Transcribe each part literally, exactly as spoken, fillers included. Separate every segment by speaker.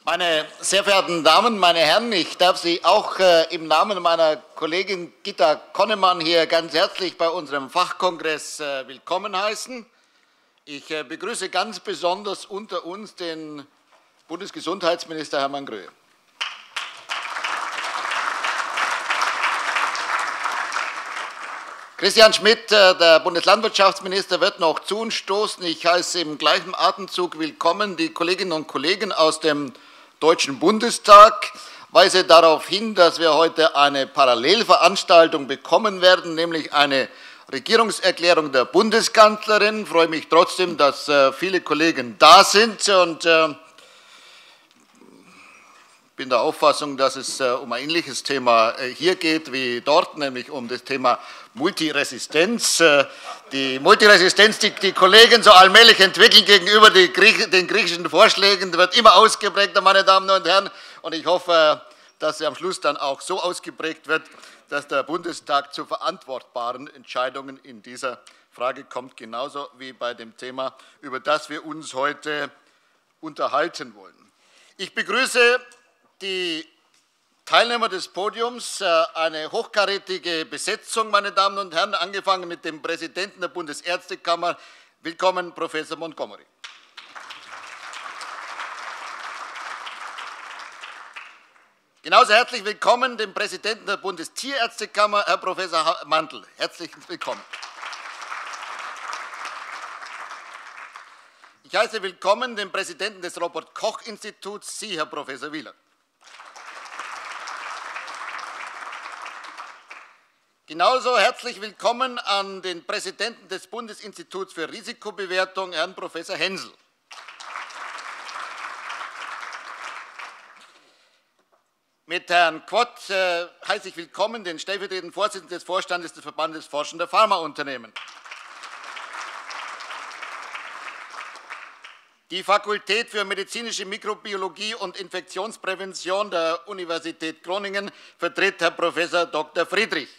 Speaker 1: Meine sehr verehrten Damen, meine Herren, ich darf Sie auch äh, im Namen meiner Kollegin Gitta Konnemann hier ganz herzlich bei unserem Fachkongress äh, willkommen heißen. Ich äh, begrüße ganz besonders unter uns den Bundesgesundheitsminister Hermann Gröhe. Christian Schmidt, äh, der Bundeslandwirtschaftsminister, wird noch zu uns stoßen. Ich heiße im gleichen Atemzug willkommen die Kolleginnen und Kollegen aus dem Deutschen Bundestag, weise darauf hin, dass wir heute eine Parallelveranstaltung bekommen werden, nämlich eine Regierungserklärung der Bundeskanzlerin. Ich freue mich trotzdem, dass äh, viele Kollegen da sind und äh, bin der Auffassung, dass es äh, um ein ähnliches Thema äh, hier geht wie dort, nämlich um das Thema Multiresistenz. Äh, die Multiresistenz, die die Kollegen so allmählich entwickeln gegenüber die Griech den griechischen Vorschlägen, wird immer ausgeprägter, meine Damen und Herren. Und ich hoffe, dass sie am Schluss dann auch so ausgeprägt wird, dass der Bundestag zu verantwortbaren Entscheidungen in dieser Frage kommt, genauso wie bei dem Thema, über das wir uns heute unterhalten wollen. Ich begrüße die Teilnehmer des Podiums, eine hochkarätige Besetzung, meine Damen und Herren, angefangen mit dem Präsidenten der Bundesärztekammer. Willkommen, Professor Montgomery. Genauso herzlich willkommen dem Präsidenten der Bundestierärztekammer, Herr Professor Mantl. Herzlich willkommen. Ich heiße willkommen den Präsidenten des Robert-Koch-Instituts, Sie, Herr Professor Wieland. Genauso herzlich willkommen an den Präsidenten des Bundesinstituts für Risikobewertung, Herrn Professor Hensel. Mit Herrn Quott äh, heiße ich willkommen den stellvertretenden Vorsitzenden des Vorstandes des Verbandes Forschender Pharmaunternehmen. Die Fakultät für medizinische Mikrobiologie und Infektionsprävention der Universität Groningen vertritt Herr Professor Doktor Friedrich.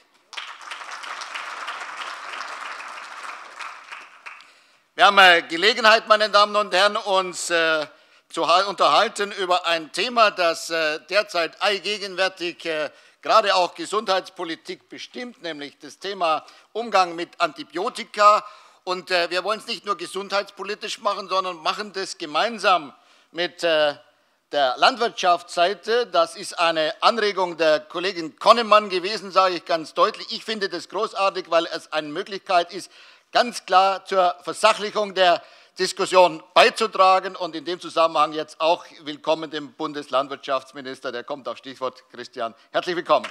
Speaker 1: Wir haben Gelegenheit, meine Damen und Herren, uns äh, zu unterhalten über ein Thema, das äh, derzeit allgegenwärtig äh, gerade auch Gesundheitspolitik bestimmt, nämlich das Thema Umgang mit Antibiotika. Und äh, wir wollen es nicht nur gesundheitspolitisch machen, sondern machen das gemeinsam mit äh, der Landwirtschaftsseite. Das ist eine Anregung der Kollegin Konnemann gewesen, sage ich ganz deutlich. Ich finde das großartig, weil es eine Möglichkeit ist, ganz klar zur Versachlichung der Diskussion beizutragen. Und in dem Zusammenhang jetzt auch willkommen dem Bundeslandwirtschaftsminister, der kommt auf Stichwort Christian. Herzlich willkommen.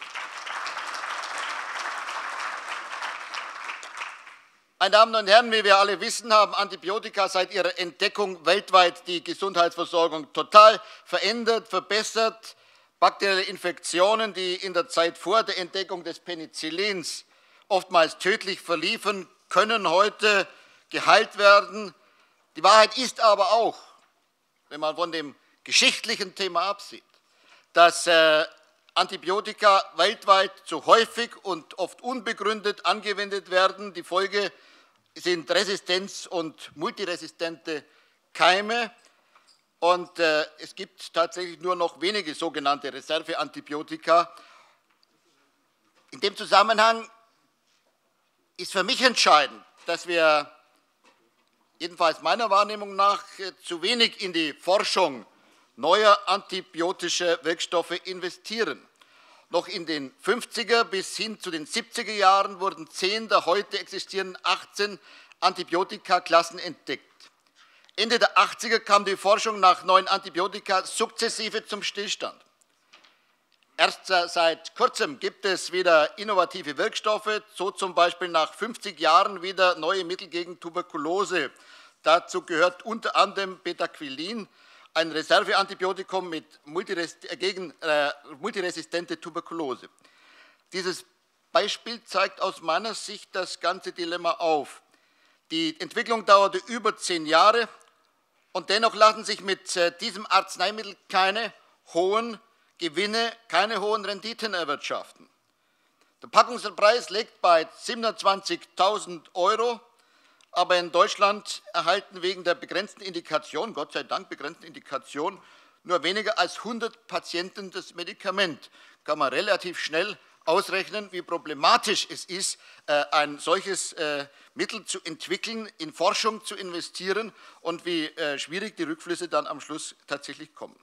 Speaker 1: Meine Damen und Herren, wie wir alle wissen, haben Antibiotika seit ihrer Entdeckung weltweit die Gesundheitsversorgung total verändert, verbessert. Bakterielle Infektionen, die in der Zeit vor der Entdeckung des Penicillins oftmals tödlich verliefen, können heute geheilt werden. Die Wahrheit ist aber auch, wenn man von dem geschichtlichen Thema absieht, dass äh, Antibiotika weltweit zu häufig und oft unbegründet angewendet werden. Die Folge sind Resistenz und multiresistente Keime. Und äh, es gibt tatsächlich nur noch wenige sogenannte Reserveantibiotika. In dem Zusammenhang ist für mich entscheidend, dass wir jedenfalls meiner Wahrnehmung nach zu wenig in die Forschung neuer antibiotischer Wirkstoffe investieren. Noch in den fünfziger bis hin zu den siebziger Jahren wurden zehn der heute existierenden achtzehn Antibiotikaklassen entdeckt. Ende der achtziger kam die Forschung nach neuen Antibiotika sukzessive zum Stillstand. Erst seit kurzem gibt es wieder innovative Wirkstoffe, so zum Beispiel nach fünfzig Jahren wieder neue Mittel gegen Tuberkulose. Dazu gehört unter anderem Betaquilin, ein Reserveantibiotikum mit Multires gegen äh, multiresistente Tuberkulose. Dieses Beispiel zeigt aus meiner Sicht das ganze Dilemma auf. Die Entwicklung dauerte über zehn Jahre und dennoch lassen sich mit äh, diesem Arzneimittel keine hohen Gewinne, keine hohen Renditen erwirtschaften. Der Packungspreis liegt bei siebenundzwanzigtausend Euro, aber in Deutschland erhalten wegen der begrenzten Indikation, Gott sei Dank begrenzten Indikation, nur weniger als hundert Patienten das Medikament. Kann man relativ schnell ausrechnen, wie problematisch es ist, ein solches Mittel zu entwickeln, in Forschung zu investieren und wie schwierig die Rückflüsse dann am Schluss tatsächlich kommen.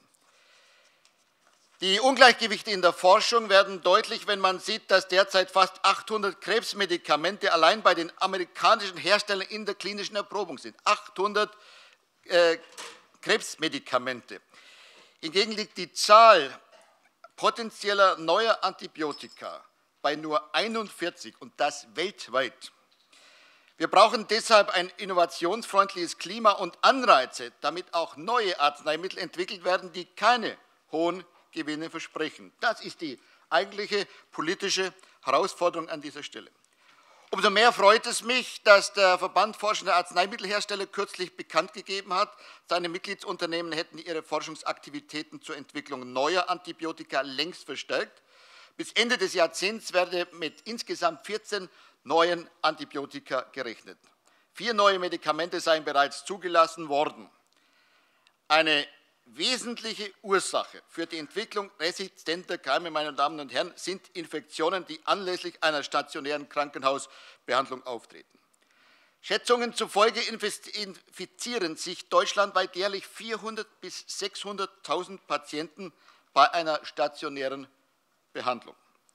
Speaker 1: Die Ungleichgewichte in der Forschung werden deutlich, wenn man sieht, dass derzeit fast achthundert Krebsmedikamente allein bei den amerikanischen Herstellern in der klinischen Erprobung sind. achthundert äh, Krebsmedikamente. Hingegen liegt die Zahl potenzieller neuer Antibiotika bei nur einundvierzig und das weltweit. Wir brauchen deshalb ein innovationsfreundliches Klima und Anreize, damit auch neue Arzneimittel entwickelt werden, die keine hohen Gewinne versprechen. Das ist die eigentliche politische Herausforderung an dieser Stelle. Umso mehr freut es mich, dass der Verband Forschender Arzneimittelhersteller kürzlich bekannt gegeben hat, seine Mitgliedsunternehmen hätten ihre Forschungsaktivitäten zur Entwicklung neuer Antibiotika längst verstärkt. Bis Ende des Jahrzehnts werde mit insgesamt vierzehn neuen Antibiotika gerechnet. Vier neue Medikamente seien bereits zugelassen worden. Eine wesentliche Ursache für die Entwicklung resistenter Keime, meine Damen und Herren, sind Infektionen, die anlässlich einer stationären Krankenhausbehandlung auftreten. Schätzungen zufolge infizieren sich deutschlandweit jährlich vierhunderttausend bis sechshunderttausend Patienten bei einer stationären Behandlung.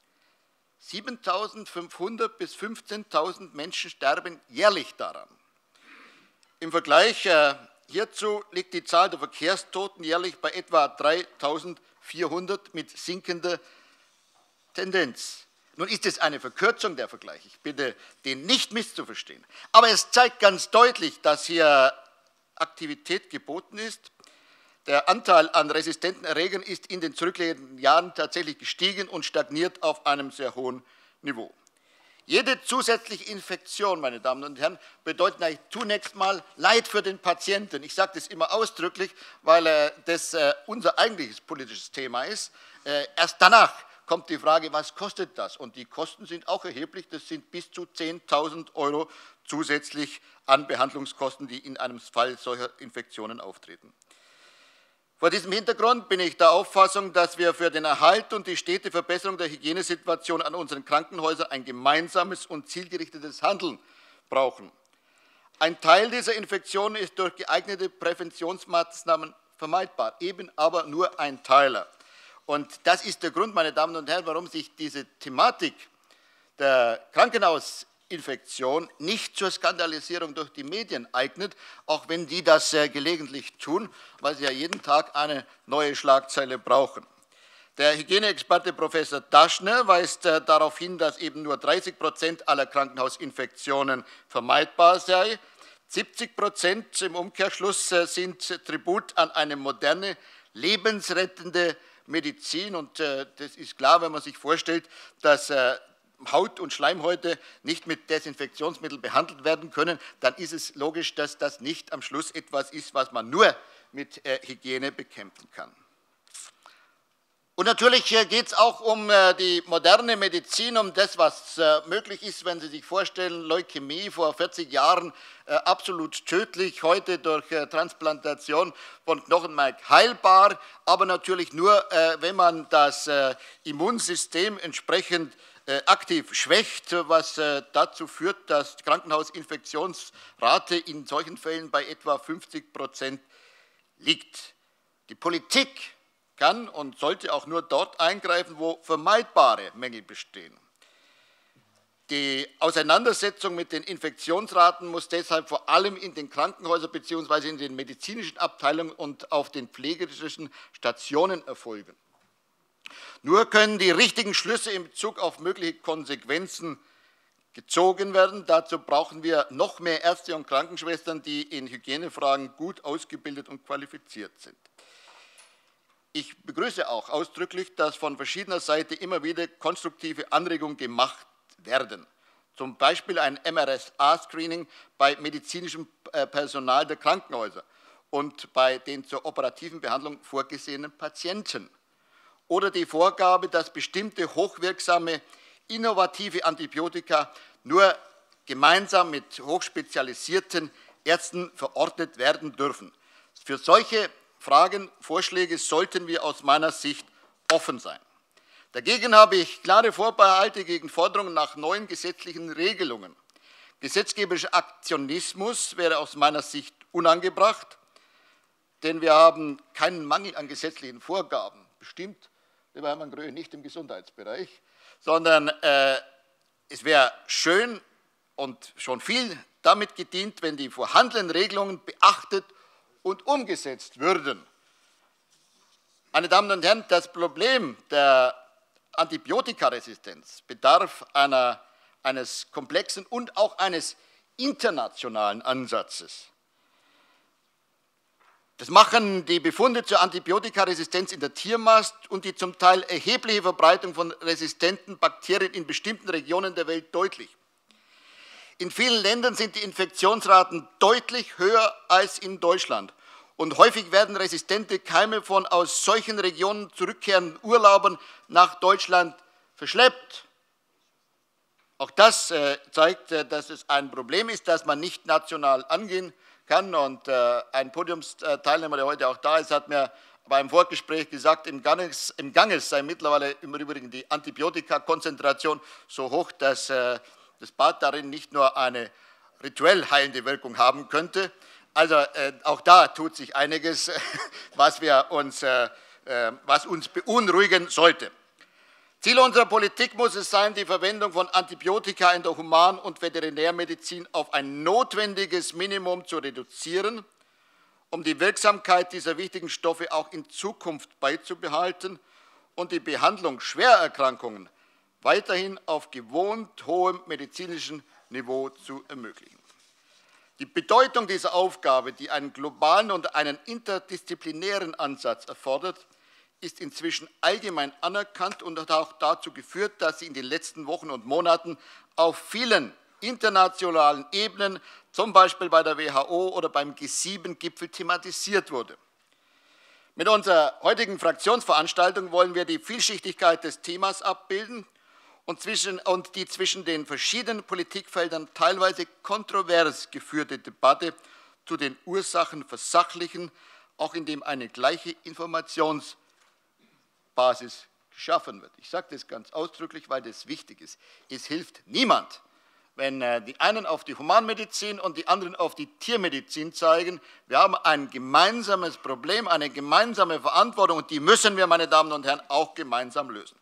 Speaker 1: siebentausendfünfhundert bis fünfzehntausend Menschen sterben jährlich daran. Im Vergleich äh, hierzu liegt die Zahl der Verkehrstoten jährlich bei etwa dreitausendvierhundert mit sinkender Tendenz. Nun ist es eine Verkürzung der Vergleich, ich bitte, den nicht misszuverstehen. Aber es zeigt ganz deutlich, dass hier Aktivität geboten ist. Der Anteil an resistenten Erregern ist in den zurückliegenden Jahren tatsächlich gestiegen und stagniert auf einem sehr hohen Niveau. Jede zusätzliche Infektion, meine Damen und Herren, bedeutet eigentlich zunächst mal Leid für den Patienten. Ich sage das immer ausdrücklich, weil äh, das äh, unser eigentliches politisches Thema ist. Äh, erst danach kommt die Frage, was kostet das? Und die Kosten sind auch erheblich. Das sind bis zu zehntausend Euro zusätzlich an Behandlungskosten, die in einem Fall solcher Infektionen auftreten. Vor diesem Hintergrund bin ich der Auffassung, dass wir für den Erhalt und die stete Verbesserung der Hygienesituation an unseren Krankenhäusern ein gemeinsames und zielgerichtetes Handeln brauchen. Ein Teil dieser Infektionen ist durch geeignete Präventionsmaßnahmen vermeidbar, eben aber nur ein Teiler. Und das ist der Grund, meine Damen und Herren, warum sich diese Thematik der Krankenhausinfektion nicht zur Skandalisierung durch die Medien eignet, auch wenn die das äh, gelegentlich tun, weil sie ja jeden Tag eine neue Schlagzeile brauchen. Der Hygieneexperte Professor Daschner weist äh, darauf hin, dass eben nur dreißig Prozent aller Krankenhausinfektionen vermeidbar sei. siebzig Prozent im Umkehrschluss äh, sind Tribut an eine moderne, lebensrettende Medizin. Und äh, das ist klar, wenn man sich vorstellt, dass äh, Haut und Schleimhäute nicht mit Desinfektionsmitteln behandelt werden können, dann ist es logisch, dass das nicht am Schluss etwas ist, was man nur mit äh, Hygiene bekämpfen kann. Und natürlich äh, geht es auch um äh, die moderne Medizin, um das, was äh, möglich ist, wenn Sie sich vorstellen, Leukämie vor vierzig Jahren äh, absolut tödlich, heute durch äh, Transplantation von Knochenmark heilbar, aber natürlich nur, äh, wenn man das äh, Immunsystem entsprechend aktiv schwächt, was dazu führt, dass die Krankenhausinfektionsrate in solchen Fällen bei etwa fünfzig Prozent liegt. Die Politik kann und sollte auch nur dort eingreifen, wo vermeidbare Mängel bestehen. Die Auseinandersetzung mit den Infektionsraten muss deshalb vor allem in den Krankenhäusern bzw. in den medizinischen Abteilungen und auf den pflegerischen Stationen erfolgen. Nur können die richtigen Schlüsse in Bezug auf mögliche Konsequenzen gezogen werden. Dazu brauchen wir noch mehr Ärzte und Krankenschwestern, die in Hygienefragen gut ausgebildet und qualifiziert sind. Ich begrüße auch ausdrücklich, dass von verschiedener Seite immer wieder konstruktive Anregungen gemacht werden. Zum Beispiel ein M R S A-Screening bei medizinischem Personal der Krankenhäuser und bei den zur operativen Behandlung vorgesehenen Patienten. Oder die Vorgabe, dass bestimmte hochwirksame, innovative Antibiotika nur gemeinsam mit hochspezialisierten Ärzten verordnet werden dürfen. Für solche Fragen, Vorschläge sollten wir aus meiner Sicht offen sein. Dagegen habe ich klare Vorbehalte gegen Forderungen nach neuen gesetzlichen Regelungen. Gesetzgeberischer Aktionismus wäre aus meiner Sicht unangebracht, denn wir haben keinen Mangel an gesetzlichen Vorgaben. Bestimmt, lieber Hermann Gröhe, nicht im Gesundheitsbereich, sondern äh, es wäre schön und schon viel damit gedient, wenn die vorhandenen Regelungen beachtet und umgesetzt würden. Meine Damen und Herren, das Problem der Antibiotikaresistenz bedarf einer, eines komplexen und auch eines internationalen Ansatzes. Das machen die Befunde zur Antibiotikaresistenz in der Tiermast und die zum Teil erhebliche Verbreitung von resistenten Bakterien in bestimmten Regionen der Welt deutlich. In vielen Ländern sind die Infektionsraten deutlich höher als in Deutschland. Und häufig werden resistente Keime von aus solchen Regionen zurückkehrenden Urlaubern nach Deutschland verschleppt. Auch das äh, zeigt, äh, dass es ein Problem ist, das man nicht national angehen kann. Und äh, ein Podiumsteilnehmer, der heute auch da ist, hat mir beim Vorgespräch gesagt, im Ganges, im Ganges sei mittlerweile im Übrigen die Antibiotikakonzentration so hoch, dass äh, das Bad darin nicht nur eine rituell heilende Wirkung haben könnte. Also äh, auch da tut sich einiges, was, wir uns, äh, was uns beunruhigen sollte. Ziel unserer Politik muss es sein, die Verwendung von Antibiotika in der Human- und Veterinärmedizin auf ein notwendiges Minimum zu reduzieren, um die Wirksamkeit dieser wichtigen Stoffe auch in Zukunft beizubehalten und die Behandlung Schwererkrankungen weiterhin auf gewohnt hohem medizinischen Niveau zu ermöglichen. Die Bedeutung dieser Aufgabe, die einen globalen und einen interdisziplinären Ansatz erfordert, ist inzwischen allgemein anerkannt und hat auch dazu geführt, dass sie in den letzten Wochen und Monaten auf vielen internationalen Ebenen, zum Beispiel bei der W H O oder beim G sieben Gipfel, thematisiert wurde. Mit unserer heutigen Fraktionsveranstaltung wollen wir die Vielschichtigkeit des Themas abbilden und, zwischen, und die zwischen den verschiedenen Politikfeldern teilweise kontrovers geführte Debatte zu den Ursachen versachlichen, auch indem eine gleiche Informationsbasis geschaffen wird. Ich sage das ganz ausdrücklich, weil das wichtig ist. Es hilft niemand, wenn die einen auf die Humanmedizin und die anderen auf die Tiermedizin zeigen. Wir haben ein gemeinsames Problem, eine gemeinsame Verantwortung und die müssen wir, meine Damen und Herren, auch gemeinsam lösen.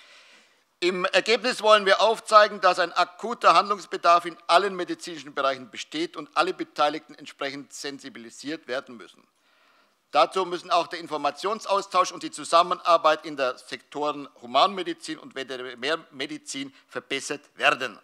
Speaker 1: Im Ergebnis wollen wir aufzeigen, dass ein akuter Handlungsbedarf in allen medizinischen Bereichen besteht und alle Beteiligten entsprechend sensibilisiert werden müssen. Dazu müssen auch der Informationsaustausch und die Zusammenarbeit in der Sektoren Humanmedizin und Veterinärmedizin verbessert werden.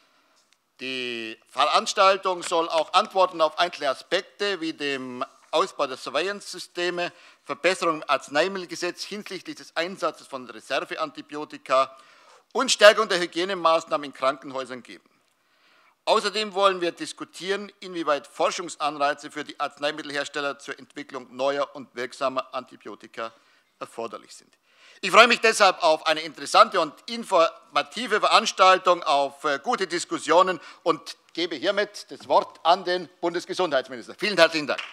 Speaker 1: Die Veranstaltung soll auch Antworten auf einzelne Aspekte wie dem Ausbau der Surveillance-Systeme, Verbesserung im Arzneimittelgesetz hinsichtlich des Einsatzes von Reserveantibiotika und Stärkung der Hygienemaßnahmen in Krankenhäusern geben. Außerdem wollen wir diskutieren, inwieweit Forschungsanreize für die Arzneimittelhersteller zur Entwicklung neuer und wirksamer Antibiotika erforderlich sind. Ich freue mich deshalb auf eine interessante und informative Veranstaltung, auf gute Diskussionen und gebe hiermit das Wort an den Bundesgesundheitsminister. Vielen herzlichen Dank.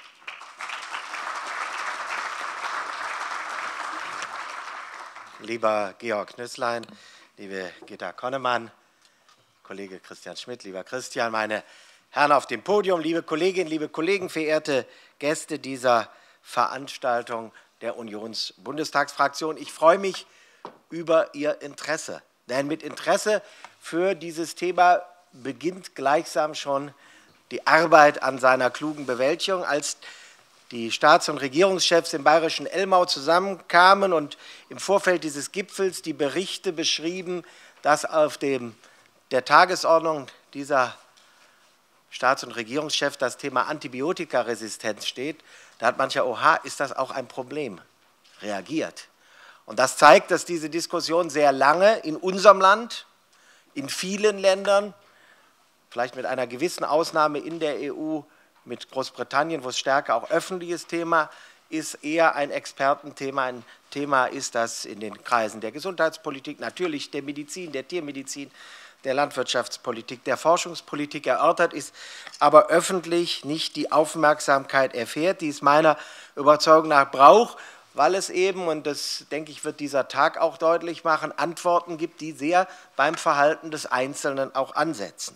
Speaker 2: Lieber Georg Nüßlein, liebe Gitta Konnemann, Kollege Christian Schmidt, lieber Christian, meine Herren auf dem Podium, liebe Kolleginnen, liebe Kollegen, verehrte Gäste dieser Veranstaltung der Unionsbundestagsfraktion. Ich freue mich über Ihr Interesse, denn mit Interesse für dieses Thema beginnt gleichsam schon die Arbeit an seiner klugen Bewältigung. Als die Staats- und Regierungschefs im bayerischen Elmau zusammenkamen und im Vorfeld dieses Gipfels die Berichte beschrieben, dass auf dem, der Tagesordnung dieser Staats- und Regierungschef das Thema Antibiotikaresistenz steht, da hat mancher, oha, ist das auch ein Problem, reagiert. Und das zeigt, dass diese Diskussion sehr lange in unserem Land, in vielen Ländern, vielleicht mit einer gewissen Ausnahme in der E U, mit Großbritannien, wo es stärker auch öffentliches Thema ist, eher ein Expertenthema, ein Thema ist, das in den Kreisen der Gesundheitspolitik, natürlich der Medizin, der Tiermedizin der Landwirtschaftspolitik, der Forschungspolitik erörtert ist, aber öffentlich nicht die Aufmerksamkeit erfährt, die es meiner Überzeugung nach braucht, weil es eben, und das denke ich, wird dieser Tag auch deutlich machen, Antworten gibt, die sehr beim Verhalten des Einzelnen auch ansetzen.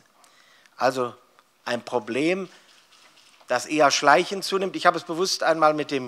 Speaker 2: Also ein Problem, das eher schleichend zunimmt. Ich habe es bewusst einmal mit dem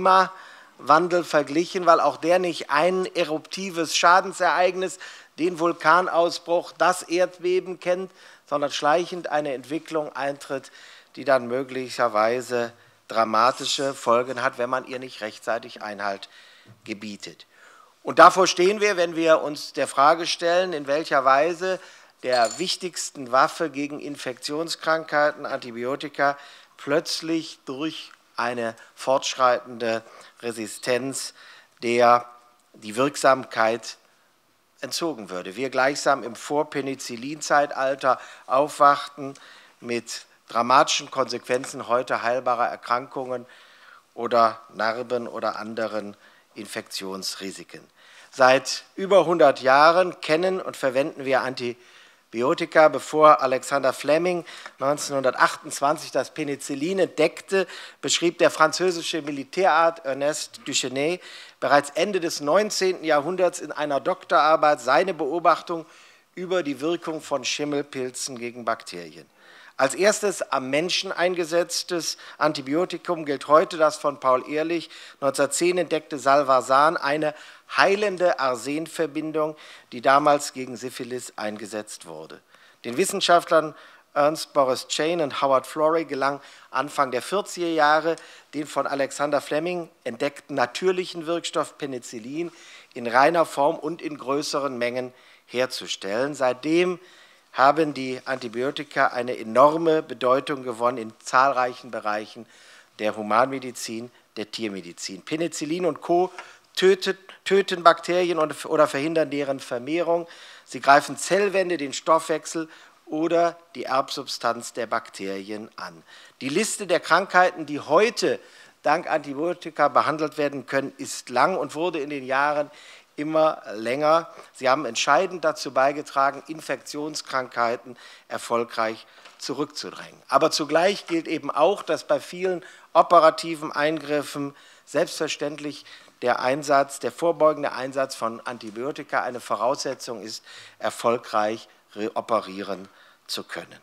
Speaker 2: Klimawandel verglichen, weil auch der nicht ein eruptives Schadensereignis, den Vulkanausbruch, das Erdbeben kennt, sondern schleichend eine Entwicklung eintritt, die dann möglicherweise dramatische Folgen hat, wenn man ihr nicht rechtzeitig Einhalt gebietet. Und davor stehen wir, wenn wir uns der Frage stellen, in welcher Weise der wichtigsten Waffe gegen Infektionskrankheiten, Antibiotika, plötzlich durch eine fortschreitende Resistenz der die Wirksamkeit entzogen würde. Wir gleichsam im Vor-Penicillin-Zeitalter aufwachten mit dramatischen Konsequenzen heute heilbarer Erkrankungen oder Narben oder anderen Infektionsrisiken. Seit über hundert Jahren kennen und verwenden wir Antibiotika. Bevor Alexander Fleming neunzehnhundertachtundzwanzig das Penicillin entdeckte, beschrieb der französische Militärarzt Ernest Duchesne bereits Ende des neunzehnten Jahrhunderts in einer Doktorarbeit seine Beobachtung über die Wirkung von Schimmelpilzen gegen Bakterien. Als erstes am Menschen eingesetztes Antibiotikum gilt heute das von Paul Ehrlich neunzehnhundertzehn entdeckte Salvarsan, eine heilende Arsenverbindung, die damals gegen Syphilis eingesetzt wurde. Den Wissenschaftlern Ernst Boris Chain und Howard Florey gelang Anfang der vierziger Jahre, den von Alexander Fleming entdeckten natürlichen Wirkstoff Penicillin in reiner Form und in größeren Mengen herzustellen. Seitdem haben die Antibiotika eine enorme Bedeutung gewonnen in zahlreichen Bereichen der Humanmedizin, der Tiermedizin. Penicillin und Co. tötet, töten Bakterien oder verhindern deren Vermehrung. Sie greifen Zellwände, den Stoffwechsel oder die Erbsubstanz der Bakterien an. Die Liste der Krankheiten, die heute dank Antibiotika behandelt werden können, ist lang und wurde in den Jahren immer länger. Sie haben entscheidend dazu beigetragen, Infektionskrankheiten erfolgreich zurückzudrängen. Aber zugleich gilt eben auch, dass bei vielen operativen Eingriffen selbstverständlich der Einsatz, der vorbeugende Einsatz von Antibiotika eine Voraussetzung ist, erfolgreich operieren zu können.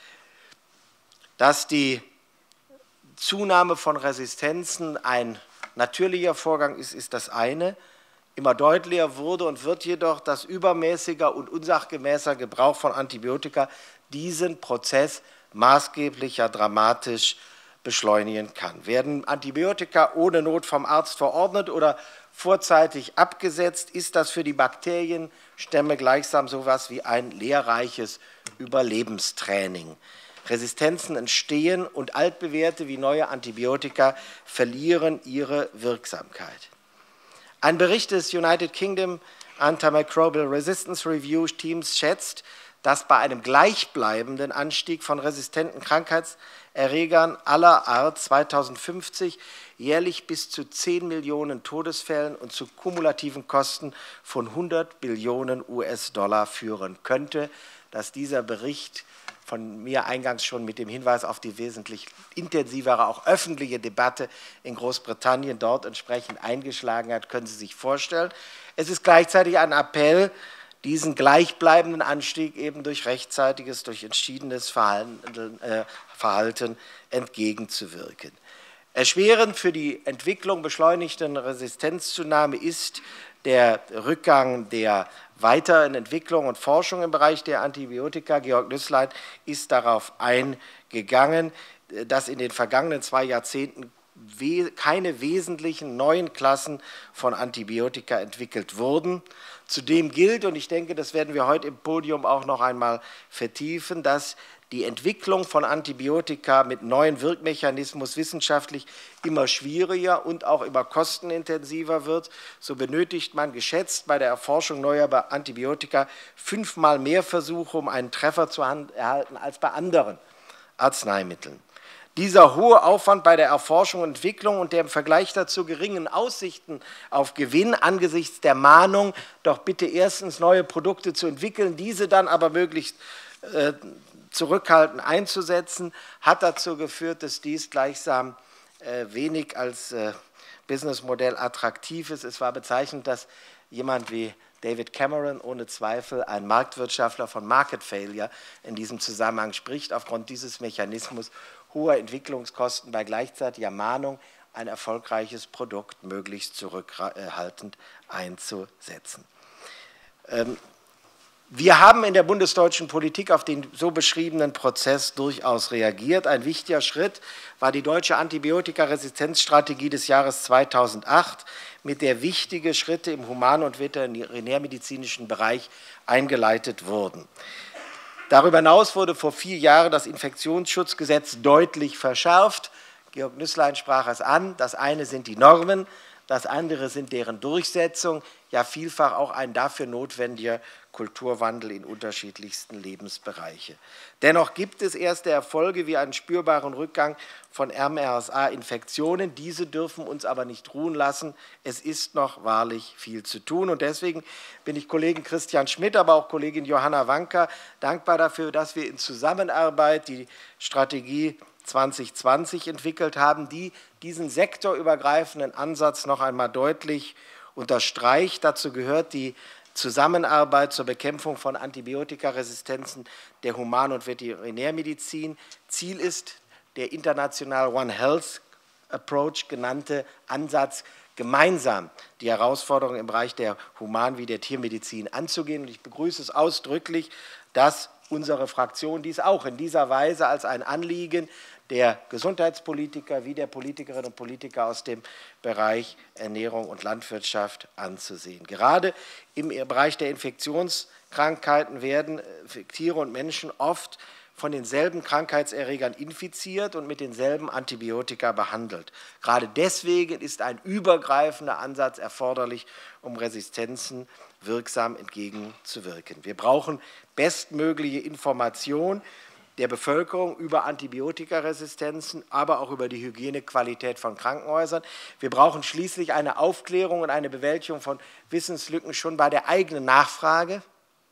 Speaker 2: Dass die Zunahme von Resistenzen ein natürlicher Vorgang ist, ist das eine. Immer deutlicher wurde und wird jedoch, dass übermäßiger und unsachgemäßer Gebrauch von Antibiotika diesen Prozess maßgeblich, ja dramatisch beschleunigen kann. Werden Antibiotika ohne Not vom Arzt verordnet oder vorzeitig abgesetzt, ist das für die Bakterienstämme gleichsam so etwas wie ein lehrreiches Überlebenstraining. Resistenzen entstehen und altbewährte wie neue Antibiotika verlieren ihre Wirksamkeit. Ein Bericht des United Kingdom Antimicrobial Resistance Review Teams schätzt, dass bei einem gleichbleibenden Anstieg von resistenten Krankheitserregern aller Art zweitausendfünfzig jährlich bis zu zehn Millionen Todesfällen und zu kumulativen Kosten von hundert Billionen US-Dollar führen könnte, dass dieser Bericht von mir eingangs schon mit dem Hinweis auf die wesentlich intensivere, auch öffentliche Debatte in Großbritannien dort entsprechend eingeschlagen hat, können Sie sich vorstellen. Es ist gleichzeitig ein Appell, diesen gleichbleibenden Anstieg eben durch rechtzeitiges, durch entschiedenes Verhalten, äh, Verhalten entgegenzuwirken. Erschwerend für die Entwicklung beschleunigten Resistenzzunahme ist der Rückgang der weiteren Entwicklung und Forschung im Bereich der Antibiotika. Georg Nüßlein ist darauf eingegangen, dass in den vergangenen zwei Jahrzehnten keine wesentlichen neuen Klassen von Antibiotika entwickelt wurden. Zudem gilt, und ich denke, das werden wir heute im Podium auch noch einmal vertiefen, dass die Entwicklung von Antibiotika mit neuen Wirkmechanismus wissenschaftlich immer schwieriger und auch immer kostenintensiver wird. So benötigt man geschätzt bei der Erforschung neuer Antibiotika fünfmal mehr Versuche, um einen Treffer zu erhalten, als bei anderen Arzneimitteln. Dieser hohe Aufwand bei der Erforschung und Entwicklung und der im Vergleich dazu geringen Aussichten auf Gewinn angesichts der Mahnung, doch bitte erstens neue Produkte zu entwickeln, diese dann aber möglichst äh, zurückhaltend einzusetzen, hat dazu geführt, dass dies gleichsam äh, wenig als äh, Businessmodell attraktiv ist. Es war bezeichnend, dass jemand wie David Cameron ohne Zweifel ein Marktwirtschaftler von Market Failure in diesem Zusammenhang spricht, aufgrund dieses Mechanismus hoher Entwicklungskosten bei gleichzeitiger Mahnung ein erfolgreiches Produkt möglichst zurückhaltend einzusetzen. Wir haben in der bundesdeutschen Politik auf den so beschriebenen Prozess durchaus reagiert. Ein wichtiger Schritt war die deutsche Antibiotikaresistenzstrategie des Jahres zweitausendacht, mit der wichtige Schritte im human- und veterinärmedizinischen Bereich eingeleitet wurden. Darüber hinaus wurde vor vier Jahren das Infektionsschutzgesetz deutlich verschärft. Georg Nüßlein sprach es an. Das eine sind die Normen, das andere sind deren Durchsetzung, ja vielfach auch ein dafür notwendiger Kulturwandel in unterschiedlichsten Lebensbereiche. Dennoch gibt es erste Erfolge wie einen spürbaren Rückgang von M R S A-Infektionen. Diese dürfen uns aber nicht ruhen lassen. Es ist noch wahrlich viel zu tun. Und deswegen bin ich Kollegen Christian Schmidt, aber auch Kollegin Johanna Wanka dankbar dafür, dass wir in Zusammenarbeit die Strategie zwanzig zwanzig entwickelt haben, die diesen sektorübergreifenden Ansatz noch einmal deutlich unterstreicht. Dazu gehört die Zusammenarbeit zur Bekämpfung von Antibiotikaresistenzen der Human- und Veterinärmedizin. Ziel ist der international One Health Approach genannte Ansatz, gemeinsam die Herausforderungen im Bereich der Human- wie der Tiermedizin anzugehen. Und ich begrüße es ausdrücklich, dass unsere Fraktion dies auch in dieser Weise als ein Anliegen der Gesundheitspolitiker wie der Politikerinnen und Politiker aus dem Bereich Ernährung und Landwirtschaft anzusehen. Gerade im Bereich der Infektionskrankheiten werden Tiere und Menschen oft von denselben Krankheitserregern infiziert und mit denselben Antibiotika behandelt. Gerade deswegen ist ein übergreifender Ansatz erforderlich, um Resistenzen wirksam entgegenzuwirken. Wir brauchen bestmögliche Information der Bevölkerung über Antibiotikaresistenzen, aber auch über die Hygienequalität von Krankenhäusern. Wir brauchen schließlich eine Aufklärung und eine Bewältigung von Wissenslücken schon bei der eigenen Nachfrage,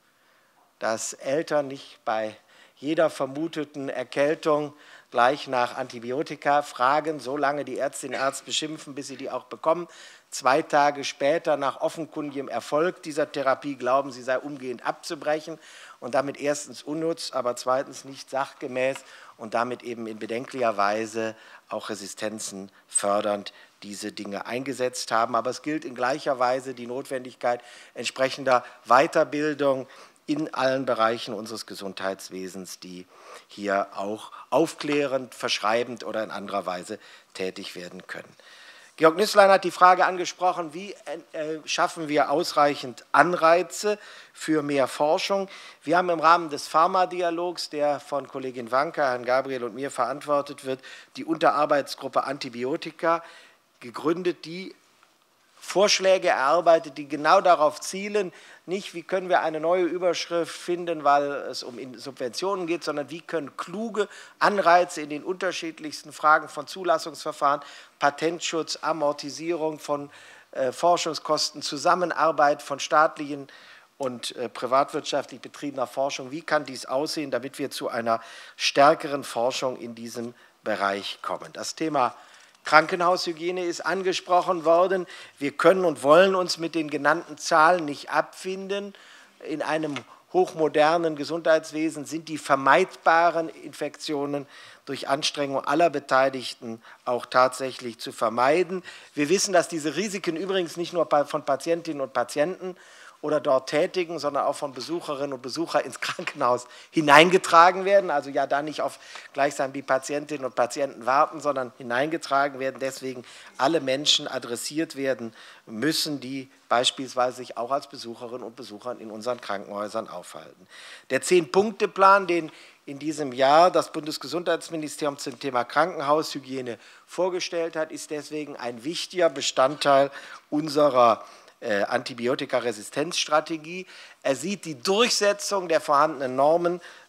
Speaker 2: dass Eltern nicht bei jeder vermuteten Erkältung gleich nach Antibiotika fragen, solange die Ärztin den Arzt beschimpfen, bis sie die auch bekommen. Zwei Tage später, nach offenkundigem Erfolg dieser Therapie, glauben, sie sei umgehend abzubrechen und damit erstens unnütz, aber zweitens nicht sachgemäß und damit eben in bedenklicher Weise auch Resistenzen fördernd diese Dinge eingesetzt haben. Aber es gilt in gleicher Weise die Notwendigkeit entsprechender Weiterbildung in allen Bereichen unseres Gesundheitswesens, die hier auch aufklärend, verschreibend oder in anderer Weise tätig werden können. Georg Nüßlein hat die Frage angesprochen, wie äh, schaffen wir ausreichend Anreize für mehr Forschung. Wir haben im Rahmen des Pharma-Dialogs, der von Kollegin Wanka, Herrn Gabriel und mir verantwortet wird, die Unterarbeitsgruppe Antibiotika gegründet, die Vorschläge erarbeitet, die genau darauf zielen, nicht wie können wir eine neue Überschrift finden, weil es um Subventionen geht, sondern wie können kluge Anreize in den unterschiedlichsten Fragen von Zulassungsverfahren, Patentschutz, Amortisierung von äh, Forschungskosten, Zusammenarbeit von staatlichen und äh, privatwirtschaftlich betriebener Forschung, wie kann dies aussehen, damit wir zu einer stärkeren Forschung in diesem Bereich kommen. Das Thema Krankenhaushygiene ist angesprochen worden. Wir können und wollen uns mit den genannten Zahlen nicht abfinden. In einem hochmodernen Gesundheitswesen sind die vermeidbaren Infektionen durch Anstrengung aller Beteiligten auch tatsächlich zu vermeiden. Wir wissen, dass diese Risiken übrigens nicht nur von Patientinnen und Patienten oder dort Tätigen, sondern auch von Besucherinnen und Besuchern ins Krankenhaus hineingetragen werden. Also ja, da nicht auf gleichsam die Patientinnen und Patienten warten, sondern hineingetragen werden. Deswegen alle Menschen adressiert werden müssen, die beispielsweise sich auch als Besucherinnen und Besucher in unseren Krankenhäusern aufhalten. Der Zehn-Punkte-Plan, den in diesem Jahr das Bundesgesundheitsministerium zum Thema Krankenhaushygiene vorgestellt hat, ist deswegen ein wichtiger Bestandteil unserer Äh, Antibiotikaresistenzstrategie. Er sieht die Durchsetzung der vorhandenen Normen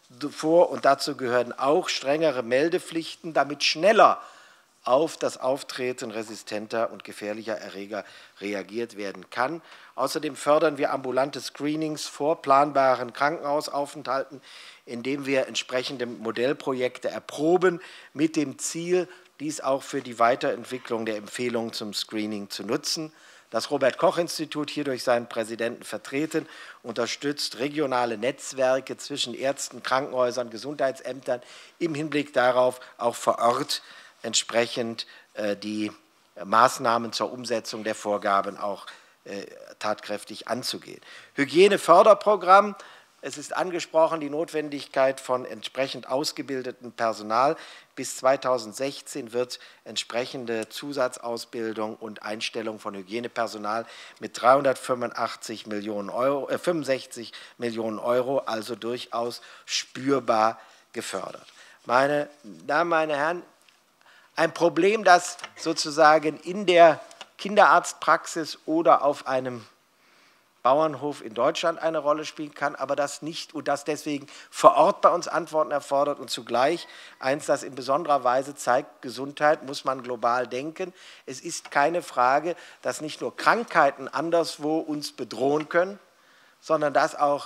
Speaker 2: vor und dazu gehören auch strengere Meldepflichten, damit schneller auf das Auftreten resistenter und gefährlicher Erreger reagiert werden kann. Außerdem fördern wir ambulante Screenings vor planbaren Krankenhausaufenthalten, indem wir entsprechende Modellprojekte erproben, mit dem Ziel, dies auch für die Weiterentwicklung der Empfehlungen zum Screening zu nutzen. Das Robert-Koch-Institut, hier durch seinen Präsidenten vertreten, unterstützt regionale Netzwerke zwischen Ärzten, Krankenhäusern, Gesundheitsämtern im Hinblick darauf, auch vor Ort entsprechend äh, die Maßnahmen zur Umsetzung der Vorgaben auch äh, tatkräftig anzugehen. Hygieneförderprogramm. Es ist angesprochen, die Notwendigkeit von entsprechend ausgebildetem Personal. Bis zweitausendsechzehn wird entsprechende Zusatzausbildung und Einstellung von Hygienepersonal mit dreihundertfünfundachtzig Millionen Euro, äh, fünfundsechzig Millionen Euro, also durchaus spürbar gefördert. Meine Damen, meine Herren, ein Problem, das sozusagen in der Kinderarztpraxis oder auf einem Bauernhof in Deutschland eine Rolle spielen kann, aber das nicht und das deswegen vor Ort bei uns Antworten erfordert und zugleich eins, das in besonderer Weise zeigt, Gesundheit muss man global denken. Es ist keine Frage, dass nicht nur Krankheiten anderswo uns bedrohen können, sondern dass auch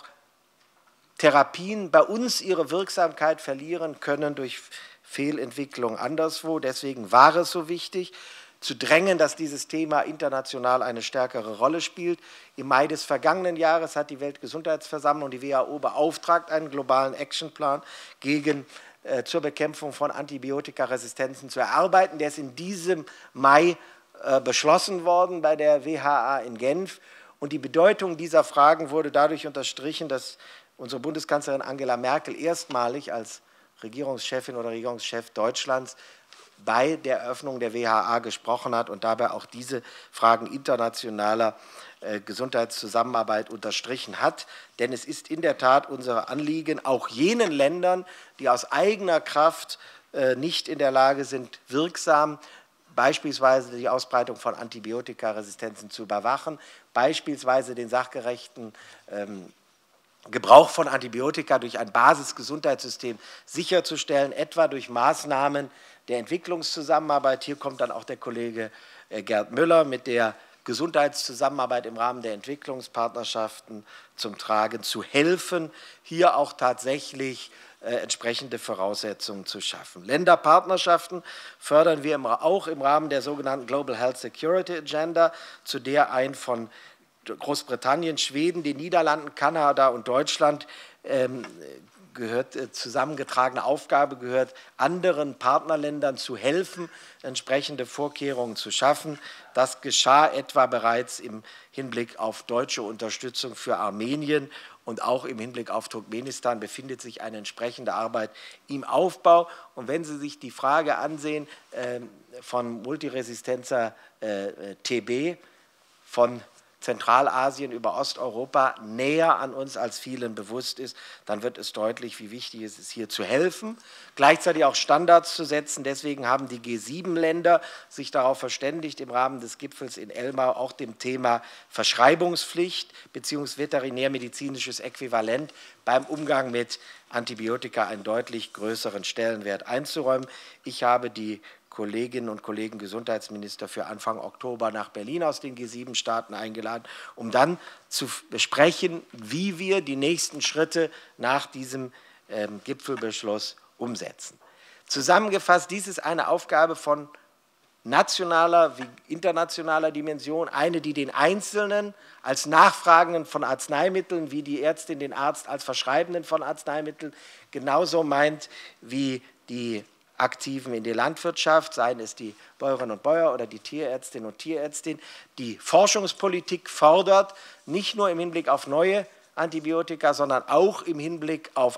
Speaker 2: Therapien bei uns ihre Wirksamkeit verlieren können durch Fehlentwicklung anderswo. Deswegen war es so wichtig, zu drängen, dass dieses Thema international eine stärkere Rolle spielt. Im Mai des vergangenen Jahres hat die Weltgesundheitsversammlung die W H O beauftragt, einen globalen Actionplan gegen, äh, zur Bekämpfung von Antibiotikaresistenzen zu erarbeiten. Der ist in diesem Mai äh, beschlossen worden bei der W H A in Genf. Und die Bedeutung dieser Fragen wurde dadurch unterstrichen, dass unsere Bundeskanzlerin Angela Merkel erstmalig als Regierungschefin oder Regierungschef Deutschlands bei der Eröffnung der W H A gesprochen hat und dabei auch diese Fragen internationaler äh, Gesundheitszusammenarbeit unterstrichen hat. Denn es ist in der Tat unser Anliegen, auch jenen Ländern, die aus eigener Kraft äh, nicht in der Lage sind, wirksam beispielsweise die Ausbreitung von Antibiotikaresistenzen zu überwachen, beispielsweise den sachgerechten ähm, Gebrauch von Antibiotika durch ein Basisgesundheitssystem sicherzustellen, etwa durch Maßnahmen der Entwicklungszusammenarbeit. Hier kommt dann auch der Kollege Gerd Müller mit der Gesundheitszusammenarbeit im Rahmen der Entwicklungspartnerschaften zum Tragen, zu helfen, hier auch tatsächlich äh, entsprechende Voraussetzungen zu schaffen. Länderpartnerschaften fördern wir im, auch im Rahmen der sogenannten Global Health Security Agenda, zu der ein von Großbritannien, Schweden, den Niederlanden, Kanada und Deutschland ähm, gehört, äh, zusammengetragene Aufgabe gehört, anderen Partnerländern zu helfen, entsprechende Vorkehrungen zu schaffen. Das geschah etwa bereits im Hinblick auf deutsche Unterstützung für Armenien und auch im Hinblick auf Turkmenistan befindet sich eine entsprechende Arbeit im Aufbau. Und wenn Sie sich die Frage ansehen äh, von multiresistenter äh, T B, von Zentralasien über Osteuropa näher an uns, als vielen bewusst ist, dann wird es deutlich, wie wichtig es ist, hier zu helfen, gleichzeitig auch Standards zu setzen. Deswegen haben die G sieben Länder sich darauf verständigt, im Rahmen des Gipfels in Elmau auch dem Thema Verschreibungspflicht bzw. veterinärmedizinisches Äquivalent beim Umgang mit Antibiotika einen deutlich größeren Stellenwert einzuräumen. Ich habe die Kolleginnen und Kollegen Gesundheitsminister für Anfang Oktober nach Berlin aus den G sieben Staaten eingeladen, um dann zu besprechen, wie wir die nächsten Schritte nach diesem ähm, Gipfelbeschluss umsetzen. Zusammengefasst, dies ist eine Aufgabe von nationaler wie internationaler Dimension, eine, die den Einzelnen als Nachfragenden von Arzneimitteln, wie die Ärztin den Arzt als Verschreibenden von Arzneimitteln genauso meint wie die Aktiven in der Landwirtschaft, seien es die Bäuerinnen und Bauern oder die Tierärztinnen und Tierärztinnen, die Forschungspolitik fordert, nicht nur im Hinblick auf neue Antibiotika, sondern auch im Hinblick auf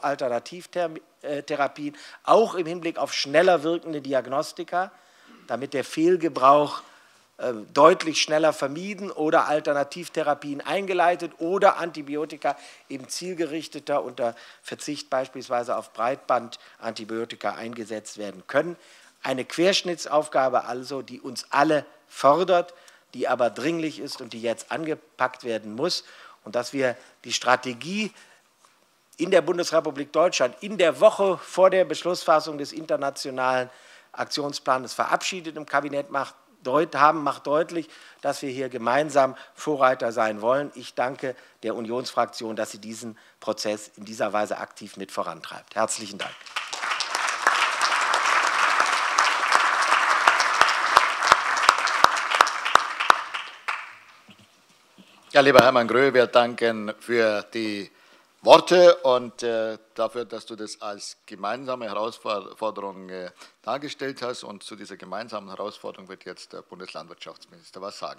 Speaker 2: Alternativtherapien, auch im Hinblick auf schneller wirkende Diagnostika, damit der Fehlgebrauch äh, deutlich schneller vermieden oder Alternativtherapien eingeleitet oder Antibiotika eben zielgerichteter unter Verzicht beispielsweise auf Breitbandantibiotika eingesetzt werden können. Eine Querschnittsaufgabe also, die uns alle fordert, die aber dringlich ist und die jetzt angepackt werden muss und dass wir die Strategie in der Bundesrepublik Deutschland in der Woche vor der Beschlussfassung des internationalen Aktionsplans verabschiedet im Kabinett macht, deut, haben, macht deutlich, dass wir hier gemeinsam Vorreiter sein wollen. Ich danke der Unionsfraktion, dass sie diesen Prozess in dieser Weise aktiv mit vorantreibt. Herzlichen Dank.
Speaker 1: Ja, lieber Hermann Gröhe, wir danken für die Worte und äh, dafür, dass du das als gemeinsame Herausforderung äh, dargestellt hast. Und zu dieser gemeinsamen Herausforderung wird jetzt der Bundeslandwirtschaftsminister was sagen.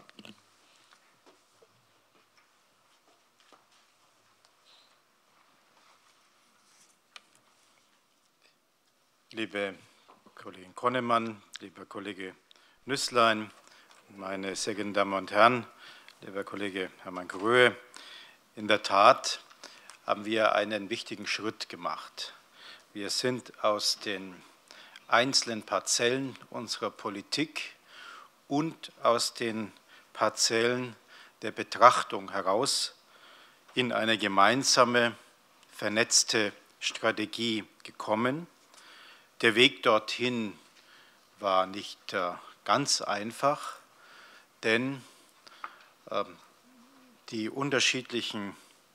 Speaker 3: Liebe Kollegin Konnemann, lieber Kollege Nüßlein, meine sehr geehrten Damen und Herren, lieber Kollege Hermann Gröhe, in der Tat haben wir einen wichtigen Schritt gemacht. Wir sind aus den einzelnen Parzellen unserer Politik und aus den Parzellen der Betrachtung heraus in eine gemeinsame, vernetzte Strategie gekommen. Der Weg dorthin war nicht ganz einfach, denn die unterschiedlichen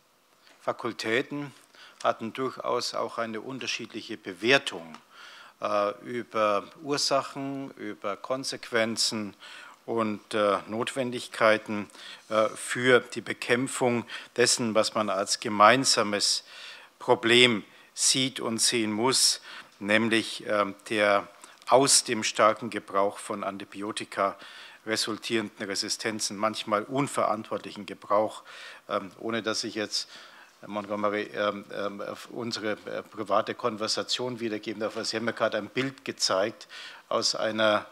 Speaker 3: Fakultäten hatten durchaus auch eine unterschiedliche Bewertung äh, über Ursachen, über Konsequenzen und äh, Notwendigkeiten äh, für die Bekämpfung dessen, was man als gemeinsames Problem sieht und sehen muss, nämlich äh, der aus dem starken Gebrauch von Antibiotika resultierenden Resistenzen, manchmal unverantwortlichen Gebrauch, äh, ohne dass ich jetzt Montgomery, äh, äh, unsere äh, private Konversation wiedergeben darf. Sie haben mir gerade ein Bild gezeigt aus einer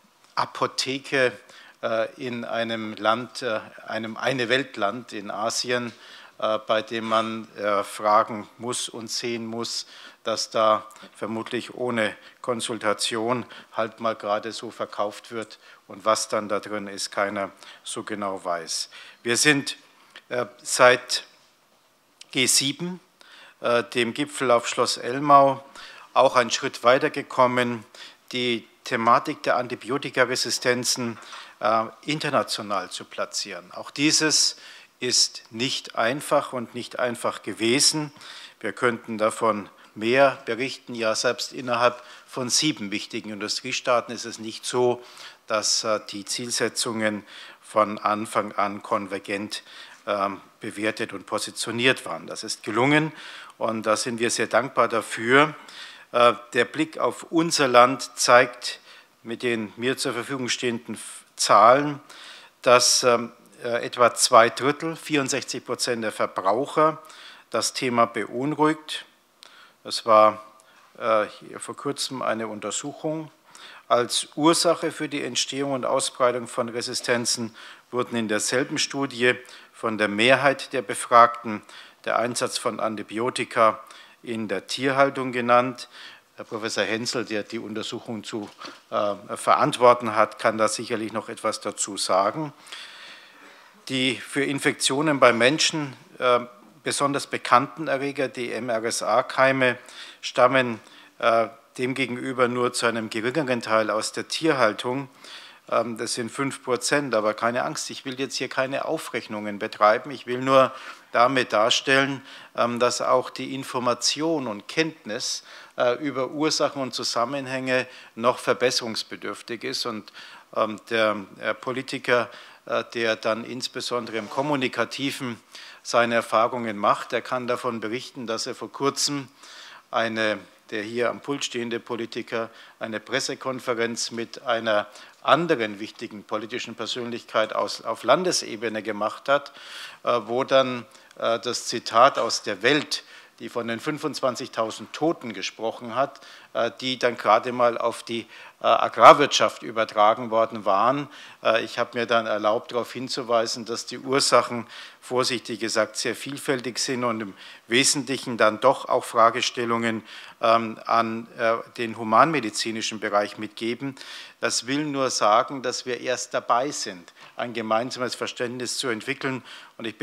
Speaker 3: Apotheke äh, in einem Land, äh, einem Eine-Welt-Land in Asien, äh, bei dem man äh, fragen muss und sehen muss, dass da vermutlich ohne Konsultation halt mal gerade so verkauft wird und was dann da drin ist, keiner so genau weiß. Wir sind äh, seit G sieben, äh, dem Gipfel auf Schloss Elmau, auch einen Schritt weitergekommen, die Thematik der Antibiotikaresistenzen äh, international zu platzieren. Auch dieses ist nicht einfach und nicht einfach gewesen. Wir könnten davon mehr berichten. Ja, selbst innerhalb von sieben wichtigen Industriestaaten ist es nicht so, dass äh, die Zielsetzungen von Anfang an konvergent ähm, bewertet und positioniert waren. Das ist gelungen und da sind wir sehr dankbar dafür. Äh, der Blick auf unser Land zeigt mit den mir zur Verfügung stehenden Zahlen, dass ähm, äh, etwa zwei Drittel, vierundsechzig Prozent der Verbraucher das Thema beunruhigt. Das war äh, hier vor kurzem eine Untersuchung. Als Ursache für die Entstehung und Ausbreitung von Resistenzen wurden in derselben Studie von der Mehrheit der Befragten der Einsatz von Antibiotika in der Tierhaltung genannt. Herr Professor Hensel, der die Untersuchung zu äh, verantworten hat, kann da sicherlich noch etwas dazu sagen. Die für Infektionen bei Menschen äh, besonders bekannten Erreger, die M R S A-Keime, stammen äh, demgegenüber nur zu einem geringeren Teil aus der Tierhaltung. Ähm, das sind fünf Prozent, aber keine Angst, ich will jetzt hier keine Aufrechnungen betreiben. Ich will nur damit darstellen, ähm, dass auch die Information und Kenntnis äh, über Ursachen und Zusammenhänge noch verbesserungsbedürftig ist. Und ähm, der äh, Politiker, äh, der dann insbesondere im Kommunikativen seine Erfahrungen macht, der kann davon berichten, dass er vor kurzem eine, der hier am Pult stehende Politiker, eine Pressekonferenz mit einer anderen wichtigen politischen Persönlichkeit aus, auf Landesebene gemacht hat, äh, wo dann äh, das Zitat aus der Welt, die von den fünfundzwanzigtausend Toten gesprochen hat, äh, die dann gerade mal auf die äh, Agrarwirtschaft übertragen worden waren. Äh, ich habe mir dann erlaubt, darauf hinzuweisen, dass die Ursachen, vorsichtig gesagt, sehr vielfältig sind und im Wesentlichen dann doch auch Fragestellungen ähm, an äh, den humanmedizinischen Bereich mitgeben. Das will nur sagen, dass wir erst dabei sind, ein gemeinsames Verständnis zu entwickeln. Und ich bin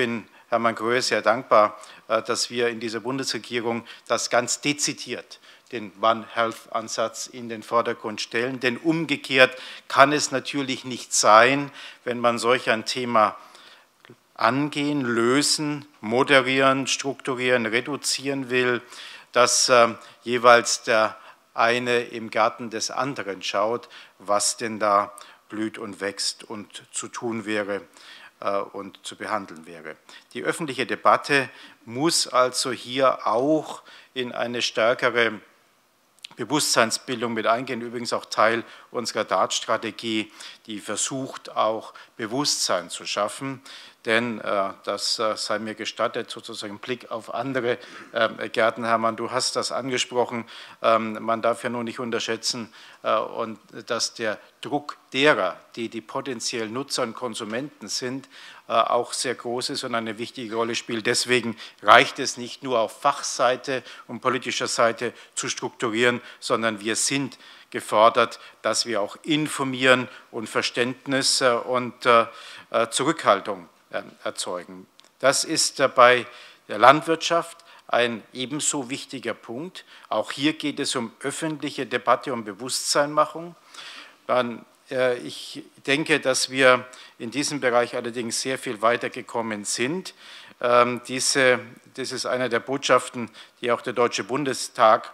Speaker 3: Hermann Gröhe sehr dankbar, dass wir in dieser Bundesregierung das ganz dezidiert, den One Health-Ansatz in den Vordergrund stellen. Denn umgekehrt kann es natürlich nicht sein, wenn man solch ein Thema angehen, lösen, moderieren, strukturieren, reduzieren will, dass äh, jeweils der eine im Garten des anderen schaut, was denn da blüht und wächst und zu tun wäre äh, und zu behandeln wäre. Die öffentliche Debatte muss also hier auch in eine stärkere Bewusstseinsbildung mit eingehen, übrigens auch Teil unserer D A R T-Strategie, die versucht auch Bewusstsein zu schaffen, denn äh, das äh, sei mir gestattet, sozusagen im Blick auf andere äh, Gärten, Hermann, du hast das angesprochen, ähm, man darf ja nur nicht unterschätzen, äh, und dass der Druck derer, die die potenziellen Nutzer und Konsumenten sind, äh, auch sehr groß ist und eine wichtige Rolle spielt. Deswegen reicht es nicht nur auf Fachseite und politischer Seite zu strukturieren, sondern wir sind gefordert, dass wir auch informieren und Verständnis äh, und äh, Zurückhaltung erzeugen. Das ist bei der Landwirtschaft ein ebenso wichtiger Punkt. Auch hier geht es um öffentliche Debatte, um Bewusstseinmachung. Ich denke, dass wir in diesem Bereich allerdings sehr viel weitergekommen sind. Diese, das ist eine der Botschaften, die auch der Deutsche Bundestag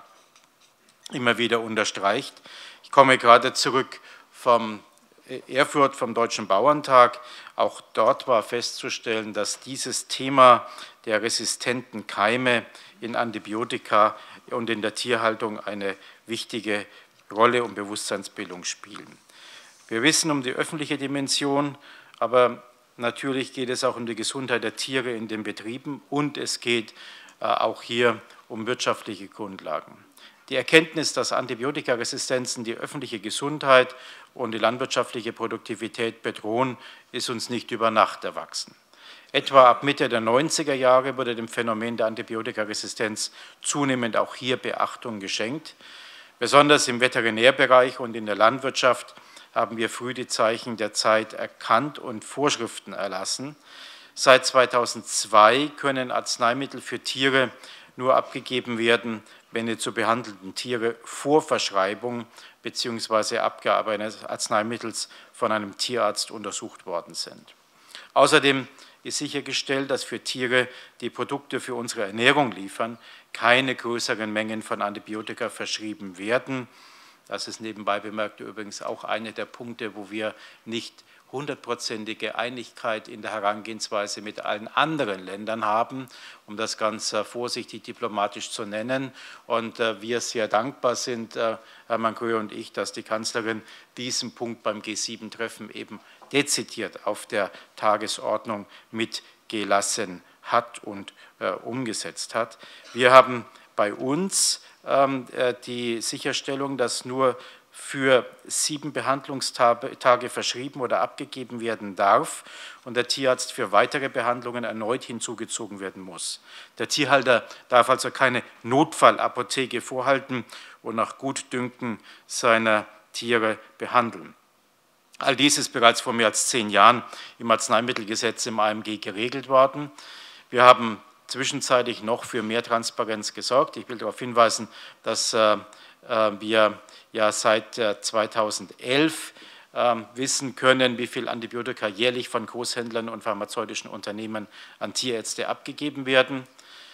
Speaker 3: immer wieder unterstreicht. Ich komme gerade zurück vom Erfurt vom Deutschen Bauerntag. Auch dort war festzustellen, dass dieses Thema der resistenten Keime in Antibiotika und in der Tierhaltung eine wichtige Rolle und Bewusstseinsbildung spielen. Wir wissen um die öffentliche Dimension, aber natürlich geht es auch um die Gesundheit der Tiere in den Betrieben und es geht auch hier um wirtschaftliche Grundlagen. Die Erkenntnis, dass Antibiotikaresistenzen die öffentliche Gesundheit und die landwirtschaftliche Produktivität bedrohen, ist uns nicht über Nacht erwachsen. Etwa ab Mitte der neunziger Jahre wurde dem Phänomen der Antibiotikaresistenz zunehmend auch hier Beachtung geschenkt. Besonders im Veterinärbereich und in der Landwirtschaft haben wir früh die Zeichen der Zeit erkannt und Vorschriften erlassen. Seit zweitausendzwei können Arzneimittel für Tiere nur abgegeben werden, wenn die zu behandelnden Tiere vor Verschreibung bzw. Abgabe eines Arzneimittels von einem Tierarzt untersucht worden sind. Außerdem ist sichergestellt, dass für Tiere, die Produkte für unsere Ernährung liefern, keine größeren Mengen von Antibiotika verschrieben werden. Das ist nebenbei bemerkt übrigens auch einer der Punkte, wo wir nicht hundertprozentige Einigkeit in der Herangehensweise mit allen anderen Ländern haben, um das ganz vorsichtig diplomatisch zu nennen. Und wir sehr dankbar sind, Hermann Gröhe und ich, dass die Kanzlerin diesen Punkt beim G sieben Treffen eben dezidiert auf der Tagesordnung mitgelassen hat und umgesetzt hat. Wir haben bei uns die Sicherstellung, dass nur für sieben Behandlungstage verschrieben oder abgegeben werden darf und der Tierarzt für weitere Behandlungen erneut hinzugezogen werden muss. Der Tierhalter darf also keine Notfallapotheke vorhalten und nach Gutdünken seiner Tiere behandeln. All dies ist bereits vor mehr als zehn Jahren im Arzneimittelgesetz im A M G geregelt worden. Wir haben zwischenzeitlich noch für mehr Transparenz gesorgt. Ich will darauf hinweisen, dass äh, wir ja seit äh, zweitausendelf äh, wissen können, wie viel Antibiotika jährlich von Großhändlern und pharmazeutischen Unternehmen an Tierärzte abgegeben werden.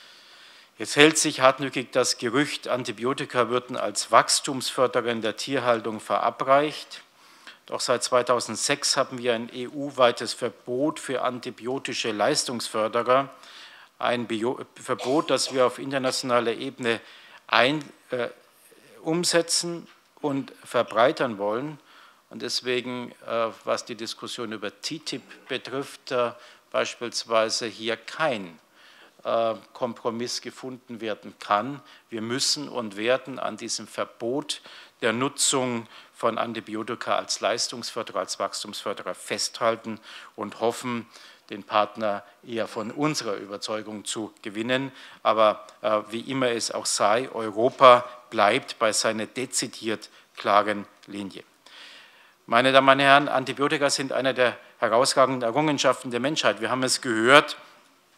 Speaker 3: Jetzt hält sich hartnäckig das Gerücht, Antibiotika würden als Wachstumsförderer in der Tierhaltung verabreicht. Doch seit zweitausendsechs haben wir ein E U-weites Verbot für antibiotische Leistungsförderer. Ein Bio- Verbot, das wir auf internationaler Ebene ein, äh, umsetzen und verbreitern wollen. Und deswegen, äh, was die Diskussion über T T I P betrifft, äh, beispielsweise hier kein äh, Kompromiss gefunden werden kann. Wir müssen und werden an diesem Verbot der Nutzung von Antibiotika als Leistungsförderer, als Wachstumsförderer festhalten und hoffen, den Partner eher von unserer Überzeugung zu gewinnen. Aber äh, wie immer es auch sei, Europa bleibt bei seiner dezidiert klaren Linie. Meine Damen und Herren, Antibiotika sind eine der herausragenden Errungenschaften der Menschheit. Wir haben es gehört,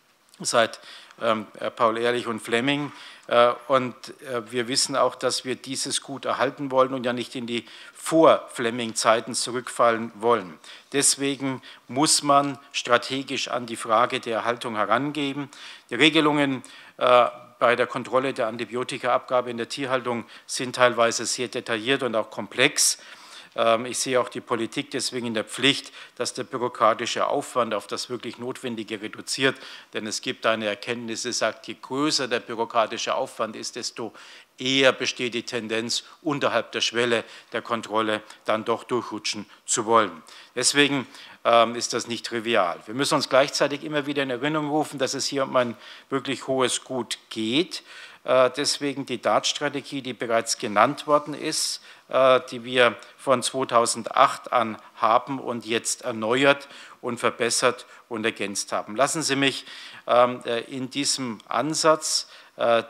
Speaker 3: seit ähm, Paul Ehrlich und Fleming. Äh, und äh, wir wissen auch, dass wir dieses Gut erhalten wollen und ja nicht in die Vor-Fleming-Zeiten zurückfallen wollen. Deswegen muss man strategisch an die Frage der Erhaltung herangehen. Die Regelungen äh, bei der Kontrolle der Antibiotikaabgabe in der Tierhaltung sind teilweise sehr detailliert und auch komplex. Ich sehe auch die Politik deswegen in der Pflicht, dass der bürokratische Aufwand auf das wirklich Notwendige reduziert. Denn es gibt eine Erkenntnis, die sagt, je größer der bürokratische Aufwand ist, desto eher besteht die Tendenz, unterhalb der Schwelle der Kontrolle dann doch durchrutschen zu wollen. Deswegen ähm, ist das nicht trivial. Wir müssen uns gleichzeitig immer wieder in Erinnerung rufen, dass es hier um ein wirklich hohes Gut geht. Äh, deswegen die D A T-Strategie, die bereits genannt worden ist, äh, die wir von zweitausendacht an haben und jetzt erneuert und verbessert und ergänzt haben. Lassen Sie mich ähm, in diesem Ansatz äh,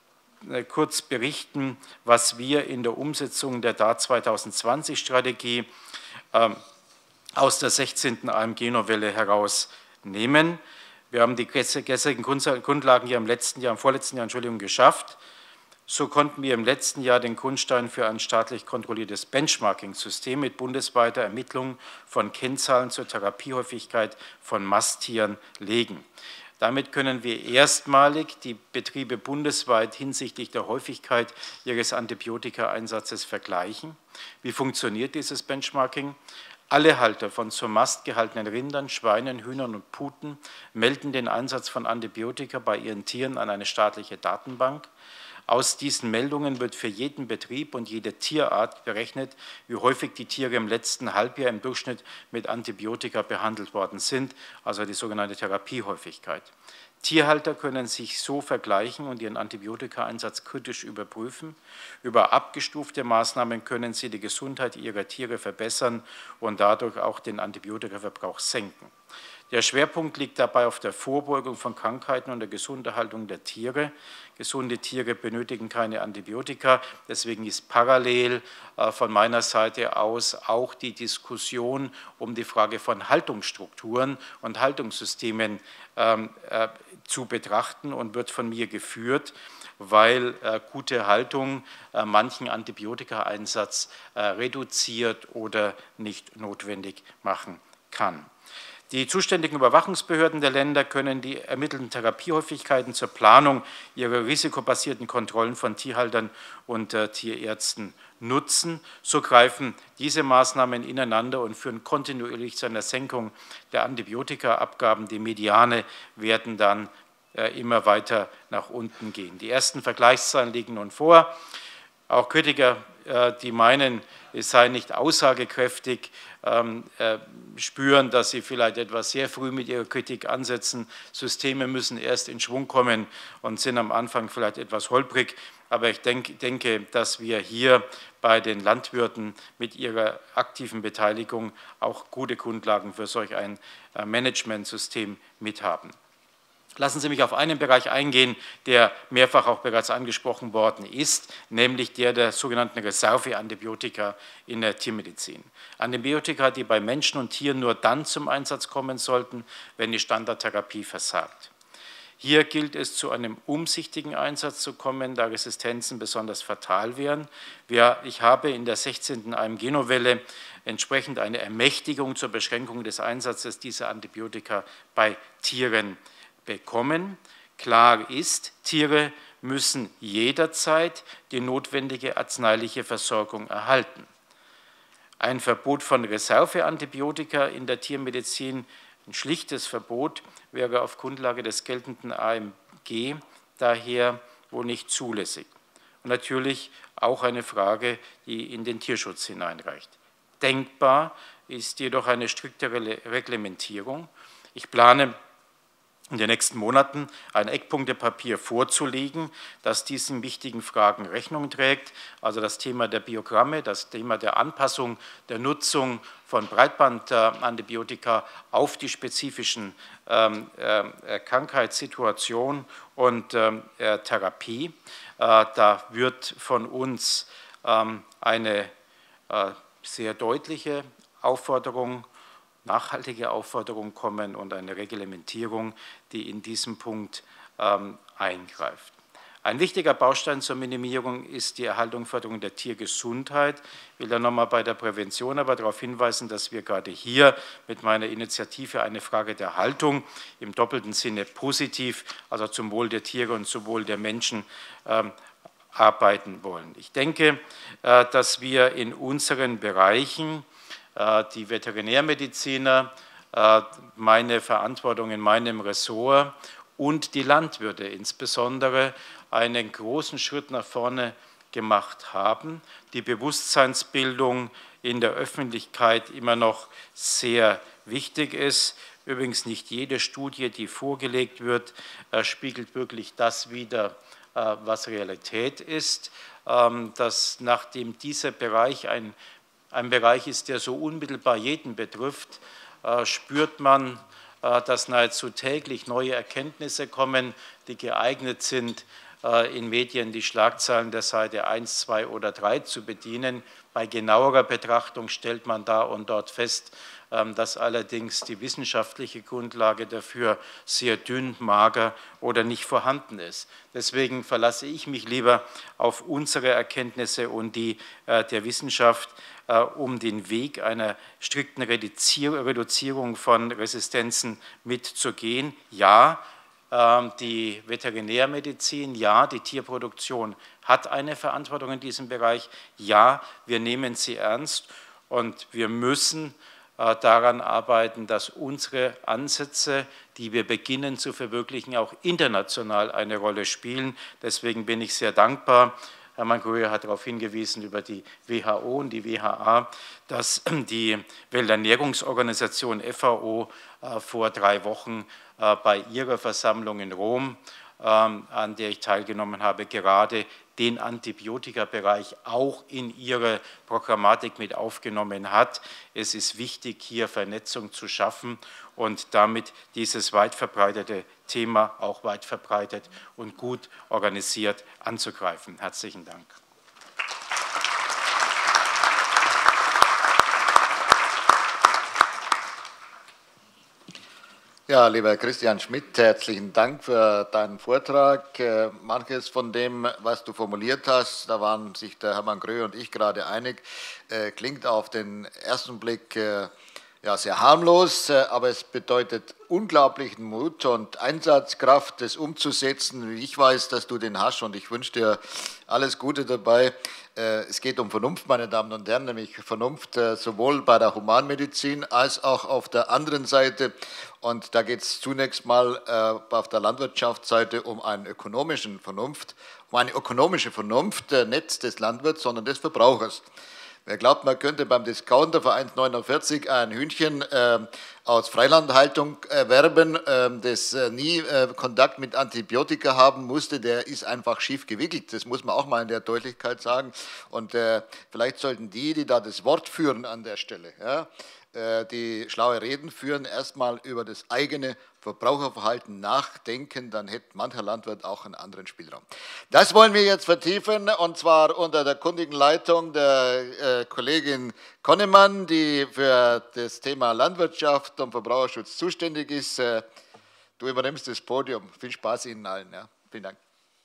Speaker 3: kurz berichten, was wir in der Umsetzung der D A T zweitausendzwanzig-Strategie ähm, aus der sechzehnten A M G-Novelle herausnehmen. Wir haben die gestrigen Grundlagen ja im letzten Jahr, im vorletzten Jahr, Entschuldigung, geschafft. So konnten wir im letzten Jahr den Grundstein für ein staatlich kontrolliertes Benchmarking-System mit bundesweiter Ermittlung von Kennzahlen zur Therapiehäufigkeit von Masttieren legen. Damit können wir erstmalig die Betriebe bundesweit hinsichtlich der Häufigkeit ihres Antibiotikaeinsatzes vergleichen. Wie funktioniert dieses Benchmarking? Alle Halter von zur Mast gehaltenen Rindern, Schweinen, Hühnern und Puten melden den Einsatz von Antibiotika bei ihren Tieren an eine staatliche Datenbank. Aus diesen Meldungen wird für jeden Betrieb und jede Tierart berechnet, wie häufig die Tiere im letzten Halbjahr im Durchschnitt mit Antibiotika behandelt worden sind, also die sogenannte Therapiehäufigkeit. Tierhalter können sich so vergleichen und ihren Antibiotikaeinsatz kritisch überprüfen. Über abgestufte Maßnahmen können sie die Gesundheit ihrer Tiere verbessern und dadurch auch den Antibiotikaverbrauch senken. Der Schwerpunkt liegt dabei auf der Vorbeugung von Krankheiten und der Gesunderhaltung der Tiere. Gesunde Tiere benötigen keine Antibiotika, deswegen ist parallel äh, von meiner Seite aus auch die Diskussion um die Frage von Haltungsstrukturen und Haltungssystemen ähm, äh, zu betrachten und wird von mir geführt, weil äh, gute Haltung äh, manchen Antibiotikaeinsatz äh, reduziert oder nicht notwendig machen kann. Die zuständigen Überwachungsbehörden der Länder können die ermittelten Therapiehäufigkeiten zur Planung ihrer risikobasierten Kontrollen von Tierhaltern und äh, Tierärzten nutzen. So greifen diese Maßnahmen ineinander und führen kontinuierlich zu einer Senkung der Antibiotikaabgaben. Die Mediane werden dann äh, immer weiter nach unten gehen. Die ersten Vergleichszahlen liegen nun vor. Auch Kritiker, äh, die meinen, es sei nicht aussagekräftig, ähm, äh, spüren, dass sie vielleicht etwas sehr früh mit ihrer Kritik ansetzen. Systeme müssen erst in Schwung kommen und sind am Anfang vielleicht etwas holprig. Aber ich denk, denke, dass wir hier bei den Landwirten mit ihrer aktiven Beteiligung auch gute Grundlagen für solch ein äh, Managementsystem mithaben. Lassen Sie mich auf einen Bereich eingehen, der mehrfach auch bereits angesprochen worden ist, nämlich der der sogenannten Reserveantibiotika in der Tiermedizin. Antibiotika, die bei Menschen und Tieren nur dann zum Einsatz kommen sollten, wenn die Standardtherapie versagt. Hier gilt es, zu einem umsichtigen Einsatz zu kommen, da Resistenzen besonders fatal wären. Ich habe in der sechzehnten A M G-Novelle entsprechend eine Ermächtigung zur Beschränkung des Einsatzes dieser Antibiotika bei Tieren bekommen. Klar ist, Tiere müssen jederzeit die notwendige arzneiliche Versorgung erhalten. Ein Verbot von Reserveantibiotika in der Tiermedizin, ein schlichtes Verbot, wäre auf Grundlage des geltenden A M G daher wohl nicht zulässig. Und natürlich auch eine Frage, die in den Tierschutz hineinreicht. Denkbar ist jedoch eine striktere Reglementierung. Ich plane in den nächsten Monaten ein Eckpunktepapier vorzulegen, das diesen wichtigen Fragen Rechnung trägt, also das Thema der Biogramme, das Thema der Anpassung der Nutzung von Breitbandantibiotika auf die spezifischen ähm, äh, Krankheitssituationen und ähm, äh, Therapie. Äh, da wird von uns ähm, eine äh, sehr deutliche Aufforderung nachhaltige Aufforderung kommen und eine Reglementierung, die in diesem Punkt ähm, eingreift. Ein wichtiger Baustein zur Minimierung ist die Erhaltung und Förderung der Tiergesundheit. Ich will da nochmal bei der Prävention aber darauf hinweisen, dass wir gerade hier mit meiner Initiative eine Frage der Haltung im doppelten Sinne positiv, also zum Wohl der Tiere und zum Wohl der Menschen, ähm, arbeiten wollen. Ich denke, äh, dass wir in unseren Bereichen, äh, die Veterinärmediziner, äh, meine Verantwortung in meinem Ressort und die Landwirte insbesondere einen großen Schritt nach vorne gemacht haben. Die Bewusstseinsbildung in der Öffentlichkeit immer noch sehr wichtig ist. Übrigens nicht jede Studie, die vorgelegt wird, spiegelt wirklich das wider, was Realität ist. Dass nachdem dieser Bereich ein, ein Bereich ist, der so unmittelbar jeden betrifft, spürt man, dass nahezu täglich neue Erkenntnisse kommen, die geeignet sind, in Medien die Schlagzeilen der Seite eins, zwei oder drei zu bedienen. Bei genauerer Betrachtung stellt man da und dort fest, dass allerdings die wissenschaftliche Grundlage dafür sehr dünn, mager oder nicht vorhanden ist. Deswegen verlasse ich mich lieber auf unsere Erkenntnisse und die der Wissenschaft, um den Weg einer strikten Reduzierung von Resistenzen mitzugehen. Ja, die Veterinärmedizin, ja, die Tierproduktion hat eine Verantwortung in diesem Bereich. Ja, wir nehmen sie ernst und wir müssen daran arbeiten, dass unsere Ansätze, die wir beginnen zu verwirklichen, auch international eine Rolle spielen. Deswegen bin ich sehr dankbar. Hermann Gröhe hat darauf hingewiesen über die W H O und die W H A, dass die Welternährungsorganisation F A O vor drei Wochen bei ihrer Versammlung in Rom, an der ich teilgenommen habe, gerade den Antibiotika-Bereich auch in ihre Programmatik mit aufgenommen hat. Es ist wichtig, hier Vernetzung zu schaffen und damit dieses weit verbreitete Thema auch weit verbreitet und gut organisiert anzugreifen. Herzlichen Dank.
Speaker 1: Ja, lieber Christian Schmidt, herzlichen Dank für deinen Vortrag. Manches von dem, was du formuliert hast, da waren sich der Hermann Gröhe und ich gerade einig, klingt auf den ersten Blick ja, sehr harmlos, aber es bedeutet unglaublichen Mut und Einsatzkraft, das umzusetzen. Ich weiß, dass du den hast und ich wünsche dir alles Gute dabei. Es geht um Vernunft, meine Damen und Herren, nämlich Vernunft sowohl bei der Humanmedizin als auch auf der anderen Seite. Und da geht es zunächst mal auf der Landwirtschaftsseite um einen ökonomischen Vernunft, um eine ökonomische Vernunft, nicht des Landwirts, sondern des Verbrauchers. Wer glaubt, man könnte beim Discounter für eins neunundvierzig ein Hühnchen äh, aus Freilandhaltung erwerben, äh, das äh, nie äh, Kontakt mit Antibiotika haben musste, der ist einfach schief gewickelt. Das muss man auch mal in der Deutlichkeit sagen. Und äh, vielleicht sollten die, die da das Wort führen an der Stelle, ja, äh, die schlaue Reden führen, erstmal über das eigene Verbraucherverhalten nachdenken, dann hätte mancher Landwirt auch einen anderen Spielraum. Das wollen wir jetzt vertiefen, und zwar unter der kundigen Leitung der äh, Kollegin Konnemann, die für das Thema Landwirtschaft und Verbraucherschutz zuständig ist. Äh, du übernimmst das Podium. Viel Spaß Ihnen allen. Ja. Vielen Dank.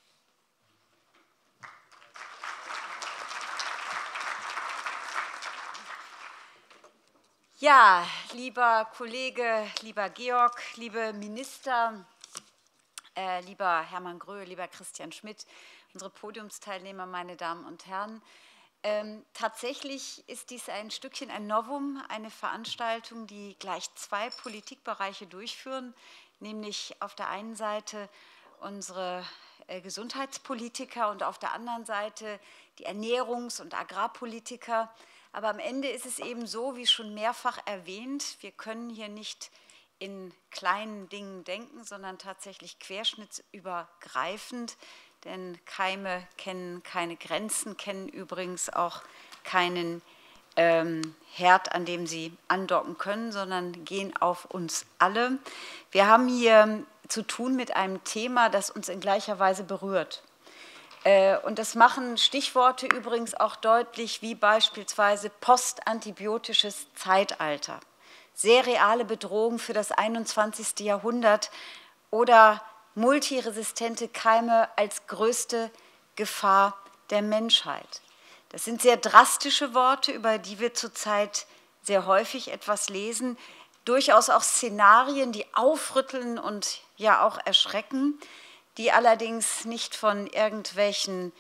Speaker 4: Ja, lieber Kollege, lieber Georg, liebe Minister, äh, lieber Hermann Gröhe, lieber Christian Schmidt, unsere Podiumsteilnehmer, meine Damen und Herren. Ähm, tatsächlich ist dies ein Stückchen ein Novum, eine Veranstaltung, die gleich zwei Politikbereiche durchführen, nämlich auf der einen Seite unsere äh, Gesundheitspolitiker und auf der anderen Seite die Ernährungs- und Agrarpolitiker. Aber am Ende ist es eben so, wie schon mehrfach erwähnt, wir können hier nicht in kleinen Dingen denken, sondern tatsächlich querschnittsübergreifend, denn Keime kennen keine Grenzen, kennen übrigens auch keinen ähm, Herd, an dem sie andocken können, sondern gehen auf uns alle. Wir haben hier zu tun mit einem Thema, das uns in gleicher Weise berührt. Und das machen Stichworte übrigens auch deutlich, wie beispielsweise postantibiotisches Zeitalter. sehr reale Bedrohung für das einundzwanzigste Jahrhundert oder multiresistente Keime als größte Gefahr der Menschheit. Das sind sehr drastische Worte, über die wir zurzeit sehr häufig etwas lesen, durchaus auch Szenarien, die aufrütteln und ja auch erschrecken, die allerdings nicht von irgendwelchen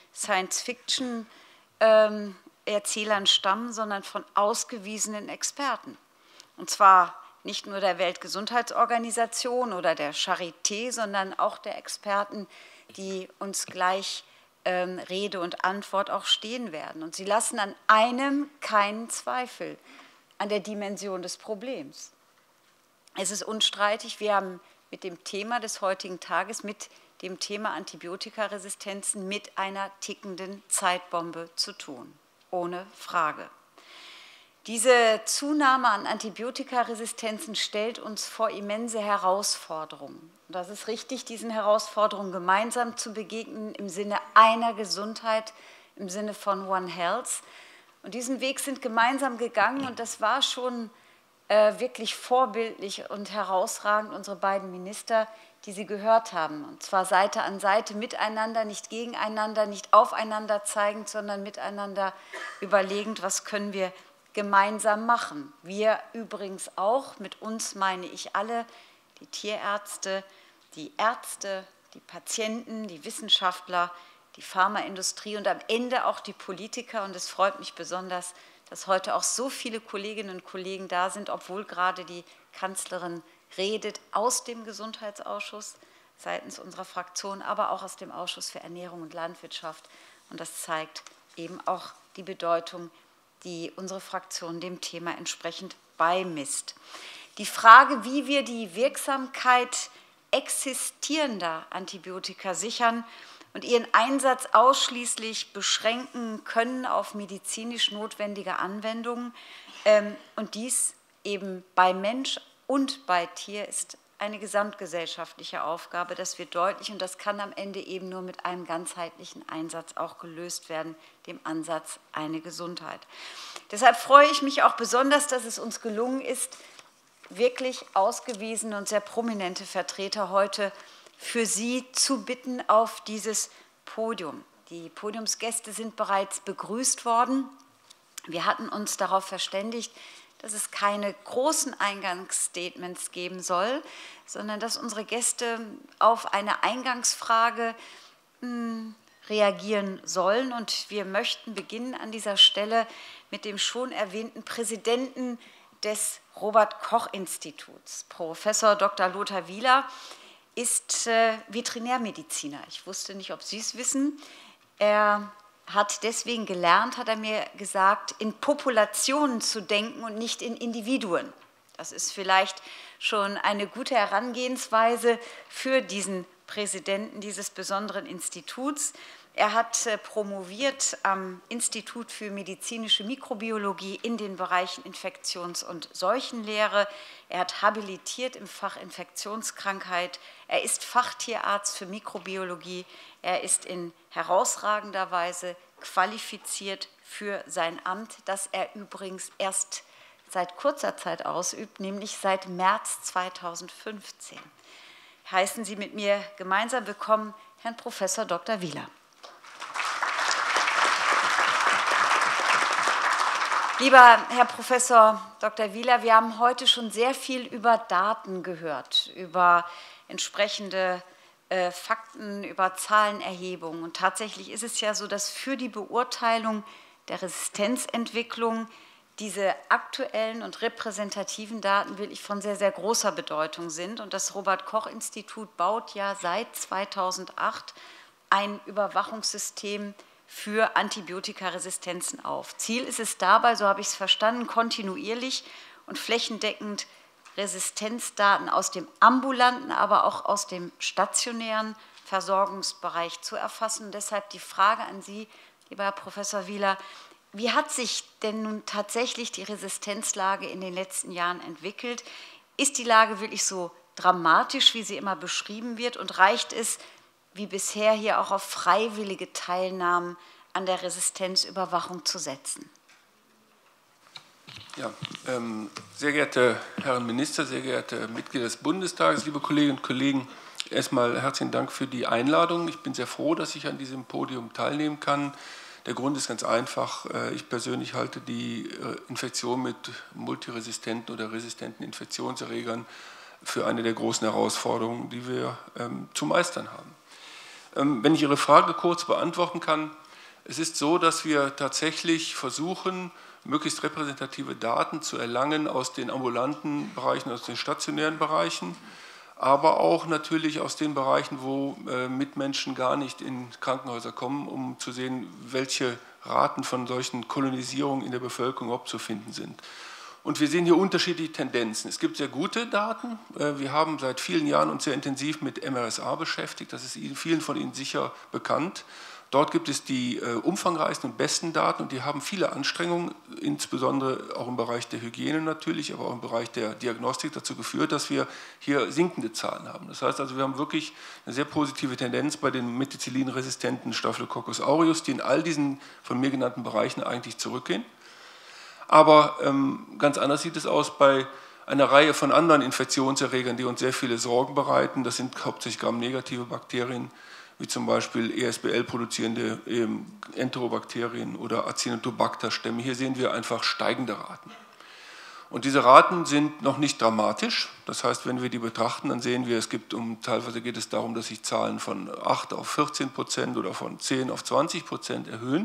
Speaker 4: Science-Fiction-Erzählern stammen, sondern von ausgewiesenen Experten. Und zwar nicht nur der Weltgesundheitsorganisation oder der Charité, sondern auch der Experten, die uns gleich ähm, Rede und Antwort auch stehen werden. Und sie lassen an einem keinen Zweifel, an der Dimension des Problems. Es ist unstreitig, wir haben mit dem Thema des heutigen Tages, mit dem Thema Antibiotikaresistenzen, mit einer tickenden Zeitbombe zu tun, ohne Frage. Diese Zunahme an Antibiotikaresistenzen stellt uns vor immense Herausforderungen. Und das ist richtig, diesen Herausforderungen gemeinsam zu begegnen im Sinne einer Gesundheit, im Sinne von One Health. Und diesen Weg sind gemeinsam gegangen und das war schon äh, wirklich vorbildlich und herausragend, unsere beiden Minister, die Sie gehört haben. Und zwar Seite an Seite miteinander, nicht gegeneinander, nicht aufeinander zeigend, sondern miteinander überlegend, was können wir gemeinsam machen. Wir übrigens auch, mit uns meine ich alle, die Tierärzte, die Ärzte, die Patienten, die Wissenschaftler, die Pharmaindustrie und am Ende auch die Politiker. Und es freut mich besonders, dass heute auch so viele Kolleginnen und Kollegen da sind, obwohl gerade die Kanzlerin redet aus dem Gesundheitsausschuss seitens unserer Fraktion, aber auch aus dem Ausschuss für Ernährung und Landwirtschaft. Und das zeigt eben auch die Bedeutung, die unsere Fraktion dem Thema entsprechend beimisst. Die Frage, wie wir die Wirksamkeit existierender Antibiotika sichern und ihren Einsatz ausschließlich beschränken können auf medizinisch notwendige Anwendungen, ähm, und dies eben bei Mensch und bei Tier, ist eine gesamtgesellschaftliche Aufgabe. Das wird deutlich und das kann am Ende eben nur mit einem ganzheitlichen Einsatz auch gelöst werden, dem Ansatz eine Gesundheit. Deshalb freue ich mich auch besonders, dass es uns gelungen ist, wirklich ausgewiesene und sehr prominente Vertreter heute für Sie zu bitten auf dieses Podium. Die Podiumsgäste sind bereits begrüßt worden. Wir hatten uns darauf verständigt, dass es keine großen Eingangsstatements geben soll, sondern dass unsere Gäste auf eine Eingangsfrage mh, reagieren sollen. Und wir möchten beginnen an dieser Stelle mit dem schon erwähnten Präsidenten des Robert-Koch-Instituts. Professor Doktor Lothar Wieler ist äh, Veterinärmediziner. Ich wusste nicht, ob Sie es wissen. Er hat deswegen gelernt, hat er mir gesagt, in Populationen zu denken und nicht in Individuen. Das ist vielleicht schon eine gute Herangehensweise für diesen Präsidenten dieses besonderen Instituts. Er hat promoviert am Institut für medizinische Mikrobiologie in den Bereichen Infektions- und Seuchenlehre. Er hat habilitiert im Fach Infektionskrankheit. Er ist Fachtierarzt für Mikrobiologie. Er ist in herausragender Weise qualifiziert für sein Amt, das er übrigens erst seit kurzer Zeit ausübt, nämlich seit März zweitausendfünfzehn. Heißen Sie mit mir gemeinsam willkommen Herrn Professor Doktor Wieler. Lieber Herr Professor Doktor Wieler, wir haben heute schon sehr viel über Daten gehört, über entsprechende äh, Fakten, über Zahlenerhebungen. Und tatsächlich ist es ja so, dass für die Beurteilung der Resistenzentwicklung diese aktuellen und repräsentativen Daten wirklich von sehr, sehr großer Bedeutung sind. Und das Robert-Koch-Institut baut ja seit zweitausendacht ein Überwachungssystem für Antibiotikaresistenzen auf. Ziel ist es dabei, so habe ich es verstanden, kontinuierlich und flächendeckend Resistenzdaten aus dem ambulanten, aber auch aus dem stationären Versorgungsbereich zu erfassen. Und deshalb die Frage an Sie, lieber Herr Professor Wieler, wie hat sich denn nun tatsächlich die Resistenzlage in den letzten Jahren entwickelt? Ist die Lage wirklich so dramatisch, wie sie immer beschrieben wird, und reicht es, wie bisher, hier auch auf freiwillige Teilnahmen an der Resistenzüberwachung zu setzen?
Speaker 5: Ja, ähm, sehr geehrte Herren Minister, sehr geehrte Mitglieder des Bundestages, liebe Kolleginnen und Kollegen, erstmal herzlichen Dank für die Einladung. Ich bin sehr froh, dass ich an diesem Podium teilnehmen kann. Der Grund ist ganz einfach. Ich persönlich halte die Infektion mit multiresistenten oder resistenten Infektionserregern für eine der großen Herausforderungen, die wir ähm, zu meistern haben. Ähm, wenn ich Ihre Frage kurz beantworten kann, es ist so, dass wir tatsächlich versuchen, möglichst repräsentative Daten zu erlangen aus den ambulanten Bereichen, aus den stationären Bereichen, aber auch natürlich aus den Bereichen, wo äh, Mitmenschen gar nicht in Krankenhäuser kommen, um zu sehen, welche Raten von solchen Kolonisierungen in der Bevölkerung überhaupt zu finden sind. Und wir sehen hier unterschiedliche Tendenzen. Es gibt sehr gute Daten. Äh, wir haben seit vielen Jahren uns sehr intensiv mit M R S A beschäftigt. Das ist Ihnen, vielen von Ihnen sicher bekannt. Dort gibt es die äh, umfangreichsten und besten Daten und die haben viele Anstrengungen, insbesondere auch im Bereich der Hygiene natürlich, aber auch im Bereich der Diagnostik dazu geführt, dass wir hier sinkende Zahlen haben. Das heißt also, wir haben wirklich eine sehr positive Tendenz bei den methicillin-resistenten Staphylococcus aureus, die in all diesen von mir genannten Bereichen eigentlich zurückgehen. Aber ähm, ganz anders sieht es aus bei einer Reihe von anderen Infektionserregern, die uns sehr viele Sorgen bereiten. Das sind hauptsächlich gramnegative Bakterien, wie zum Beispiel E S B L-produzierende ähm, Enterobakterien oder Acinetobacter-Stämme. Hier sehen wir einfach steigende Raten. Und diese Raten sind noch nicht dramatisch. Das heißt, wenn wir die betrachten, dann sehen wir, es gibt um, teilweise geht es darum, dass sich Zahlen von acht auf vierzehn Prozent oder von zehn auf zwanzig Prozent erhöhen.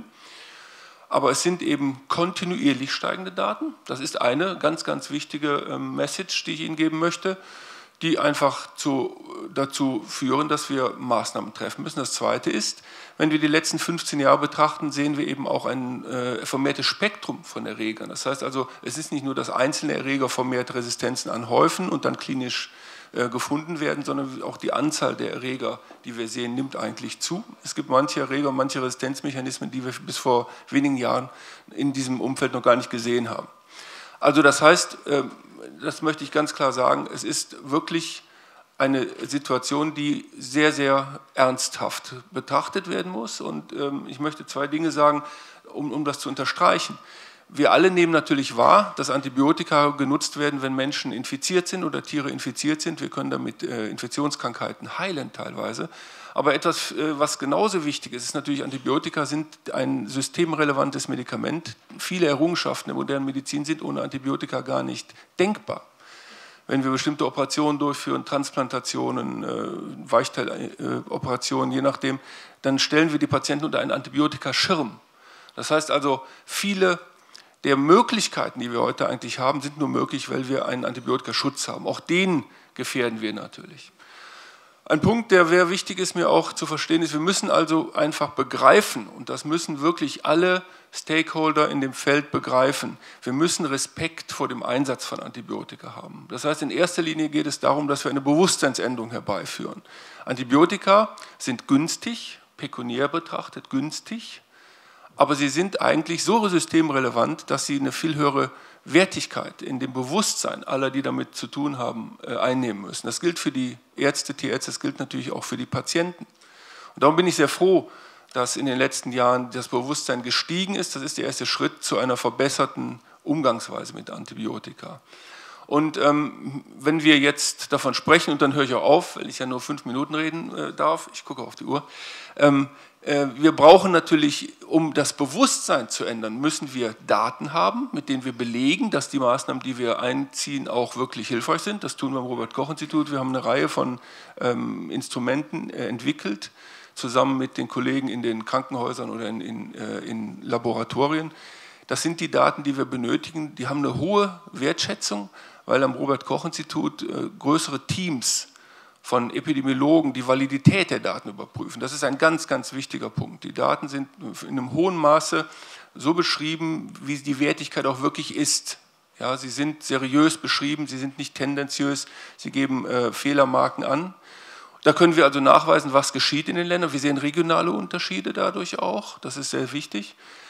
Speaker 5: Aber es sind eben kontinuierlich steigende Daten. Das ist eine ganz, ganz wichtige ähm, Message, die ich Ihnen geben möchte, die einfach zu, dazu führen, dass wir Maßnahmen treffen müssen. Das Zweite ist, wenn wir die letzten fünfzehn Jahre betrachten, sehen wir eben auch ein äh, vermehrtes Spektrum von Erregern. Das heißt also, es ist nicht nur, dass einzelne Erreger vermehrt Resistenzen anhäufen und dann klinisch äh, gefunden werden, sondern auch die Anzahl der Erreger, die wir sehen, nimmt eigentlich zu. Es gibt manche Erreger, manche Resistenzmechanismen, die wir bis vor wenigen Jahren in diesem Umfeld noch gar nicht gesehen haben. Also das heißt, äh, das möchte ich ganz klar sagen, es ist wirklich eine Situation, die sehr, sehr ernsthaft betrachtet werden muss. Und ähm, ich möchte zwei Dinge sagen, um, um das zu unterstreichen. Wir alle nehmen natürlich wahr, dass Antibiotika genutzt werden, wenn Menschen infiziert sind oder Tiere infiziert sind. Wir können damit äh, Infektionskrankheiten heilen teilweise. Aber etwas, äh, was genauso wichtig ist, ist natürlich, Antibiotika sind ein systemrelevantes Medikament. Viele Errungenschaften der modernen Medizin sind ohne Antibiotika gar nicht denkbar. Wenn wir bestimmte Operationen durchführen, Transplantationen, äh, Weichteileoperationen, je nachdem, dann stellen wir die Patienten unter einen Antibiotikaschirm. Das heißt also, viele der Möglichkeiten, die wir heute eigentlich haben, sind nur möglich, weil wir einen Antibiotikaschutz haben. Auch den gefährden wir natürlich. Ein Punkt, der sehr wichtig ist, mir auch zu verstehen, ist, wir müssen also einfach begreifen, und das müssen wirklich alle Stakeholder in dem Feld begreifen, wir müssen Respekt vor dem Einsatz von Antibiotika haben. Das heißt, in erster Linie geht es darum, dass wir eine Bewusstseinsänderung herbeiführen. Antibiotika sind günstig, pekuniär betrachtet günstig, aber sie sind eigentlich so systemrelevant, dass sie eine viel höhere Wertigkeit in dem Bewusstsein aller, die damit zu tun haben, einnehmen müssen. Das gilt für die Ärzte, Tierärzte, das gilt natürlich auch für die Patienten. Und darum bin ich sehr froh, dass in den letzten Jahren das Bewusstsein gestiegen ist. Das ist der erste Schritt zu einer verbesserten Umgangsweise mit Antibiotika. Und ähm, wenn wir jetzt davon sprechen, und dann höre ich auch auf, weil ich ja nur fünf Minuten reden äh, darf, ich gucke auf die Uhr, ähm, äh, wir brauchen natürlich, um das Bewusstsein zu ändern, müssen wir Daten haben, mit denen wir belegen, dass die Maßnahmen, die wir einziehen, auch wirklich hilfreich sind. Das tun wir am Robert-Koch-Institut. Wir haben eine Reihe von ähm, Instrumenten äh, entwickelt, zusammen mit den Kollegen in den Krankenhäusern oder in, in, äh, in Laboratorien. Das sind die Daten, die wir benötigen. Die haben eine hohe Wertschätzung, weil am Robert-Koch-Institut äh, größere Teams von Epidemiologen die Validität der Daten überprüfen. Das ist ein ganz, ganz wichtiger Punkt. Die Daten sind in einem hohen Maße so beschrieben, wie die Wertigkeit auch wirklich ist. Ja, sie sind seriös beschrieben, sie sind nicht tendenziös, sie geben äh, Fehlermarken an. Da können wir also nachweisen, was geschieht in den Ländern. Wir sehen regionale Unterschiede dadurch auch, das ist sehr wichtig.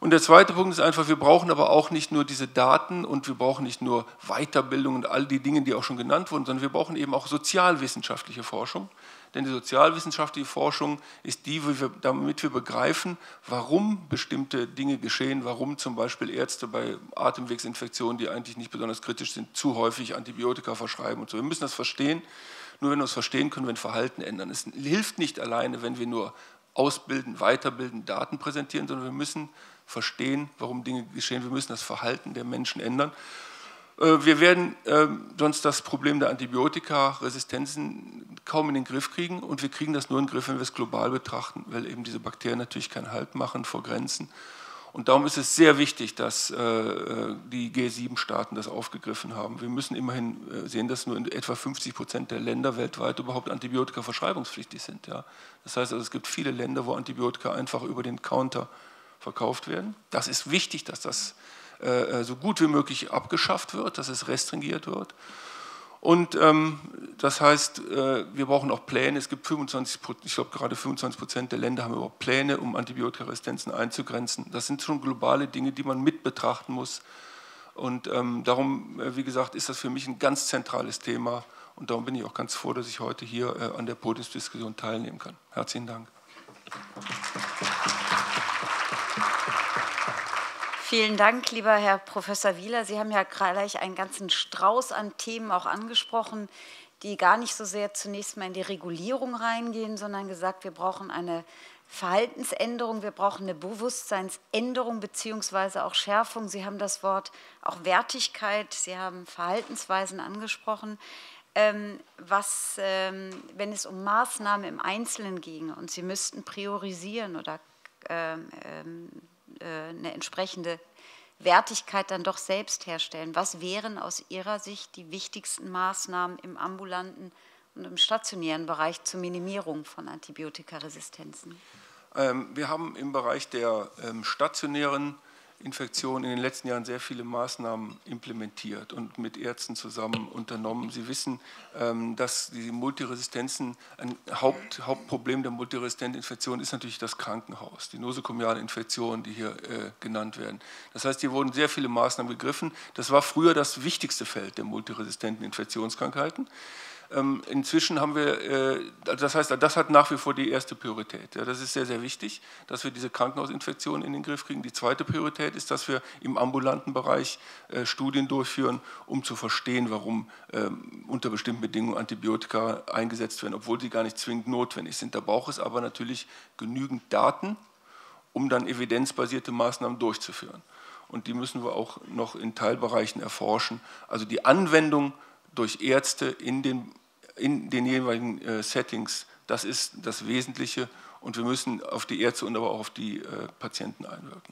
Speaker 5: Und der zweite Punkt ist einfach, wir brauchen aber auch nicht nur diese Daten und wir brauchen nicht nur Weiterbildung und all die Dinge, die auch schon genannt wurden, sondern wir brauchen eben auch sozialwissenschaftliche Forschung. Denn die sozialwissenschaftliche Forschung ist die, wir, damit wir begreifen, warum bestimmte Dinge geschehen, warum zum Beispiel Ärzte bei Atemwegsinfektionen, die eigentlich nicht besonders kritisch sind, zu häufig Antibiotika verschreiben und so. Wir müssen das verstehen. Nur wenn wir es verstehen, können wir ein Verhalten ändern. Es hilft nicht alleine, wenn wir nur ausbilden, weiterbilden, Daten präsentieren, sondern wir müssen verstehen, warum Dinge geschehen. Wir müssen das Verhalten der Menschen ändern. Wir werden äh, sonst das Problem der Antibiotikaresistenzen kaum in den Griff kriegen und wir kriegen das nur in den Griff, wenn wir es global betrachten, weil eben diese Bakterien natürlich keinen Halt machen vor Grenzen. Und darum ist es sehr wichtig, dass äh, die G sieben Staaten das aufgegriffen haben. Wir müssen immerhin äh, sehen, dass nur in etwa fünfzig Prozent der Länder weltweit überhaupt Antibiotika verschreibungspflichtig sind. Ja. Das heißt also, es gibt viele Länder, wo Antibiotika einfach über den Counter verkauft werden. Das ist wichtig, dass das äh, so gut wie möglich abgeschafft wird, dass es restringiert wird. Und ähm, das heißt, äh, wir brauchen auch Pläne. Es gibt fünfundzwanzig, ich glaube gerade fünfundzwanzig Prozent der Länder haben überhaupt Pläne, um Antibiotikaresistenzen einzugrenzen. Das sind schon globale Dinge, die man mit betrachten muss. Und ähm, darum, äh, wie gesagt, ist das für mich ein ganz zentrales Thema. Und darum bin ich auch ganz froh, dass ich heute hier äh, an der Podiumsdiskussion teilnehmen kann. Herzlichen Dank.
Speaker 4: Vielen Dank, lieber Herr Professor Wieler. Sie haben ja gleich einen ganzen Strauß an Themen auch angesprochen, die gar nicht so sehr zunächst mal in die Regulierung reingehen, sondern gesagt, wir brauchen eine Verhaltensänderung, wir brauchen eine Bewusstseinsänderung beziehungsweise auch Schärfung. Sie haben das Wort auch Wertigkeit, Sie haben Verhaltensweisen angesprochen. Ähm, was, ähm, wenn es um Maßnahmen im Einzelnen ginge und Sie müssten priorisieren oder ähm, ähm, eine entsprechende Wertigkeit dann doch selbst herstellen. Was wären aus Ihrer Sicht die wichtigsten Maßnahmen im ambulanten und im stationären Bereich zur Minimierung von Antibiotikaresistenzen?
Speaker 5: Ähm, wir haben im Bereich der ähm, stationären Infektionen in den letzten Jahren sehr viele Maßnahmen implementiert und mit Ärzten zusammen unternommen. Sie wissen, ähm, dass die Multiresistenzen, ein Haupt, Hauptproblem der multiresistenten Infektion ist natürlich das Krankenhaus, die nosokomiale Infektionen, die hier äh, genannt werden. Das heißt, hier wurden sehr viele Maßnahmen gegriffen. Das war früher das wichtigste Feld der multiresistenten Infektionskrankheiten. Inzwischen haben wir, das heißt, das hat nach wie vor die erste Priorität. Das ist sehr, sehr wichtig, dass wir diese Krankenhausinfektionen in den Griff kriegen. Die zweite Priorität ist, dass wir im ambulanten Bereich Studien durchführen, um zu verstehen, warum unter bestimmten Bedingungen Antibiotika eingesetzt werden, obwohl sie gar nicht zwingend notwendig sind. Da braucht es aber natürlich genügend Daten, um dann evidenzbasierte Maßnahmen durchzuführen. Und die müssen wir auch noch in Teilbereichen erforschen. Also die Anwendung durch Ärzte in den, in den jeweiligen äh, Settings, das ist das Wesentliche und wir müssen auf die Ärzte und aber auch auf die äh, Patienten einwirken.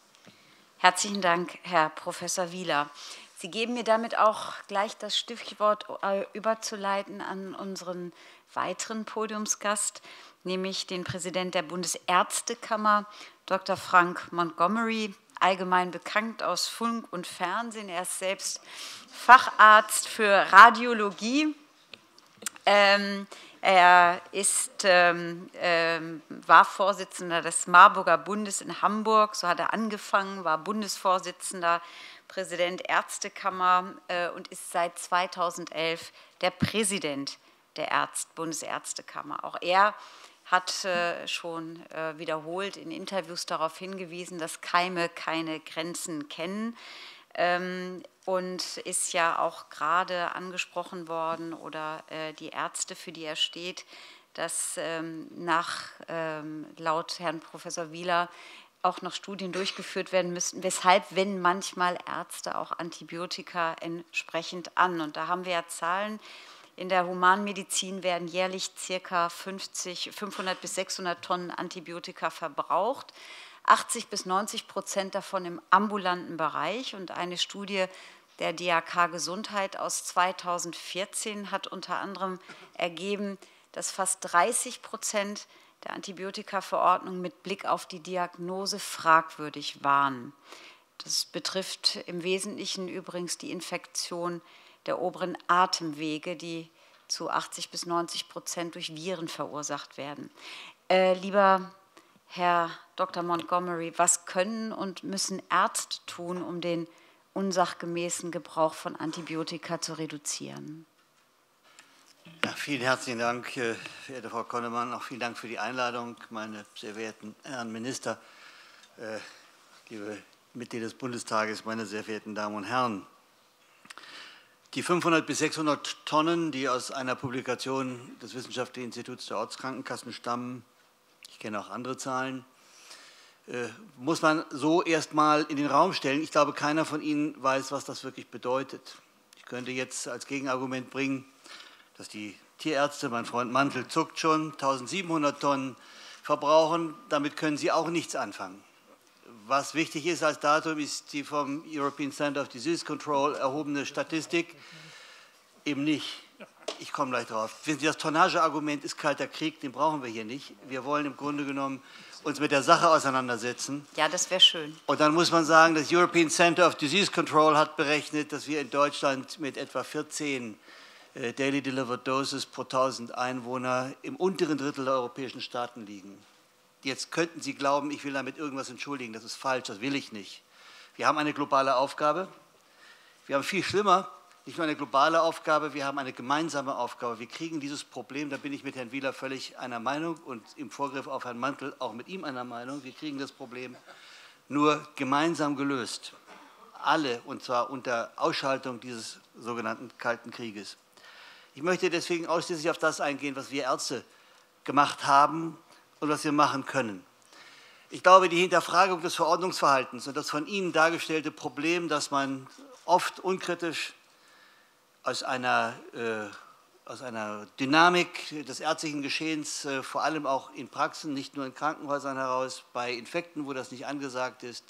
Speaker 4: Herzlichen Dank, Herr Professor Wieler. Sie geben mir damit auch gleich das Stichwort äh, überzuleiten an unseren weiteren Podiumsgast, nämlich den Präsidenten der Bundesärztekammer, Doktor Frank Montgomery, allgemein bekannt aus Funk und Fernsehen. Er ist selbst Facharzt für Radiologie. Ähm, er ist, ähm, ähm, war Vorsitzender des Marburger Bundes in Hamburg, so hat er angefangen, war Bundesvorsitzender, Präsident Ärztekammer äh, und ist seit zweitausendelf der Präsident der Ärzt- Bundesärztekammer. Auch er hat äh, schon äh, wiederholt in Interviews darauf hingewiesen, dass Keime keine Grenzen kennen. Ähm, und ist ja auch gerade angesprochen worden, oder äh, die Ärzte, für die er steht, dass ähm, nach, ähm, laut Herrn Professor Wieler auch noch Studien durchgeführt werden müssten, weshalb wenn manchmal Ärzte auch Antibiotika entsprechend an. Und da haben wir ja Zahlen. In der Humanmedizin werden jährlich ca. fünfhundert bis sechshundert Tonnen Antibiotika verbraucht, achtzig bis neunzig Prozent davon im ambulanten Bereich. Und eine Studie der D A K Gesundheit aus zweitausendvierzehn hat unter anderem ergeben, dass fast dreißig Prozent der Antibiotikaverordnung mit Blick auf die Diagnose fragwürdig waren. Das betrifft im Wesentlichen übrigens die Infektion der oberen Atemwege, die zu achtzig bis neunzig Prozent durch Viren verursacht werden. Äh, lieber Herr Doktor Montgomery, was können und müssen Ärzte tun, um den unsachgemäßen Gebrauch von Antibiotika zu reduzieren?
Speaker 6: Ja, vielen herzlichen Dank, verehrte Frau Konnemann. Auch vielen Dank für die Einladung, meine sehr verehrten Herren Minister, äh, liebe Mitglieder des Bundestages, meine sehr verehrten Damen und Herren. Die fünfhundert bis sechshundert Tonnen, die aus einer Publikation des Wissenschaftlichen Instituts der Ortskrankenkassen stammen, ich kenne auch andere Zahlen, äh, muss man so erstmal in den Raum stellen. Ich glaube, keiner von Ihnen weiß, was das wirklich bedeutet. Ich könnte jetzt als Gegenargument bringen, dass die Tierärzte, mein Freund Mantel zuckt schon, eintausendsiebenhundert Tonnen verbrauchen. Damit können Sie auch nichts anfangen. Was wichtig ist als Datum, ist die vom European Center of Disease Control erhobene Statistik eben nicht. Ich komme gleich drauf. Wissen Sie, das Tonnageargument ist kalter Krieg, den brauchen wir hier nicht. Wir wollen im Grunde genommen uns mit der Sache auseinandersetzen.
Speaker 4: Ja, das wäre schön.
Speaker 6: Und dann muss man sagen, das European Center of Disease Control hat berechnet, dass wir in Deutschland mit etwa vierzehn Daily Delivered Doses pro tausend Einwohner im unteren Drittel der europäischen Staaten liegen. Jetzt könnten Sie glauben, ich will damit irgendwas entschuldigen. Das ist falsch, das will ich nicht. Wir haben eine globale Aufgabe. Wir haben viel schlimmer, nicht nur eine globale Aufgabe, wir haben eine gemeinsame Aufgabe. Wir kriegen dieses Problem, da bin ich mit Herrn Wieler völlig einer Meinung und im Vorgriff auf Herrn Mantel auch mit ihm einer Meinung. Wir kriegen das Problem nur gemeinsam gelöst. Alle, und zwar unter Ausschaltung dieses sogenannten Kalten Krieges. Ich möchte deswegen ausschließlich auf das eingehen, was wir Ärzte gemacht haben und was wir machen können. Ich glaube, die Hinterfragung des Verordnungsverhaltens und das von Ihnen dargestellte Problem, dass man oft unkritisch aus einer, äh, aus einer Dynamik des ärztlichen Geschehens, äh, vor allem auch in Praxen, nicht nur in Krankenhäusern heraus, bei Infekten, wo das nicht angesagt ist,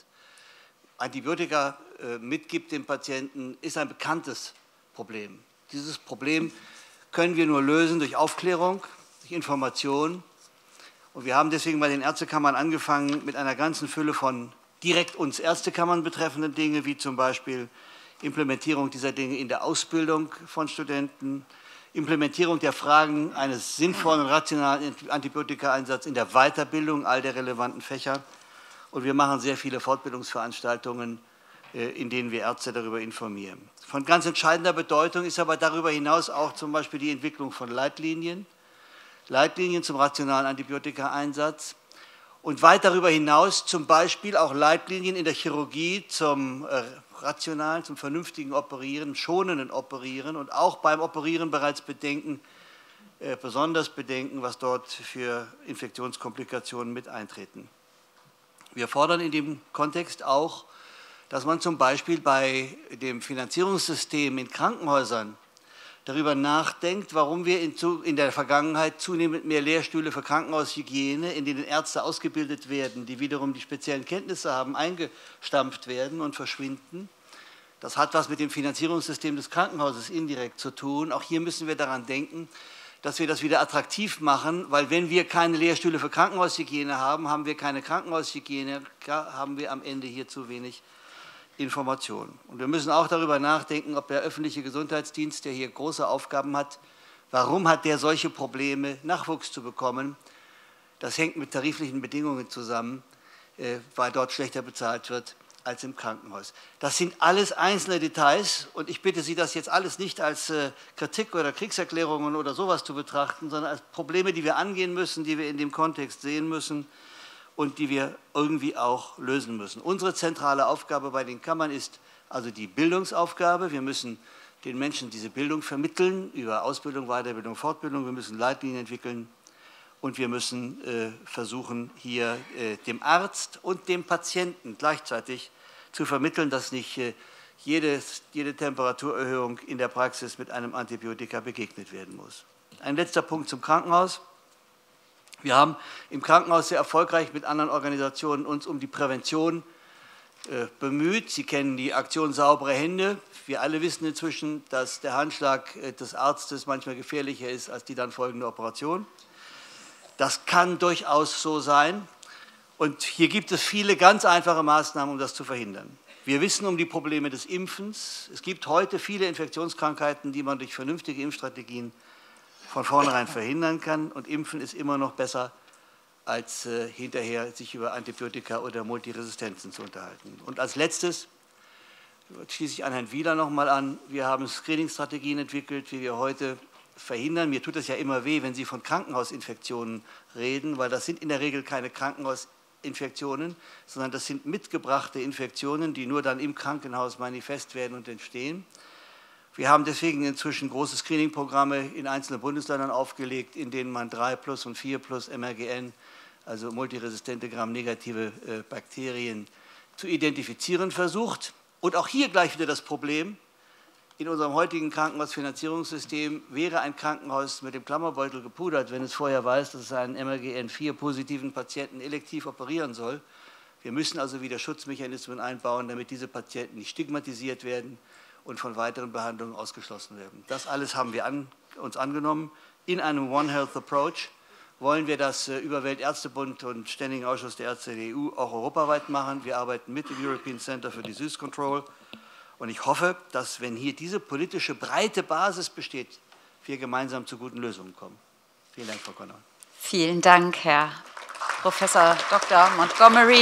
Speaker 6: Antibiotika äh, mitgibt dem Patienten, ist ein bekanntes Problem. Dieses Problem können wir nur lösen durch Aufklärung, durch Information. Und wir haben deswegen bei den Ärztekammern angefangen mit einer ganzen Fülle von direkt uns Ärztekammern betreffenden Dingen, wie zum Beispiel Implementierung dieser Dinge in der Ausbildung von Studenten, Implementierung der Fragen eines sinnvollen und rationalen Antibiotika-Einsatzes in der Weiterbildung all der relevanten Fächer. Und wir machen sehr viele Fortbildungsveranstaltungen, in denen wir Ärzte darüber informieren. Von ganz entscheidender Bedeutung ist aber darüber hinaus auch zum Beispiel die Entwicklung von Leitlinien, Leitlinien zum rationalen Antibiotika-Einsatz und weit darüber hinaus zum Beispiel auch Leitlinien in der Chirurgie zum äh, rationalen, zum vernünftigen Operieren, schonenden Operieren und auch beim Operieren bereits bedenken, äh, besonders bedenken, was dort für Infektionskomplikationen mit eintreten. Wir fordern in dem Kontext auch, dass man zum Beispiel bei dem Finanzierungssystem in Krankenhäusern darüber nachdenkt, warum wir in, in der Vergangenheit zunehmend mehr Lehrstühle für Krankenhaushygiene, in denen Ärzte ausgebildet werden, die wiederum die speziellen Kenntnisse haben, eingestampft werden und verschwinden. Das hat was mit dem Finanzierungssystem des Krankenhauses indirekt zu tun. Auch hier müssen wir daran denken, dass wir das wieder attraktiv machen, weil wenn wir keine Lehrstühle für Krankenhaushygiene haben, haben wir keine Krankenhaushygiene, haben wir am Ende hier zu wenig Informationen. Und wir müssen auch darüber nachdenken, ob der öffentliche Gesundheitsdienst, der hier große Aufgaben hat, warum hat der solche Probleme, Nachwuchs zu bekommen? Das hängt mit tariflichen Bedingungen zusammen, weil dort schlechter bezahlt wird als im Krankenhaus. Das sind alles einzelne Details und ich bitte Sie, das jetzt alles nicht als Kritik oder Kriegserklärungen oder sowas zu betrachten, sondern als Probleme, die wir angehen müssen, die wir in dem Kontext sehen müssen und die wir irgendwie auch lösen müssen. Unsere zentrale Aufgabe bei den Kammern ist also die Bildungsaufgabe. Wir müssen den Menschen diese Bildung vermitteln über Ausbildung, Weiterbildung, Fortbildung. Wir müssen Leitlinien entwickeln und wir müssen äh, versuchen, hier äh, dem Arzt und dem Patienten gleichzeitig zu vermitteln, dass nicht äh, jedes, jede Temperaturerhöhung in der Praxis mit einem Antibiotika begegnet werden muss. Ein letzter Punkt zum Krankenhaus. Wir haben im Krankenhaus sehr erfolgreich mit anderen Organisationen uns um die Prävention äh, bemüht. Sie kennen die Aktion Saubere Hände. Wir alle wissen inzwischen, dass der Handschlag äh, des Arztes manchmal gefährlicher ist als die dann folgende Operation. Das kann durchaus so sein. Und hier gibt es viele ganz einfache Maßnahmen, um das zu verhindern. Wir wissen um die Probleme des Impfens. Es gibt heute viele Infektionskrankheiten, die man durch vernünftige Impfstrategien von vornherein verhindern kann. Und Impfen ist immer noch besser als äh, hinterher sich über Antibiotika oder Multiresistenzen zu unterhalten. Und als Letztes schließe ich an Herrn Wieler noch mal an. Wir haben Screening-Strategien entwickelt, wie wir heute verhindern. Mir tut es ja immer weh, wenn Sie von Krankenhausinfektionen reden, weil das sind in der Regel keine Krankenhausinfektionen, sondern das sind mitgebrachte Infektionen, die nur dann im Krankenhaus manifest werden und entstehen. Wir haben deswegen inzwischen große Screening-Programme in einzelnen Bundesländern aufgelegt, in denen man drei plus und vier plus M R G N, also multiresistente Gram-negative äh, Bakterien, zu identifizieren versucht. Und auch hier gleich wieder das Problem: In unserem heutigen Krankenhausfinanzierungssystem wäre ein Krankenhaus mit dem Klammerbeutel gepudert, wenn es vorher weiß, dass es einen M R G N vier positiven Patienten elektiv operieren soll. Wir müssen also wieder Schutzmechanismen einbauen, damit diese Patienten nicht stigmatisiert werden und von weiteren Behandlungen ausgeschlossen werden. Das alles haben wir an, uns angenommen. In einem One Health Approach wollen wir das äh, über Weltärztebund und Ständigen Ausschuss der Ärzte der E U auch europaweit machen. Wir arbeiten mit dem European Center for Disease Control. Und ich hoffe, dass, wenn hier diese politische breite Basis besteht, wir gemeinsam zu guten Lösungen kommen. Vielen Dank, Frau Konrad.
Speaker 4: Vielen Dank, Herr Professor Doktor Montgomery.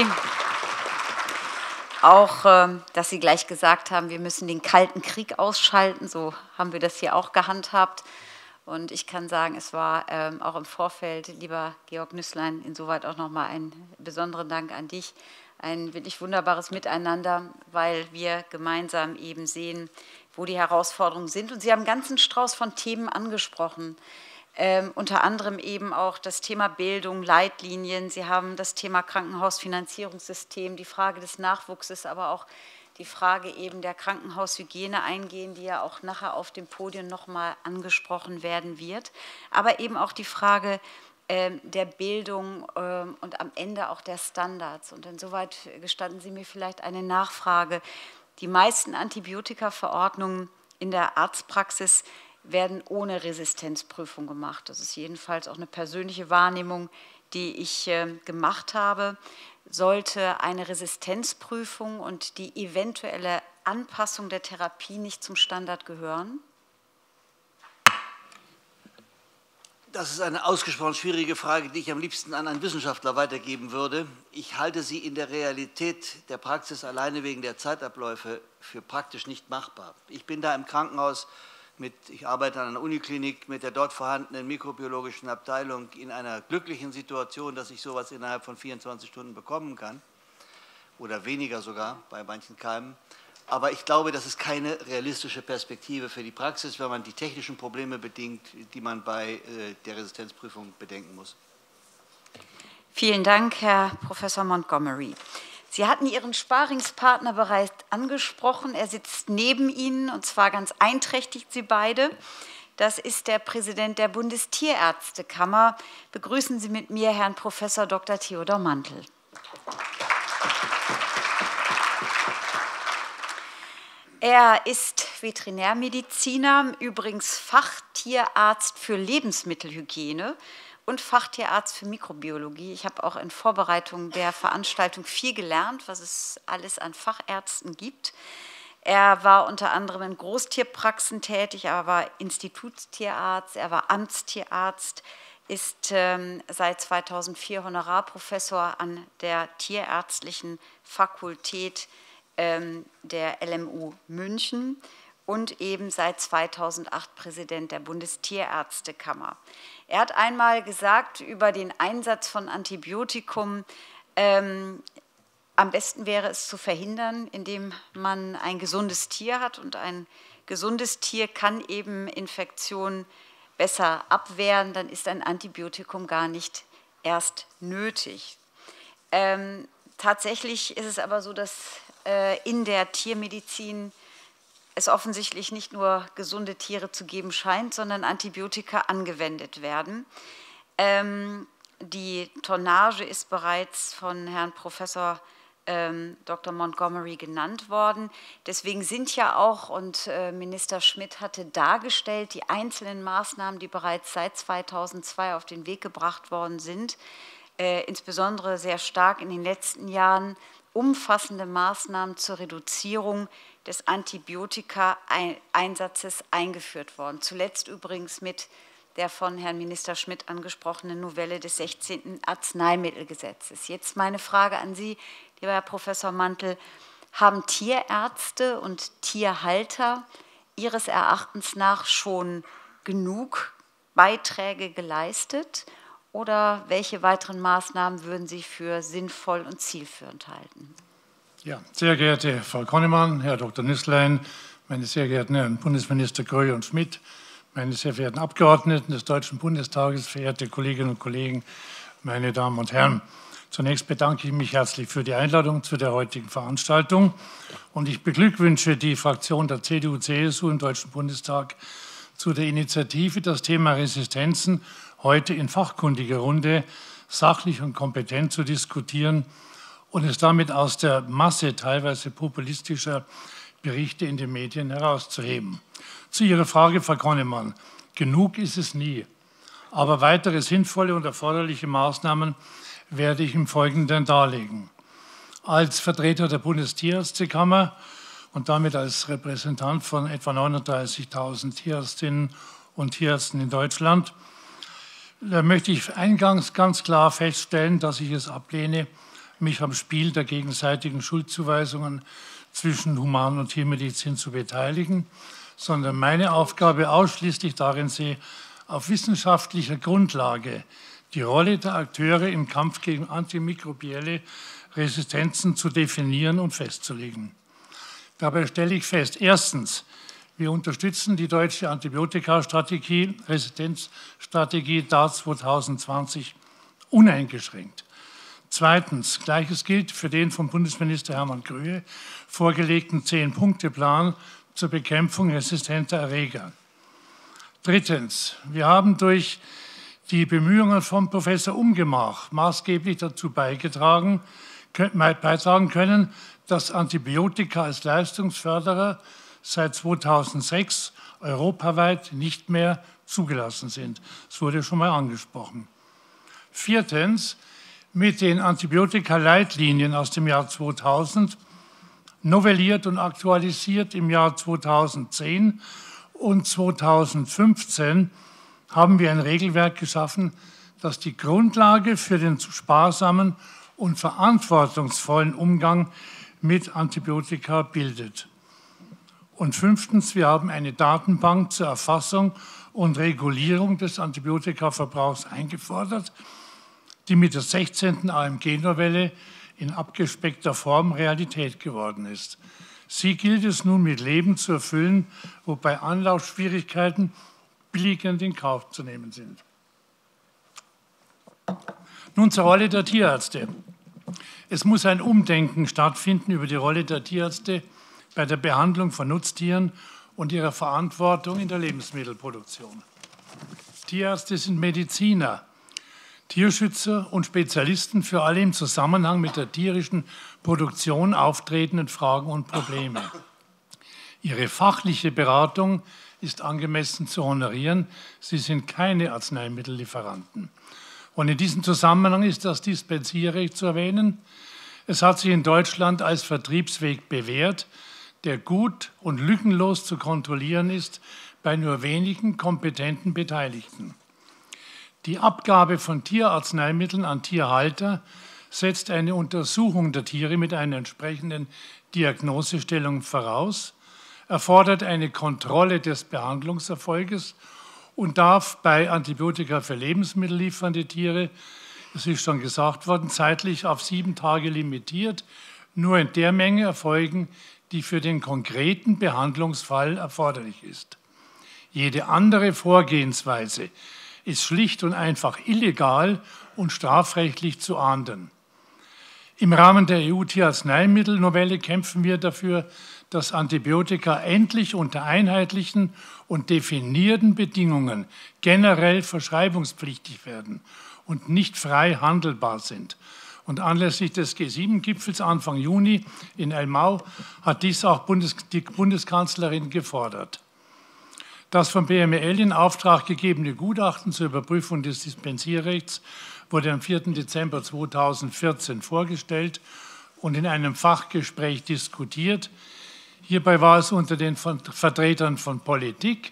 Speaker 4: Auch, dass Sie gleich gesagt haben, wir müssen den Kalten Krieg ausschalten. So haben wir das hier auch gehandhabt. Und ich kann sagen, es war ähm, auch im Vorfeld, lieber Georg Nüßlein, insoweit auch nochmal einen besonderen Dank an dich. Ein wirklich wunderbares Miteinander, weil wir gemeinsam eben sehen, wo die Herausforderungen sind. Und Sie haben einen ganzen Strauß von Themen angesprochen, ähm, unter anderem eben auch das Thema Bildung, Leitlinien. Sie haben das Thema Krankenhausfinanzierungssystem, die Frage des Nachwuchses, aber auch die Frage eben der Krankenhaushygiene eingehen, die ja auch nachher auf dem Podium nochmal angesprochen werden wird. Aber eben auch die Frage der Bildung und am Ende auch der Standards. Und insoweit gestatten Sie mir vielleicht eine Nachfrage. Die meisten Antibiotikaverordnungen in der Arztpraxis werden ohne Resistenzprüfung gemacht. Das ist jedenfalls auch eine persönliche Wahrnehmung, die ich gemacht habe. Sollte eine Resistenzprüfung und die eventuelle Anpassung der Therapie nicht zum Standard gehören?
Speaker 6: Das ist eine ausgesprochen schwierige Frage, die ich am liebsten an einen Wissenschaftler weitergeben würde. Ich halte sie in der Realität der Praxis alleine wegen der Zeitabläufe für praktisch nicht machbar. Ich bin da im Krankenhaus, mit, ich arbeite an einer Uniklinik, mit der dort vorhandenen mikrobiologischen Abteilung in einer glücklichen Situation, dass ich sowas innerhalb von vierundzwanzig Stunden bekommen kann oder weniger sogar bei manchen Keimen. Aber ich glaube, das ist keine realistische Perspektive für die Praxis, wenn man die technischen Probleme bedenkt, die man bei der Resistenzprüfung bedenken muss.
Speaker 4: Vielen Dank, Herr Professor Montgomery. Sie hatten Ihren Sparingspartner bereits angesprochen. Er sitzt neben Ihnen, und zwar ganz einträchtig, Sie beide. Das ist der Präsident der Bundestierärztekammer. Begrüßen Sie mit mir Herrn Professor Doktor Theodor Mantel. Er ist Veterinärmediziner, übrigens Fachtierarzt für Lebensmittelhygiene und Fachtierarzt für Mikrobiologie. Ich habe auch in Vorbereitung der Veranstaltung viel gelernt, was es alles an Fachärzten gibt. Er war unter anderem in Großtierpraxen tätig, er war Institutstierarzt, er war Amtstierarzt, ist ähm, seit zweitausendvier Honorarprofessor an der Tierärztlichen Fakultät ähm, der L M U München und eben seit zweitausendacht Präsident der Bundestierärztekammer. Er hat einmal gesagt über den Einsatz von Antibiotikum, ähm, am besten wäre es zu verhindern, indem man ein gesundes Tier hat, und ein gesundes Tier kann eben Infektionen besser abwehren, dann ist ein Antibiotikum gar nicht erst nötig. Ähm, tatsächlich ist es aber so, dass äh, in der Tiermedizin es offensichtlich nicht nur gesunde Tiere zu geben scheint, sondern Antibiotika angewendet werden. Ähm, die Tonnage ist bereits von Herrn Professor ähm, Doktor Montgomery genannt worden. Deswegen sind ja auch, und äh, Minister Schmidt hatte dargestellt, die einzelnen Maßnahmen, die bereits seit zweitausendzwei auf den Weg gebracht worden sind, äh, insbesondere sehr stark in den letzten Jahren umfassende Maßnahmen zur Reduzierung des Antibiotika-Einsatzes eingeführt worden. Zuletzt übrigens mit der von Herrn Minister Schmidt angesprochenen Novelle des sechzehnten Arzneimittelgesetzes. Jetzt meine Frage an Sie, lieber Herr Professor Mantel. Haben Tierärzte und Tierhalter Ihres Erachtens nach schon genug Beiträge geleistet? Oder welche weiteren Maßnahmen würden Sie für sinnvoll und zielführend halten?
Speaker 7: Ja, sehr geehrte Frau Konnemann, Herr Doktor Nüßlein, meine sehr geehrten Herren Bundesminister Gröhe und Schmidt, meine sehr verehrten Abgeordneten des Deutschen Bundestages, verehrte Kolleginnen und Kollegen, meine Damen und Herren. Zunächst bedanke ich mich herzlich für die Einladung zu der heutigen Veranstaltung und ich beglückwünsche die Fraktion der C D U C S U im Deutschen Bundestag zu der Initiative, das Thema Resistenzen heute in fachkundiger Runde sachlich und kompetent zu diskutieren und es damit aus der Masse teilweise populistischer Berichte in den Medien herauszuheben. Zu Ihrer Frage, Frau Konnemann, genug ist es nie, aber weitere sinnvolle und erforderliche Maßnahmen werde ich im Folgenden darlegen. Als Vertreter der Bundestierärztekammer und damit als Repräsentant von etwa neununddreißigtausend Tierärztinnen und Tierärzten in Deutschland möchte ich eingangs ganz klar feststellen, dass ich es ablehne, mich am Spiel der gegenseitigen Schuldzuweisungen zwischen Human- und Tiermedizin zu beteiligen, sondern meine Aufgabe ausschließlich darin sehe, auf wissenschaftlicher Grundlage die Rolle der Akteure im Kampf gegen antimikrobielle Resistenzen zu definieren und festzulegen. Dabei stelle ich fest, erstens, wir unterstützen die deutsche Antibiotikastrategie, Resistenzstrategie D A R zwanzig zwanzig uneingeschränkt. Zweitens, Gleiches gilt für den vom Bundesminister Hermann Gröhe vorgelegten Zehn-Punkte-Plan zur Bekämpfung resistenter Erreger. Drittens, wir haben durch die Bemühungen von Professor Umgemach maßgeblich dazu beigetragen, beitragen können, dass Antibiotika als Leistungsförderer seit zweitausendsechs europaweit nicht mehr zugelassen sind. Das wurde schon mal angesprochen. Viertens, mit den Antibiotika-Leitlinien aus dem Jahr zweitausend, novelliert und aktualisiert im Jahr zweitausendzehn und zweitausendfünfzehn, haben wir ein Regelwerk geschaffen, das die Grundlage für den sparsamen und verantwortungsvollen Umgang mit Antibiotika bildet. Und fünftens, wir haben eine Datenbank zur Erfassung und Regulierung des Antibiotikaverbrauchs eingefordert, die mit der sechzehnten A M G-Novelle in abgespeckter Form Realität geworden ist. Sie gilt es nun mit Leben zu erfüllen, wobei Anlaufschwierigkeiten billigend in Kauf zu nehmen sind. Nun zur Rolle der Tierärzte. Es muss ein Umdenken stattfinden über die Rolle der Tierärzte bei der Behandlung von Nutztieren und ihrer Verantwortung in der Lebensmittelproduktion. Tierärzte sind Mediziner, Tierschützer und Spezialisten für alle im Zusammenhang mit der tierischen Produktion auftretenden Fragen und Probleme. Ihre fachliche Beratung ist angemessen zu honorieren. Sie sind keine Arzneimittellieferanten. Und in diesem Zusammenhang ist das Dispensierrecht zu erwähnen. Es hat sich in Deutschland als Vertriebsweg bewährt, der gut und lückenlos zu kontrollieren ist bei nur wenigen kompetenten Beteiligten. Die Abgabe von Tierarzneimitteln an Tierhalter setzt eine Untersuchung der Tiere mit einer entsprechenden Diagnosestellung voraus, erfordert eine Kontrolle des Behandlungserfolges und darf bei Antibiotika für Lebensmittel liefernde Tiere, es ist schon gesagt worden, zeitlich auf sieben Tage limitiert, nur in der Menge erfolgen, die für den konkreten Behandlungsfall erforderlich ist. Jede andere Vorgehensweise ist schlicht und einfach illegal und strafrechtlich zu ahnden. Im Rahmen der E U-Tierarzneimittelnovelle kämpfen wir dafür, dass Antibiotika endlich unter einheitlichen und definierten Bedingungen generell verschreibungspflichtig werden und nicht frei handelbar sind. Und anlässlich des G sieben Gipfels Anfang Juni in Elmau hat dies auch Bundes die Bundeskanzlerin gefordert. Das vom B M E L in Auftrag gegebene Gutachten zur Überprüfung des Dispensierrechts wurde am vierten Dezember zweitausendvierzehn vorgestellt und in einem Fachgespräch diskutiert. Hierbei war es unter den Vertretern von Politik,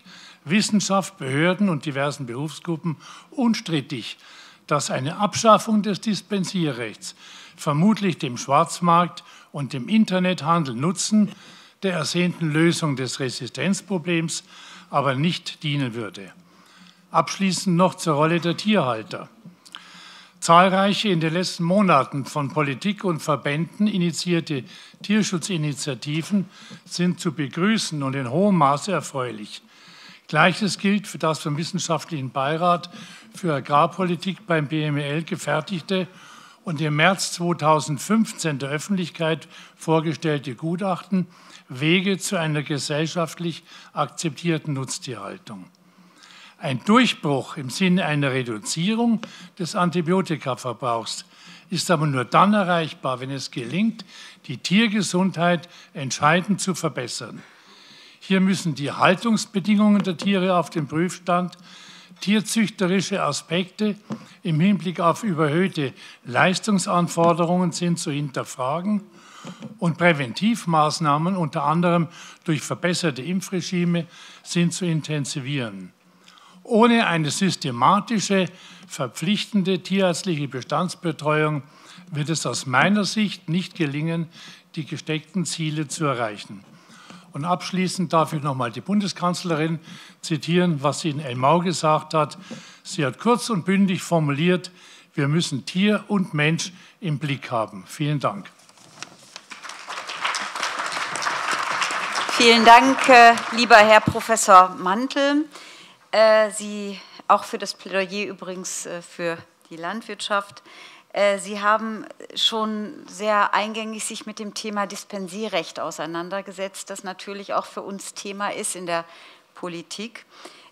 Speaker 7: Wissenschaft, Behörden und diversen Berufsgruppen unstrittig, dass eine Abschaffung des Dispensierrechts vermutlich dem Schwarzmarkt und dem Internethandel nutzen, der ersehnten Lösung des Resistenzproblems aber nicht dienen würde. Abschließend noch zur Rolle der Tierhalter. Zahlreiche in den letzten Monaten von Politik und Verbänden initiierte Tierschutzinitiativen sind zu begrüßen und in hohem Maße erfreulich. Gleiches gilt für das vom Wissenschaftlichen Beirat für Agrarpolitik beim B M E L gefertigte und im März zweitausendfünfzehn der Öffentlichkeit vorgestellte Gutachten Wege zu einer gesellschaftlich akzeptierten Nutztierhaltung. Ein Durchbruch im Sinne einer Reduzierung des Antibiotikaverbrauchs ist aber nur dann erreichbar, wenn es gelingt, die Tiergesundheit entscheidend zu verbessern. Hier müssen die Haltungsbedingungen der Tiere auf den Prüfstand, tierzüchterische Aspekte im Hinblick auf überhöhte Leistungsanforderungen sind zu hinterfragen und Präventivmaßnahmen, unter anderem durch verbesserte Impfregime, sind zu intensivieren. Ohne eine systematische, verpflichtende tierärztliche Bestandsbetreuung wird es aus meiner Sicht nicht gelingen, die gesteckten Ziele zu erreichen. Und abschließend darf ich noch mal die Bundeskanzlerin zitieren, was sie in Elmau gesagt hat. Sie hat kurz und bündig formuliert, wir müssen Tier und Mensch im Blick haben. Vielen Dank.
Speaker 4: Vielen Dank, lieber Herr Professor Mantel. Sie, auch für das Plädoyer übrigens für die Landwirtschaft. Sie haben schon sehr eingängig sich mit dem Thema Dispensierrecht auseinandergesetzt, das natürlich auch für uns Thema ist in der Politik.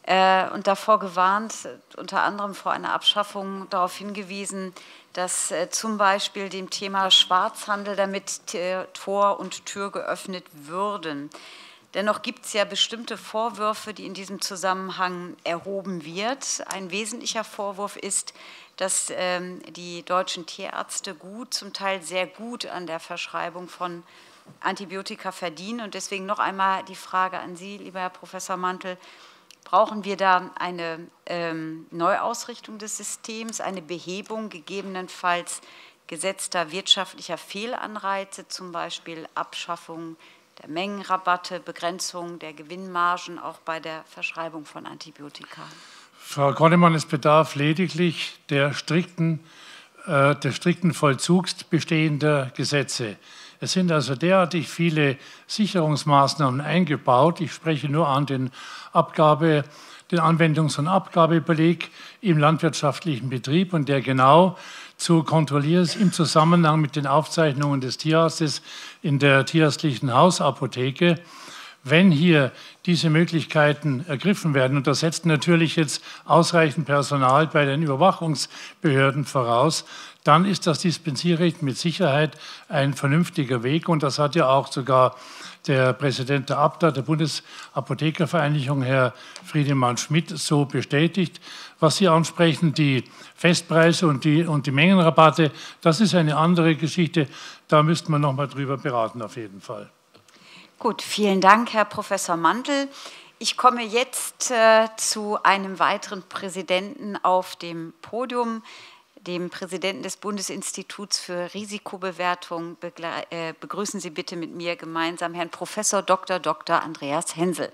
Speaker 4: Und davor gewarnt, unter anderem vor einer Abschaffung darauf hingewiesen, dass zum Beispiel dem Thema Schwarzhandel damit Tor und Tür geöffnet würden. Dennoch gibt es ja bestimmte Vorwürfe, die in diesem Zusammenhang erhoben wird. Ein wesentlicher Vorwurf ist, dass ähm, die deutschen Tierärzte gut, zum Teil sehr gut an der Verschreibung von Antibiotika verdienen. Und deswegen noch einmal die Frage an Sie, lieber Herr Professor Mantel. Brauchen wir da eine ähm, Neuausrichtung des Systems, eine Behebung gegebenenfalls gesetzter wirtschaftlicher Fehlanreize, zum Beispiel Abschaffung der Mengenrabatte, Begrenzung der Gewinnmargen, auch bei der Verschreibung von Antibiotika?
Speaker 7: Frau Konnemann, es bedarf lediglich der strikten, äh, des strikten Vollzugs bestehender Gesetze. Es sind also derartig viele Sicherungsmaßnahmen eingebaut. Ich spreche nur an den, Abgabe, den Anwendungs- und Abgabebeleg im landwirtschaftlichen Betrieb, und der genau zu kontrollieren ist im Zusammenhang mit den Aufzeichnungen des Tierarztes in der tierärztlichen Hausapotheke. Wenn hier diese Möglichkeiten ergriffen werden, und das setzt natürlich jetzt ausreichend Personal bei den Überwachungsbehörden voraus, dann ist das Dispensierrecht mit Sicherheit ein vernünftiger Weg. Und das hat ja auch sogar der Präsident der A B T A, der Bundesapothekervereinigung, Herr Friedemann Schmidt, so bestätigt. Was Sie ansprechen, die Festpreise und die, und die Mengenrabatte, das ist eine andere Geschichte. Da müsste man noch mal drüber beraten, auf jeden Fall.
Speaker 4: Gut, vielen Dank, Herr Professor Mantel. Ich komme jetzt äh, zu einem weiteren Präsidenten auf dem Podium, dem Präsidenten des Bundesinstituts für Risikobewertung. Begle äh, begrüßen Sie bitte mit mir gemeinsam Herrn Professor Doktor Doktor Andreas Hensel.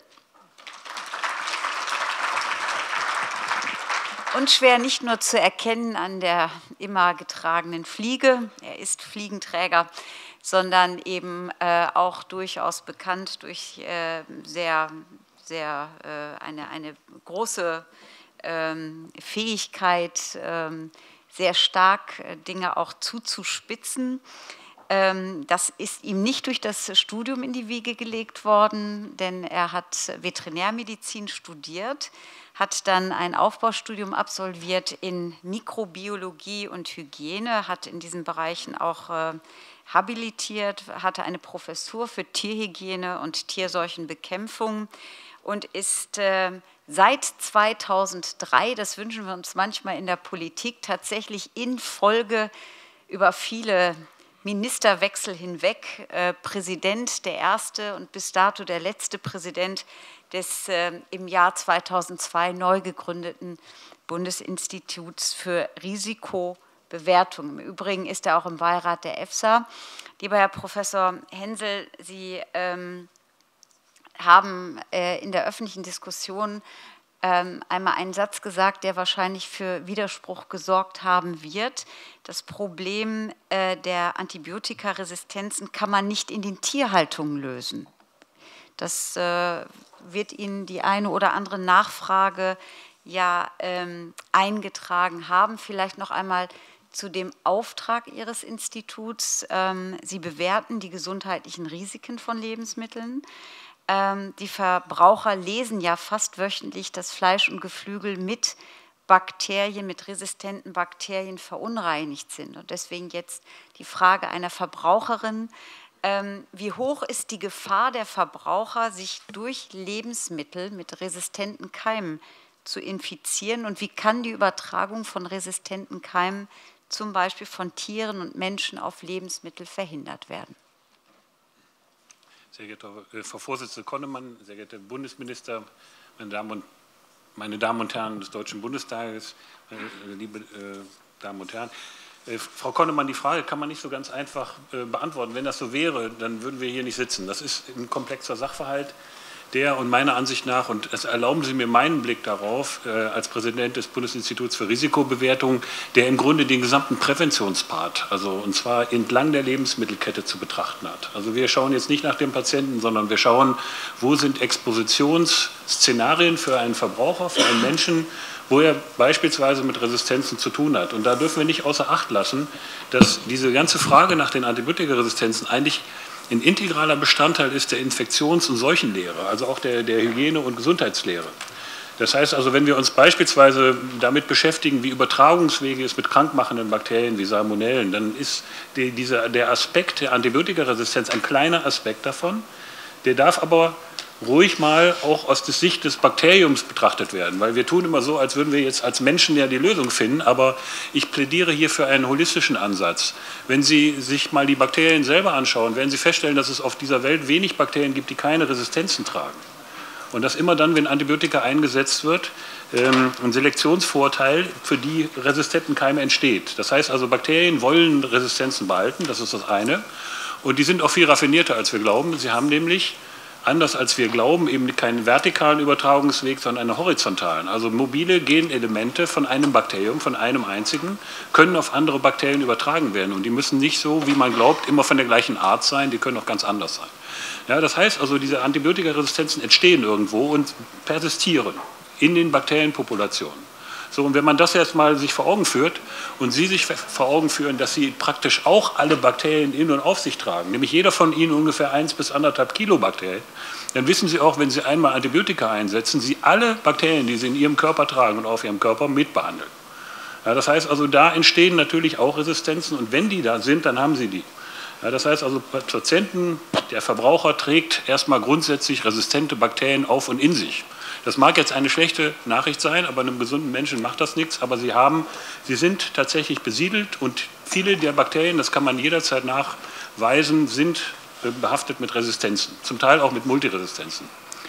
Speaker 4: Unschwer nicht nur zu erkennen an der immer getragenen Fliege, er ist Fliegenträger, sondern eben äh, auch durchaus bekannt durch äh, sehr, sehr äh, eine, eine große ähm, Fähigkeit, ähm, sehr stark äh, Dinge auch zuzuspitzen. Ähm, das ist ihm nicht durch das Studium in die Wiege gelegt worden, denn er hat Veterinärmedizin studiert, hat dann ein Aufbaustudium absolviert in Mikrobiologie und Hygiene, hat in diesen Bereichen auch äh, habilitiert, hatte eine Professur für Tierhygiene und Tierseuchenbekämpfung und ist äh, seit zweitausenddrei, das wünschen wir uns manchmal in der Politik, tatsächlich in Folge über viele Ministerwechsel hinweg äh, Präsident, der erste und bis dato der letzte Präsident des äh, im Jahr zweitausendzwei neu gegründeten Bundesinstituts für Risikobewertung. Im Übrigen ist er auch im Beirat der EFSA. Lieber Herr Professor Hensel, Sie ähm, haben äh, in der öffentlichen Diskussion ähm, einmal einen Satz gesagt, der wahrscheinlich für Widerspruch gesorgt haben wird. Das Problem äh, der Antibiotikaresistenzen kann man nicht in den Tierhaltungen lösen. Das äh, wird Ihnen die eine oder andere Nachfrage ja ähm, eingetragen haben. Vielleicht noch einmal zu dem Auftrag Ihres Instituts. Ähm, Sie bewerten die gesundheitlichen Risiken von Lebensmitteln. Ähm, die Verbraucher lesen ja fast wöchentlich, dass Fleisch und Geflügel mit Bakterien, mit resistenten Bakterien verunreinigt sind. Und deswegen jetzt die Frage einer Verbraucherin: Ähm, wie hoch ist die Gefahr der Verbraucher, sich durch Lebensmittel mit resistenten Keimen zu infizieren, und wie kann die Übertragung von resistenten Keimen zum Beispiel von Tieren und Menschen auf Lebensmittel verhindert werden?
Speaker 8: Sehr geehrte Frau Vorsitzende Konnemann, sehr geehrte Bundesminister, meine Damen und, meine Damen und Herren des Deutschen Bundestages, liebe äh, Damen und Herren. Frau Konnemann, die Frage kann man nicht so ganz einfach äh, beantworten. Wenn das so wäre, dann würden wir hier nicht sitzen. Das ist ein komplexer Sachverhalt, der und meiner Ansicht nach, und es erlauben Sie mir meinen Blick darauf, äh, als Präsident des Bundesinstituts für Risikobewertung, der im Grunde den gesamten Präventionspart, also und zwar entlang der Lebensmittelkette zu betrachten hat. Also wir schauen jetzt nicht nach dem Patienten, sondern wir schauen, wo sind Expositionsszenarien für einen Verbraucher, für einen Menschen, wo er beispielsweise mit Resistenzen zu tun hat. Und da dürfen wir nicht außer Acht lassen, dass diese ganze Frage nach den Antibiotikaresistenzen eigentlich ein integraler Bestandteil ist der Infektions- und Seuchenlehre, also auch der, der Hygiene- und Gesundheitslehre. Das heißt also, wenn wir uns beispielsweise damit beschäftigen, wie Übertragungswege es mit krankmachenden Bakterien wie Salmonellen, dann ist die, dieser, der Aspekt der Antibiotikaresistenz ein kleiner Aspekt davon. Der darf aber ruhig mal auch aus der Sicht des Bakteriums betrachtet werden, weil wir tun immer so, als würden wir jetzt als Menschen ja die Lösung finden, aber ich plädiere hier für einen holistischen Ansatz. Wenn Sie sich mal die Bakterien selber anschauen, werden Sie feststellen, dass es auf dieser Welt wenig Bakterien gibt, die keine Resistenzen tragen. Und dass immer dann, wenn Antibiotika eingesetzt wird, ein Selektionsvorteil für die resistenten Keime entsteht. Das heißt also, Bakterien wollen Resistenzen behalten, das ist das eine. Und die sind auch viel raffinierter, als wir glauben. Sie haben nämlich, anders als wir glauben, eben keinen vertikalen Übertragungsweg, sondern einen horizontalen. Also mobile Genelemente von einem Bakterium, von einem einzigen, können auf andere Bakterien übertragen werden. Und die müssen nicht so, wie man glaubt, immer von der gleichen Art sein, die können auch ganz anders sein. Ja, das heißt also, diese Antibiotikaresistenzen entstehen irgendwo und persistieren in den Bakterienpopulationen. So, und wenn man das jetzt mal sich vor Augen führt und Sie sich vor Augen führen, dass Sie praktisch auch alle Bakterien in und auf sich tragen, nämlich jeder von Ihnen ungefähr eins bis anderthalb Kilo Bakterien, dann wissen Sie auch, wenn Sie einmal Antibiotika einsetzen, Sie alle Bakterien, die Sie in Ihrem Körper tragen und auf Ihrem Körper, mitbehandeln. Ja, das heißt also, da entstehen natürlich auch Resistenzen, und wenn die da sind, dann haben Sie die. Ja, das heißt also, Patienten, der Verbraucher trägt erstmal grundsätzlich resistente Bakterien auf und in sich. Das mag jetzt eine schlechte Nachricht sein, aber einem gesunden Menschen macht das nichts. Aber sie, haben, sie sind tatsächlich besiedelt, und viele der Bakterien, das kann man jederzeit nachweisen, sind behaftet mit Resistenzen, zum Teil auch mit Multiresistenzen.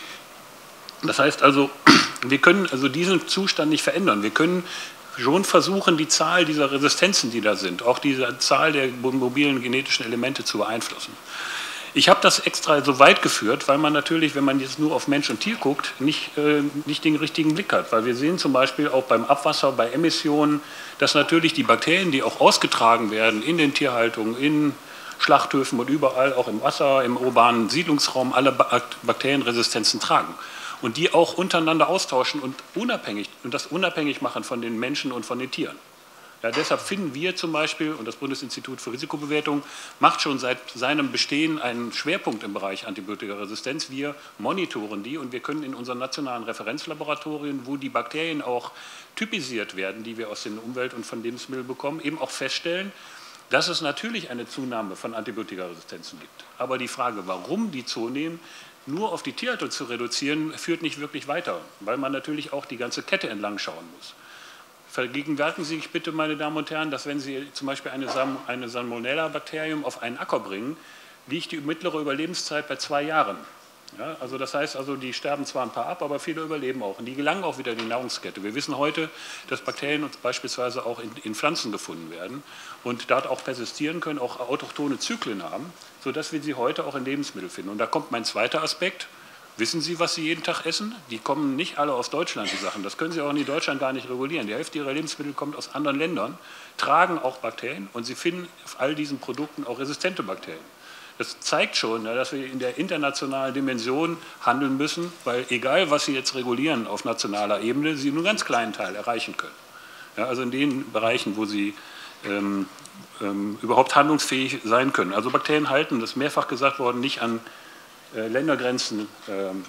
Speaker 8: Das heißt also, wir können also diesen Zustand nicht verändern. Wir können schon versuchen, die Zahl dieser Resistenzen, die da sind, auch diese Zahl der mobilen genetischen Elemente zu beeinflussen. Ich habe das extra so weit geführt, weil man natürlich, wenn man jetzt nur auf Mensch und Tier guckt, nicht, äh, nicht den richtigen Blick hat. Weil wir sehen zum Beispiel auch beim Abwasser, bei Emissionen, dass natürlich die Bakterien, die auch ausgetragen werden in den Tierhaltungen, in Schlachthöfen und überall, auch im Wasser, im urbanen Siedlungsraum, alle Bakterienresistenzen tragen. Und die auch untereinander austauschen und, unabhängig, und das unabhängig machen von den Menschen und von den Tieren. Ja, deshalb finden wir zum Beispiel, und das Bundesinstitut für Risikobewertung macht schon seit seinem Bestehen einen Schwerpunkt im Bereich Antibiotikaresistenz. Wir monitoren die, und wir können in unseren nationalen Referenzlaboratorien, wo die Bakterien auch typisiert werden, die wir aus den Umwelt- und von Lebensmitteln bekommen, eben auch feststellen, dass es natürlich eine Zunahme von Antibiotikaresistenzen gibt. Aber die Frage, warum die zunehmen, nur auf die Tierhaltung zu reduzieren, führt nicht wirklich weiter, weil man natürlich auch die ganze Kette entlang schauen muss. Vergegenwärtigen Sie sich bitte, meine Damen und Herren, dass wenn Sie zum Beispiel eine, Sam eine Salmonella-Bakterium auf einen Acker bringen, liegt die mittlere Überlebenszeit bei zwei Jahren. Ja, also das heißt, also die sterben zwar ein paar ab, aber viele überleben auch. Und die gelangen auch wieder in die Nahrungskette. Wir wissen heute, dass Bakterien beispielsweise auch in, in Pflanzen gefunden werden und dort auch persistieren können, auch autochthone Zyklen haben, sodass wir sie heute auch in Lebensmitteln finden. Und da kommt mein zweiter Aspekt. Wissen Sie, was Sie jeden Tag essen? Die kommen nicht alle aus Deutschland, die Sachen. Das können Sie auch in Deutschland gar nicht regulieren. Die Hälfte Ihrer Lebensmittel kommt aus anderen Ländern, tragen auch Bakterien und Sie finden auf all diesen Produkten auch resistente Bakterien. Das zeigt schon, dass wir in der internationalen Dimension handeln müssen, weil egal, was Sie jetzt regulieren auf nationaler Ebene, Sie nur einen ganz kleinen Teil erreichen können. Ja, also in den Bereichen, wo Sie ähm, ähm, überhaupt handlungsfähig sein können. Also Bakterien halten, das ist mehrfach gesagt worden, nicht an äh, Ländergrenzen ähm,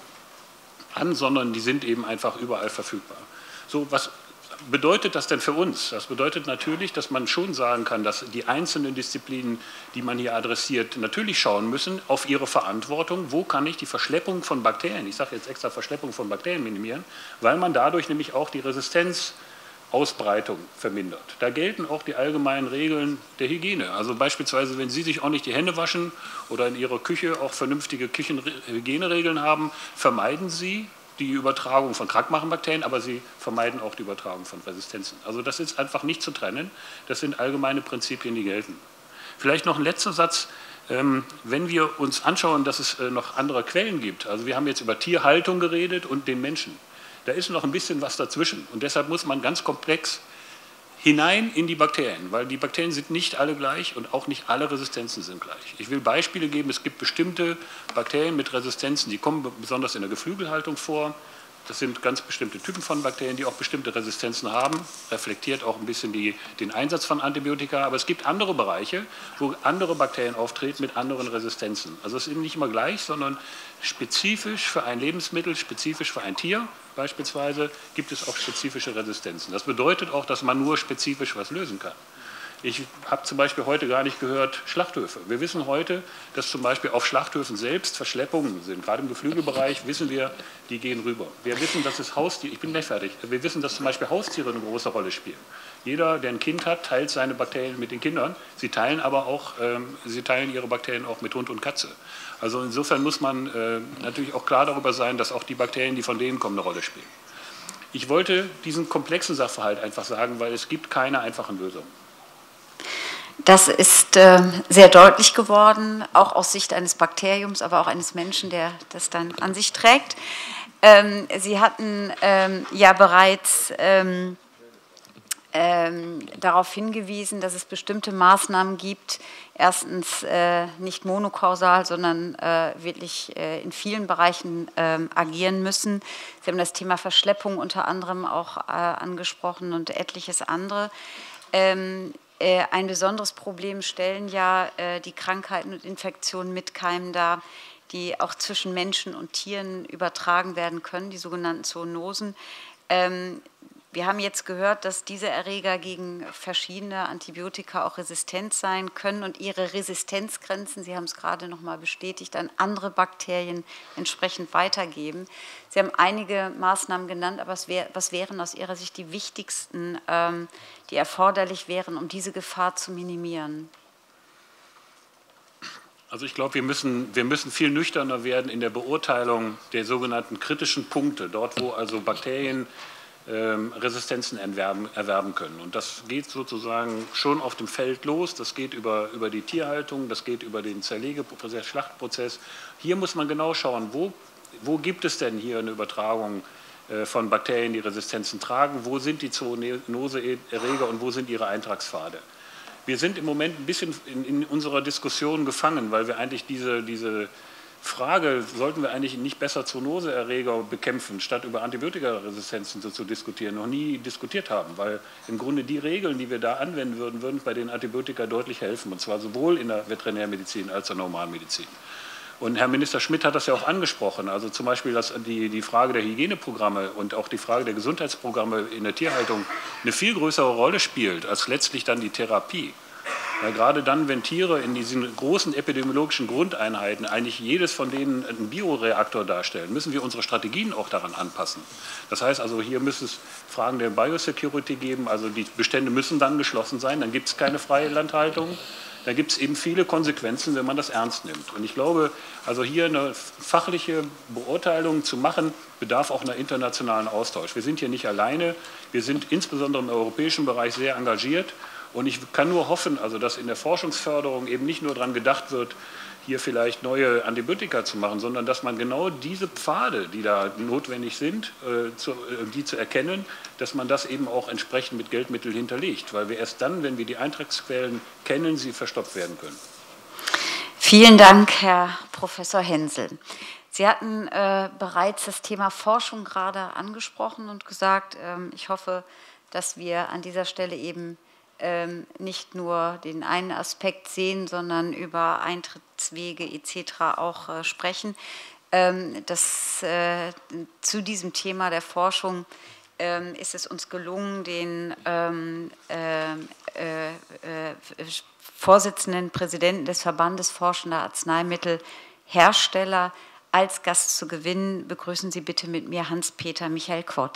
Speaker 8: an, sondern die sind eben einfach überall verfügbar. So, was bedeutet das denn für uns? Das bedeutet natürlich, dass man schon sagen kann, dass die einzelnen Disziplinen, die man hier adressiert, natürlich schauen müssen auf ihre Verantwortung. Wo kann ich die Verschleppung von Bakterien, ich sage jetzt extra Verschleppung von Bakterien minimieren, weil man dadurch nämlich auch die Resistenzausbreitung vermindert. Da gelten auch die allgemeinen Regeln der Hygiene. Also beispielsweise, wenn Sie sich auch nicht die Hände waschen oder in Ihrer Küche auch vernünftige Küchenhygieneregeln haben, vermeiden Sie die Übertragung von Krankmachenbakterien, aber sie vermeiden auch die Übertragung von Resistenzen. Also das ist einfach nicht zu trennen. Das sind allgemeine Prinzipien, die gelten. Vielleicht noch ein letzter Satz. Wenn wir uns anschauen, dass es noch andere Quellen gibt, also wir haben jetzt über Tierhaltung geredet und den Menschen, da ist noch ein bisschen was dazwischen. Und deshalb muss man ganz komplex hinein in die Bakterien, weil die Bakterien sind nicht alle gleich und auch nicht alle Resistenzen sind gleich. Ich will Beispiele geben, es gibt bestimmte Bakterien mit Resistenzen, die kommen besonders in der Geflügelhaltung vor. Das sind ganz bestimmte Typen von Bakterien, die auch bestimmte Resistenzen haben, reflektiert auch ein bisschen die, den Einsatz von Antibiotika. Aber es gibt andere Bereiche, wo andere Bakterien auftreten mit anderen Resistenzen. Also es ist eben nicht immer gleich, sondern spezifisch für ein Lebensmittel, spezifisch für ein Tier beispielsweise, gibt es auch spezifische Resistenzen. Das bedeutet auch, dass man nur spezifisch was lösen kann. Ich habe zum Beispiel heute gar nicht gehört Schlachthöfe. Wir wissen heute, dass zum Beispiel auf Schlachthöfen selbst Verschleppungen sind. Gerade im Geflügelbereich wissen wir, die gehen rüber. Wir wissen, dass es Haustiere, ich bin gleich fertig, wir wissen, dass zum Beispiel Haustiere eine große Rolle spielen. Jeder, der ein Kind hat, teilt seine Bakterien mit den Kindern. Sie teilen aber auch, ähm, sie teilen ihre Bakterien auch mit Hund und Katze. Also insofern muss man äh, natürlich auch klar darüber sein, dass auch die Bakterien, die von denen kommen, eine Rolle spielen. Ich wollte diesen komplexen Sachverhalt einfach sagen, weil es gibt keine einfachen Lösungen.
Speaker 4: Das ist äh, sehr deutlich geworden, auch aus Sicht eines Bakteriums, aber auch eines Menschen, der das dann an sich trägt. Ähm, Sie hatten ähm, ja bereits ähm, ähm, darauf hingewiesen, dass es bestimmte Maßnahmen gibt, erstens äh, nicht monokausal, sondern äh, wirklich äh, in vielen Bereichen äh, agieren müssen. Sie haben das Thema Verschleppung unter anderem auch äh, angesprochen und etliches andere. Ähm, Ein besonderes Problem stellen ja die Krankheiten und Infektionen mit Keimen dar, die auch zwischen Menschen und Tieren übertragen werden können, die sogenannten Zoonosen. Wir haben jetzt gehört, dass diese Erreger gegen verschiedene Antibiotika auch resistent sein können und ihre Resistenzgrenzen, Sie haben es gerade noch mal bestätigt, an andere Bakterien entsprechend weitergeben. Sie haben einige Maßnahmen genannt, aber was, wär, was wären aus Ihrer Sicht die wichtigsten, ähm, die erforderlich wären, um diese Gefahr zu minimieren?
Speaker 8: Also ich glaube, wir müssen, wir müssen viel nüchterner werden in der Beurteilung der sogenannten kritischen Punkte, dort wo also Bakterien ähm, Resistenzen erwerben, erwerben können. Und das geht sozusagen schon auf dem Feld los, das geht über, über die Tierhaltung, das geht über den Zerlegeprozess, Schlachtprozess. Hier muss man genau schauen, wo, wo gibt es denn hier eine Übertragung äh, von Bakterien, die Resistenzen tragen, wo sind die Zoonoseerreger und wo sind ihre Eintragspfade. Wir sind im Moment ein bisschen in, in unserer Diskussion gefangen, weil wir eigentlich diese, diese Frage, sollten wir eigentlich nicht besser Zoonoseerreger bekämpfen, statt über Antibiotikaresistenzen zu, zu diskutieren, noch nie diskutiert haben, weil im Grunde die Regeln, die wir da anwenden würden, würden bei den Antibiotika deutlich helfen, und zwar sowohl in der Veterinärmedizin als auch in der Normalmedizin. Und Herr Minister Schmidt hat das ja auch angesprochen, also zum Beispiel dass die, die Frage der Hygieneprogramme und auch die Frage der Gesundheitsprogramme in der Tierhaltung eine viel größere Rolle spielt als letztlich dann die Therapie. Weil gerade dann, wenn Tiere in diesen großen epidemiologischen Grundeinheiten eigentlich jedes von denen einen Bioreaktor darstellen, müssen wir unsere Strategien auch daran anpassen. Das heißt also, hier müsste es Fragen der Biosecurity geben, also die Bestände müssen dann geschlossen sein, dann gibt es keine freie Landhaltung. da gibt es eben viele Konsequenzen, wenn man das ernst nimmt. Und ich glaube, also hier eine fachliche Beurteilung zu machen, bedarf auch einer internationalen Austausch. Wir sind hier nicht alleine, wir sind insbesondere im europäischen Bereich sehr engagiert. Und ich kann nur hoffen, also dass in der Forschungsförderung eben nicht nur daran gedacht wird, hier vielleicht neue Antibiotika zu machen, sondern dass man genau diese Pfade, die da notwendig sind, äh, zu, äh, die zu erkennen, dass man das eben auch entsprechend mit Geldmitteln hinterlegt, weil wir erst dann, wenn wir die Eintragsquellen kennen, sie verstopft werden können.
Speaker 4: Vielen Dank, Herr Professor Hensel. Sie hatten äh, bereits das Thema Forschung gerade angesprochen und gesagt, ähm, ich hoffe, dass wir an dieser Stelle eben ähm, nicht nur den einen Aspekt sehen, sondern über Eintrittswege et cetera auch äh, sprechen. Ähm, das, äh, zu diesem Thema der Forschung ähm, ist es uns gelungen, den ähm, äh, äh, äh, Vorsitzenden, Präsidenten des Verbandes Forschender Arzneimittelhersteller als Gast zu gewinnen. Begrüßen Sie bitte mit mir Hans-Peter Michael Quott.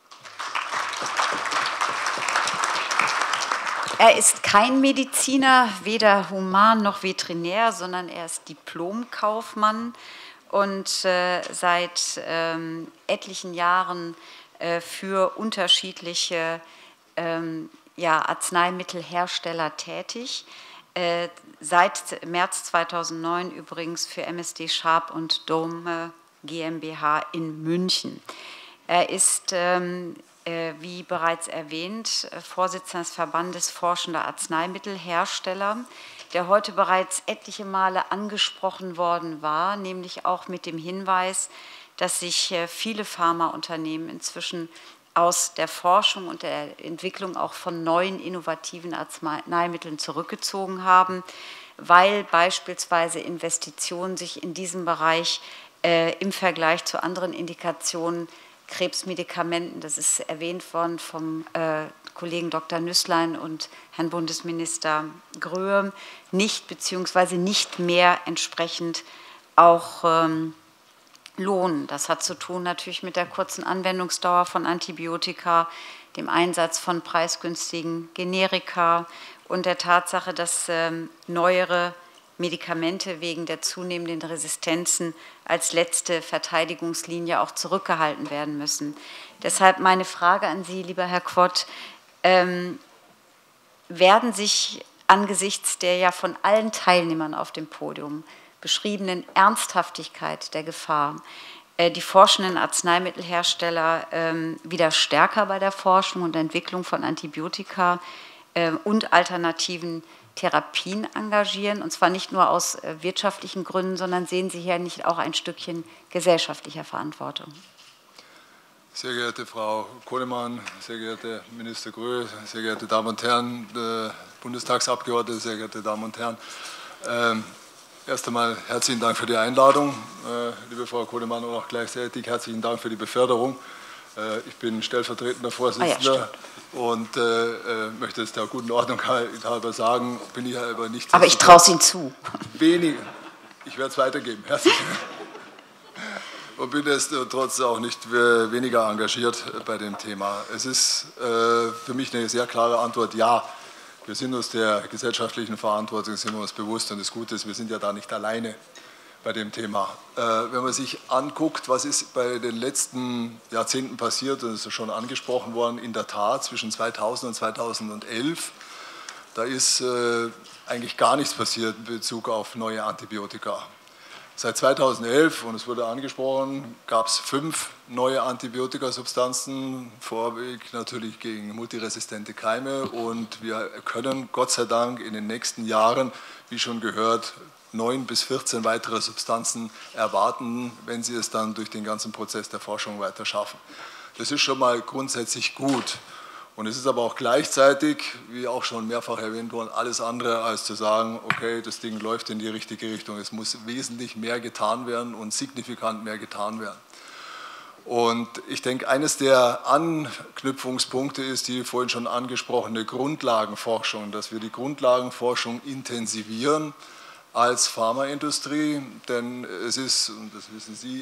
Speaker 4: Er ist kein Mediziner, weder Human- noch Veterinär, sondern er ist Diplomkaufmann und äh, seit ähm, etlichen Jahren äh, für unterschiedliche ähm, ja, Arzneimittelhersteller tätig. Äh, seit März zweitausendneun übrigens für M S D Sharp und Dome GmbH in München. Er ist ähm, wie bereits erwähnt, Vorsitzender des Verbandes Forschender Arzneimittelhersteller, der heute bereits etliche Male angesprochen worden war, nämlich auch mit dem Hinweis, dass sich viele Pharmaunternehmen inzwischen aus der Forschung und der Entwicklung auch von neuen innovativen Arzneimitteln zurückgezogen haben, weil beispielsweise Investitionen sich in diesem Bereich äh, im Vergleich zu anderen Indikationen Krebsmedikamenten, das ist erwähnt worden vom äh, Kollegen Doktor Nüßlein und Herrn Bundesminister Gröhe, nicht bzw. nicht mehr entsprechend auch ähm, lohnen. Das hat zu tun natürlich mit der kurzen Anwendungsdauer von Antibiotika, dem Einsatz von preisgünstigen Generika und der Tatsache, dass ähm, neuere Medikamente wegen der zunehmenden Resistenzen als letzte Verteidigungslinie auch zurückgehalten werden müssen. Deshalb meine Frage an Sie, lieber Herr Quott, ähm, werden sich angesichts der ja von allen Teilnehmern auf dem Podium beschriebenen Ernsthaftigkeit der Gefahr äh, die forschenden Arzneimittelhersteller äh, wieder stärker bei der Forschung und Entwicklung von Antibiotika äh, und alternativen Therapien engagieren, und zwar nicht nur aus äh, wirtschaftlichen Gründen, sondern sehen Sie hier nicht auch ein Stückchen gesellschaftlicher Verantwortung?
Speaker 9: Sehr geehrte Frau Kohlemann, sehr geehrter Minister Gröhe, sehr geehrte Damen und Herren, äh, Bundestagsabgeordnete, sehr geehrte Damen und Herren. Ähm, erst einmal herzlichen Dank für die Einladung, äh, liebe Frau Kohlemann, und auch gleichzeitig herzlichen Dank für die Beförderung. Äh, ich bin stellvertretender Vorsitzender. Ah, ja, und äh, möchte es der guten Ordnung halber sagen, bin ich aber nicht...
Speaker 4: Aber ich traue es Ihnen zu.
Speaker 9: Weniger. Ich werde es weitergeben. Herzlichen Dank. Und bin es trotzdem auch nicht weniger engagiert bei dem Thema. Es ist äh, für mich eine sehr klare Antwort, ja, wir sind uns der gesellschaftlichen Verantwortung, sind wir uns bewusst, und das Gute ist, wir sind ja da nicht alleine bei dem Thema. Äh, wenn man sich anguckt, was ist bei den letzten Jahrzehnten passiert, und das ist schon angesprochen worden, in der Tat zwischen zweitausend und zweitausendelf, da ist äh, eigentlich gar nichts passiert in Bezug auf neue Antibiotika. Seit zweitausendelf, und es wurde angesprochen, gab es fünf neue Antibiotikasubstanzen, vorwiegend natürlich gegen multiresistente Keime, und wir können Gott sei Dank in den nächsten Jahren, wie schon gehört, neun bis vierzehn weitere Substanzen erwarten, wenn sie es dann durch den ganzen Prozess der Forschung weiter schaffen. Das ist schon mal grundsätzlich gut. Und es ist aber auch gleichzeitig, wie auch schon mehrfach erwähnt worden, alles andere als zu sagen, okay, das Ding läuft in die richtige Richtung. Es muss wesentlich mehr getan werden und signifikant mehr getan werden. Und ich denke, eines der Anknüpfungspunkte ist die vorhin schon angesprochene Grundlagenforschung, dass wir die Grundlagenforschung intensivieren als Pharmaindustrie, denn es ist, und das wissen Sie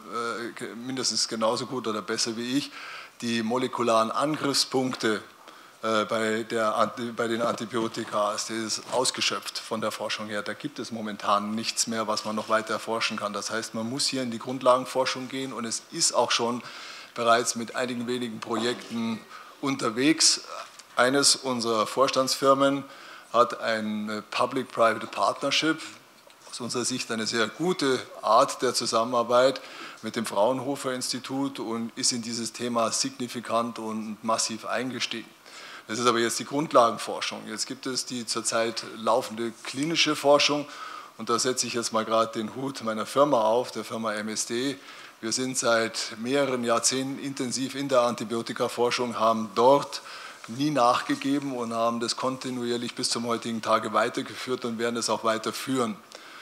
Speaker 9: äh, mindestens genauso gut oder besser wie ich, die molekularen Angriffspunkte äh, bei, der, bei den Antibiotika. Das ist ausgeschöpft von der Forschung her. Da gibt es momentan nichts mehr, was man noch weiter erforschen kann. Das heißt, man muss hier in die Grundlagenforschung gehen und es ist auch schon bereits mit einigen wenigen Projekten unterwegs. Eines unserer Vorstandsfirmen hat ein Public-Private Partnership, aus unserer Sicht eine sehr gute Art der Zusammenarbeit mit dem Fraunhofer Institut und ist in dieses Thema signifikant und massiv eingestiegen. Das ist aber jetzt die Grundlagenforschung. Jetzt gibt es die zurzeit laufende klinische Forschung und da setze ich jetzt mal gerade den Hut meiner Firma auf, der Firma M S D. Wir sind seit mehreren Jahrzehnten intensiv in der Antibiotikaforschung, haben dort nie nachgegeben und haben das kontinuierlich bis zum heutigen Tage weitergeführt und werden es auch weiterführen.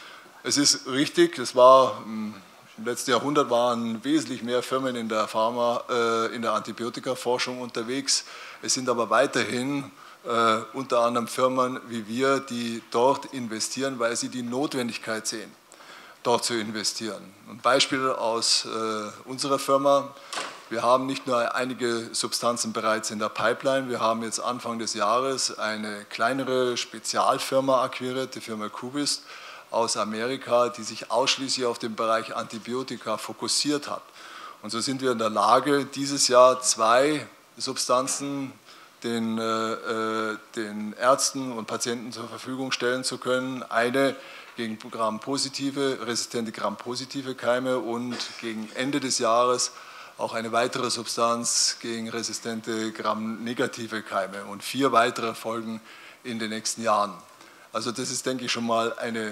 Speaker 9: Es ist richtig, es war im letzten Jahrhundert waren wesentlich mehr Firmen in der Pharma, äh, in der Antibiotikaforschung unterwegs. Es sind aber weiterhin äh, unter anderem Firmen wie wir, die dort investieren, weil sie die Notwendigkeit sehen, dort zu investieren. Ein Beispiel aus äh, unserer Firma. Wir haben nicht nur einige Substanzen bereits in der Pipeline, wir haben jetzt Anfang des Jahres eine kleinere Spezialfirma akquiriert, die Firma Cubist aus Amerika, die sich ausschließlich auf den Bereich Antibiotika fokussiert hat. Und so sind wir in der Lage, dieses Jahr zwei Substanzen den, äh, den Ärzten und Patienten zur Verfügung stellen zu können. Eine gegen Gram-positive, resistente Gram-positive Keime und gegen Ende des Jahres auch eine weitere Substanz gegen resistente Gram-negative Keime und vier weitere folgen in den nächsten Jahren. Also das ist, denke ich, schon mal eine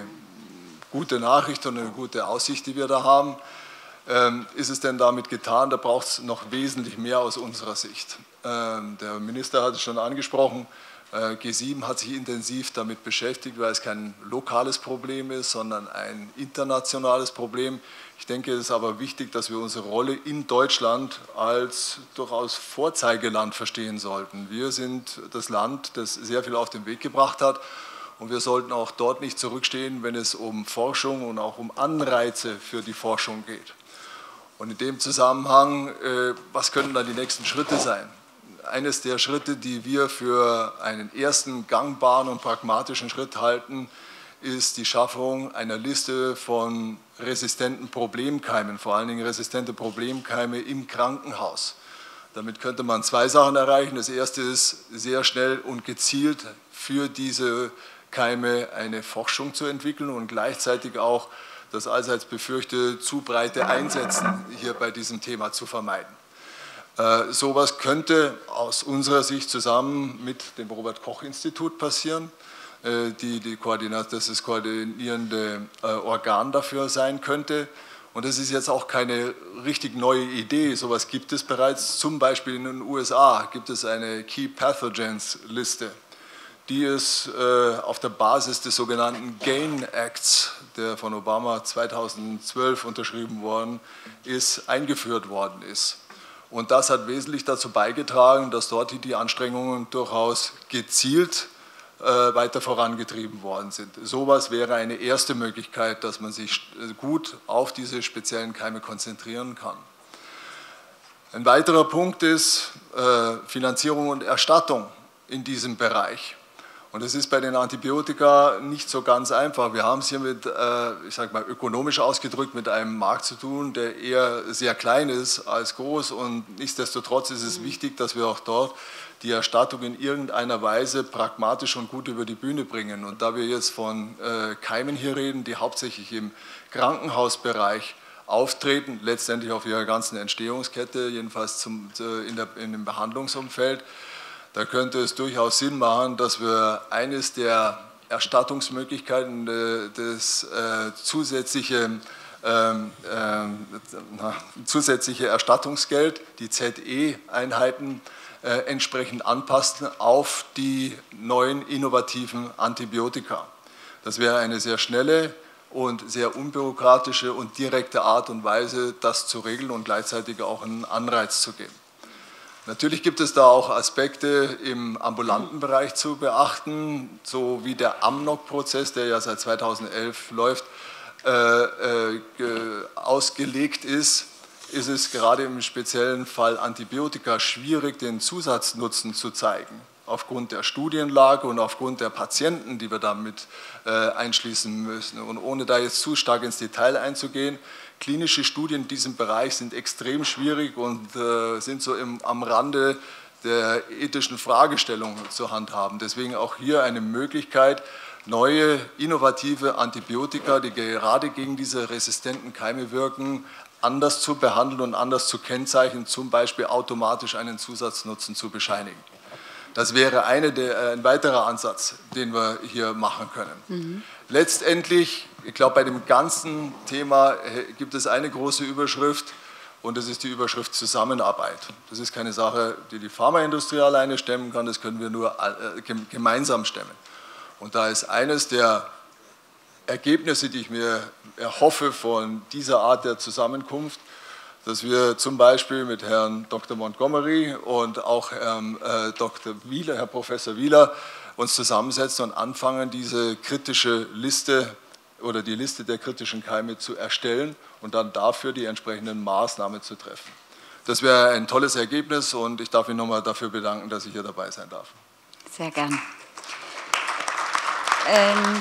Speaker 9: gute Nachricht und eine gute Aussicht, die wir da haben. Ähm, ist es denn damit getan? Da braucht es noch wesentlich mehr aus unserer Sicht. Ähm, der Minister hat es schon angesprochen, äh, G sieben hat sich intensiv damit beschäftigt, weil es kein lokales Problem ist, sondern ein internationales Problem. Ich denke, es ist aber wichtig, dass wir unsere Rolle in Deutschland als durchaus Vorzeigeland verstehen sollten. Wir sind das Land, das sehr viel auf den Weg gebracht hat und wir sollten auch dort nicht zurückstehen, wenn es um Forschung und auch um Anreize für die Forschung geht. Und in dem Zusammenhang, äh, was können dann die nächsten Schritte sein? Eines der Schritte, die wir für einen ersten gangbaren und pragmatischen Schritt halten, ist die Schaffung einer Liste von resistenten Problemkeimen, vor allen Dingen resistente Problemkeime im Krankenhaus. Damit könnte man zwei Sachen erreichen. Das erste ist, sehr schnell und gezielt für diese Keime eine Forschung zu entwickeln und gleichzeitig auch das allseits befürchtete zu breite Einsetzen hier bei diesem Thema zu vermeiden. Äh, sowas könnte aus unserer Sicht zusammen mit dem Robert-Koch-Institut passieren, äh, die, die Koordinat, das das koordinierende äh, Organ dafür sein könnte. Und das ist jetzt auch keine richtig neue Idee, sowas gibt es bereits. Zum Beispiel in den U S A gibt es eine Key Pathogens Liste, die ist äh, auf der Basis des sogenannten GAIN Acts, der von Obama zweitausendzwölf unterschrieben worden ist, eingeführt worden ist. Und das hat wesentlich dazu beigetragen, dass dort die Anstrengungen durchaus gezielt äh, weiter vorangetrieben worden sind. Sowas wäre eine erste Möglichkeit, dass man sich gut auf diese speziellen Keime konzentrieren kann. Ein weiterer Punkt ist äh, Finanzierung und Erstattung in diesem Bereich. Und das ist bei den Antibiotika nicht so ganz einfach. Wir haben es hier mit, ich sage mal ökonomisch ausgedrückt, mit einem Markt zu tun, der eher sehr klein ist als groß. Und nichtsdestotrotz ist es wichtig, dass wir auch dort die Erstattung in irgendeiner Weise pragmatisch und gut über die Bühne bringen. Und da wir jetzt von Keimen hier reden, die hauptsächlich im Krankenhausbereich auftreten, letztendlich auf ihrer ganzen Entstehungskette, jedenfalls zum, in, der, in dem Behandlungsumfeld, da könnte es durchaus Sinn machen, dass wir eines der Erstattungsmöglichkeiten, äh, das äh, zusätzliche, ähm, äh, zusätzliche Erstattungsgeld, die Z E-Einheiten, äh, entsprechend anpassen auf die neuen innovativen Antibiotika. Das wäre eine sehr schnelle und sehr unbürokratische und direkte Art und Weise, das zu regeln und gleichzeitig auch einen Anreiz zu geben. Natürlich gibt es da auch Aspekte im ambulanten Bereich zu beachten, so wie der Amnok-Prozess, der ja seit zweitausendelf läuft, äh, äh, ausgelegt ist, ist es gerade im speziellen Fall Antibiotika schwierig, den Zusatznutzen zu zeigen. aufgrund der Studienlage und aufgrund der Patienten, die wir damit äh, einschließen müssen. Und ohne da jetzt zu stark ins Detail einzugehen, klinische Studien in diesem Bereich sind extrem schwierig und äh, sind so im, am Rande der ethischen Fragestellungen zu handhaben. Deswegen auch hier eine Möglichkeit, neue, innovative Antibiotika, die gerade gegen diese resistenten Keime wirken, anders zu behandeln und anders zu kennzeichnen, zum Beispiel automatisch einen Zusatznutzen zu bescheinigen. Das wäre eine der, ein weiterer Ansatz, den wir hier machen können. Mhm. Letztendlich, ich glaube, bei dem ganzen Thema gibt es eine große Überschrift und das ist die Überschrift Zusammenarbeit. Das ist keine Sache, die die Pharmaindustrie alleine stemmen kann, das können wir nur gemeinsam stemmen. Und da ist eines der Ergebnisse, die ich mir erhoffe von dieser Art der Zusammenkunft, dass wir zum Beispiel mit Herrn Doktor Montgomery und auch Herrn äh, Doktor Wieler, Herr Professor Wieler, uns zusammensetzen und anfangen, diese kritische Liste oder die Liste der kritischen Keime zu erstellen und dann dafür die entsprechenden Maßnahmen zu treffen. Das wäre ein tolles Ergebnis und ich darf mich nochmal dafür bedanken, dass ich hier dabei sein darf.
Speaker 4: Sehr gern. Ähm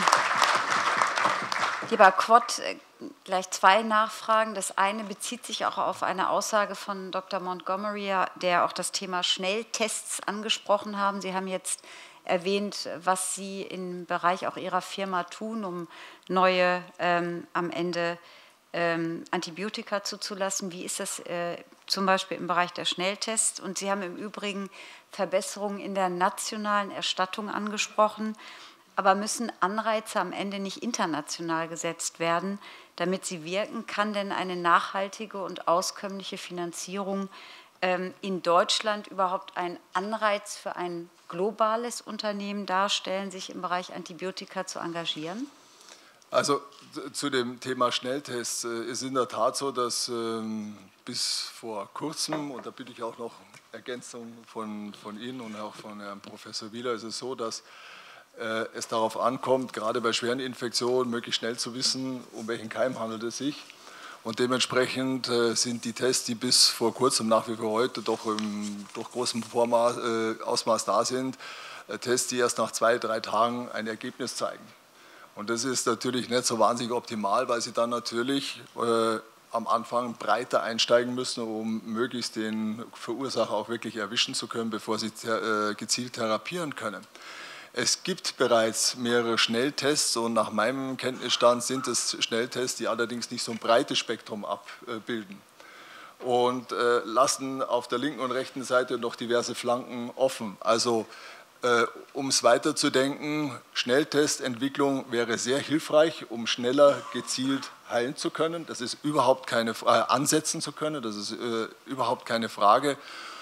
Speaker 4: Lieber Quott, gleich zwei Nachfragen. Das eine bezieht sich auch auf eine Aussage von Doktor Montgomery, der auch das Thema Schnelltests angesprochen haben. Sie haben jetzt erwähnt, was Sie im Bereich auch Ihrer Firma tun, um neue ähm, am Ende ähm, Antibiotika zuzulassen. Wie ist das äh, zum Beispiel im Bereich der Schnelltests? Und Sie haben im Übrigen Verbesserungen in der nationalen Erstattung angesprochen. Aber müssen Anreize am Ende nicht international gesetzt werden, damit sie wirken? Kann denn eine nachhaltige und auskömmliche Finanzierung ähm, in Deutschland überhaupt einen Anreiz für ein globales Unternehmen darstellen, sich im Bereich Antibiotika zu engagieren?
Speaker 9: Also zu dem Thema Schnelltests äh, ist in der Tat so, dass ähm, bis vor kurzem, und da bitte ich auch noch Ergänzung von, von Ihnen und auch von Herrn Professor Wieler, ist es so, dass es darauf ankommt, gerade bei schweren Infektionen möglichst schnell zu wissen, um welchen Keim handelt es sich. Und dementsprechend sind die Tests, die bis vor kurzem nach wie vor heute doch im durch großem Vormaß, äh, Ausmaß da sind, Tests, die erst nach zwei, drei Tagen ein Ergebnis zeigen. Und das ist natürlich nicht so wahnsinnig optimal, weil sie dann natürlich äh, am Anfang breiter einsteigen müssen, um möglichst den Verursacher auch wirklich erwischen zu können, bevor sie äh, gezielt therapieren können. Es gibt bereits mehrere Schnelltests und nach meinem Kenntnisstand sind es Schnelltests, die allerdings nicht so ein breites Spektrum abbilden und äh, lassen auf der linken und rechten Seite noch diverse Flanken offen. Also äh, um es weiterzudenken, Schnelltestentwicklung wäre sehr hilfreich, um schneller gezielt heilen zu können. Das ist überhaupt keine äh, ansetzen zu können, das ist äh, überhaupt keine Frage.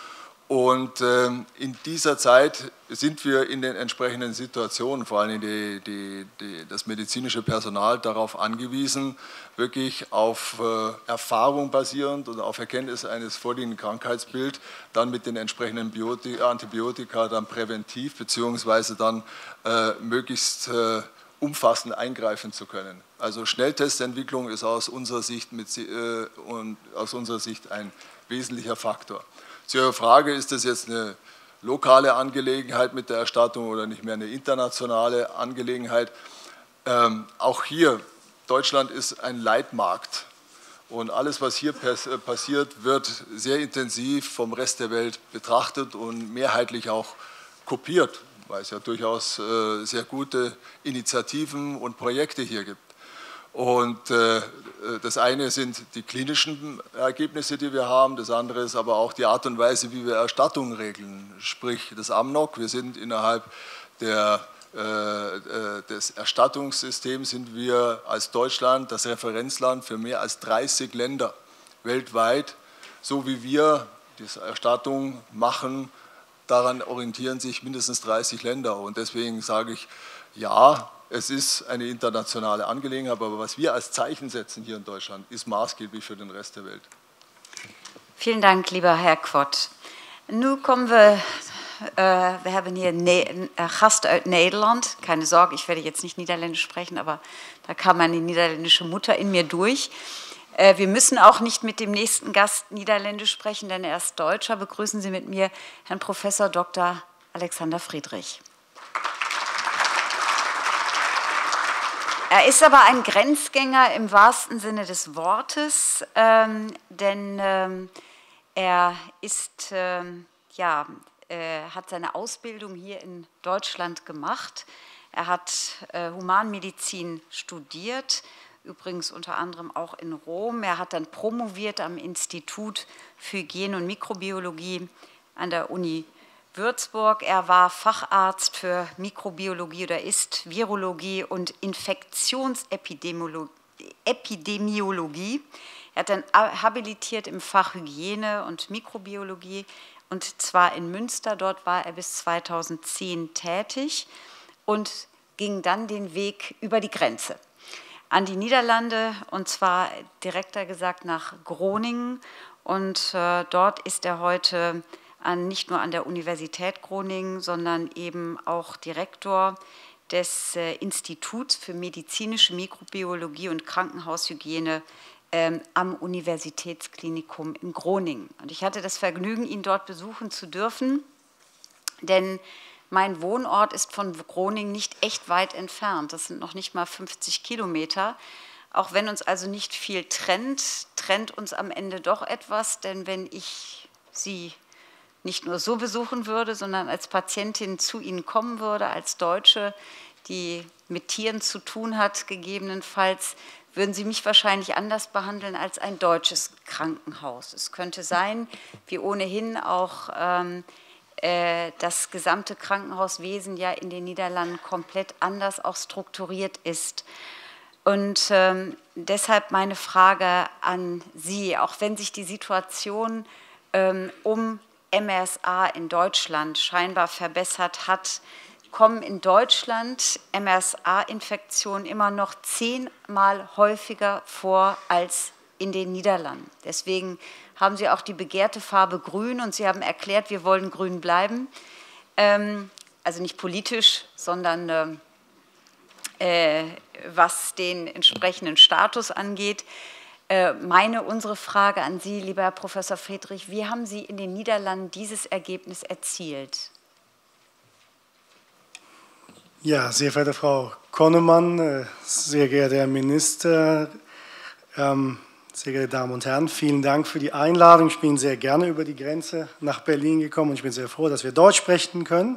Speaker 9: Und äh, in dieser Zeit sind wir in den entsprechenden Situationen, vor allem die, die, die, das medizinische Personal, darauf angewiesen, wirklich auf äh, Erfahrung basierend und auf Erkenntnis eines vorliegenden Krankheitsbilds, dann mit den entsprechenden Bioti Antibiotika dann präventiv bzw. dann äh, möglichst äh, umfassend eingreifen zu können. Also Schnelltestentwicklung ist aus unserer Sicht, mit, äh, und aus unserer Sicht ein wesentlicher Faktor. Zu Ihrer Frage, ist das jetzt eine lokale Angelegenheit mit der Erstattung oder nicht mehr eine internationale Angelegenheit? Ähm, auch hier, Deutschland ist ein Leitmarkt und alles, was hier passiert, wird sehr intensiv vom Rest der Welt betrachtet und mehrheitlich auch kopiert, weil es ja durchaus äh, sehr gute Initiativen und Projekte hier gibt. Und äh, das eine sind die klinischen Ergebnisse, die wir haben, das andere ist aber auch die Art und Weise, wie wir Erstattung regeln, sprich das Amnok. Wir sind innerhalb der, äh, des Erstattungssystems, sind wir als Deutschland das Referenzland für mehr als dreißig Länder weltweit. So wie wir die Erstattung machen, daran orientieren sich mindestens dreißig Länder. Und deswegen sage ich, ja, es ist eine internationale Angelegenheit, aber was wir als Zeichen setzen hier in Deutschland, ist maßgeblich für den Rest der Welt.
Speaker 4: Vielen Dank, lieber Herr Quott. Nun kommen wir, äh, wir haben hier einen Gast aus Nederland. Keine Sorge, ich werde jetzt nicht Niederländisch sprechen, aber da kam meine niederländische Mutter in mir durch. Äh, wir müssen auch nicht mit dem nächsten Gast Niederländisch sprechen, denn er ist Deutscher. Begrüßen Sie mit mir Herrn Professor Doktor Alexander Friedrich. Er ist aber ein Grenzgänger im wahrsten Sinne des Wortes, ähm, denn ähm, er ist, ähm, ja, äh, hat seine Ausbildung hier in Deutschland gemacht. Er hat äh, Humanmedizin studiert, übrigens unter anderem auch in Rom. Er hat dann promoviert am Institut für Hygiene und Mikrobiologie an der Uni Würzburg. Er war Facharzt für Mikrobiologie oder ist Virologie und Infektionsepidemiologie. Er hat dann habilitiert im Fach Hygiene und Mikrobiologie und zwar in Münster. Dort war er bis zweitausendzehn tätig und ging dann den Weg über die Grenze an die Niederlande und zwar direkter gesagt nach Groningen. Und äh, dort ist er heute An, nicht nur an der Universität Groningen, sondern eben auch Direktor des äh, Instituts für medizinische Mikrobiologie und Krankenhaushygiene ähm, am Universitätsklinikum in Groningen. Und ich hatte das Vergnügen, ihn dort besuchen zu dürfen, denn mein Wohnort ist von Groningen nicht echt weit entfernt. Das sind noch nicht mal fünfzig Kilometer. Auch wenn uns also nicht viel trennt, trennt uns am Ende doch etwas, denn wenn ich Sie nicht nur so besuchen würde, sondern als Patientin zu Ihnen kommen würde, als Deutsche, die mit Tieren zu tun hat, gegebenenfalls, würden Sie mich wahrscheinlich anders behandeln als ein deutsches Krankenhaus. Es könnte sein, wie ohnehin auch ähm, äh, das gesamte Krankenhauswesen ja in den Niederlanden komplett anders auch strukturiert ist. Und ähm, deshalb meine Frage an Sie, auch wenn sich die Situation ähm, um M R S A in Deutschland scheinbar verbessert hat, kommen in Deutschland M R S A-Infektionen immer noch zehnmal häufiger vor als in den Niederlanden. Deswegen haben Sie auch die begehrte Farbe Grün und Sie haben erklärt, wir wollen grün bleiben. Ähm, also nicht politisch, sondern äh, was den entsprechenden Status angeht. Meine, unsere Frage an Sie, lieber Herr Professor Friedrich, wie haben Sie in den Niederlanden dieses Ergebnis erzielt?
Speaker 10: Ja, sehr verehrte Frau Konnemann, sehr geehrter Herr Minister, sehr geehrte Damen und Herren, vielen Dank für die Einladung. Ich bin sehr gerne über die Grenze nach Berlin gekommen und ich bin sehr froh, dass wir Deutsch sprechen können.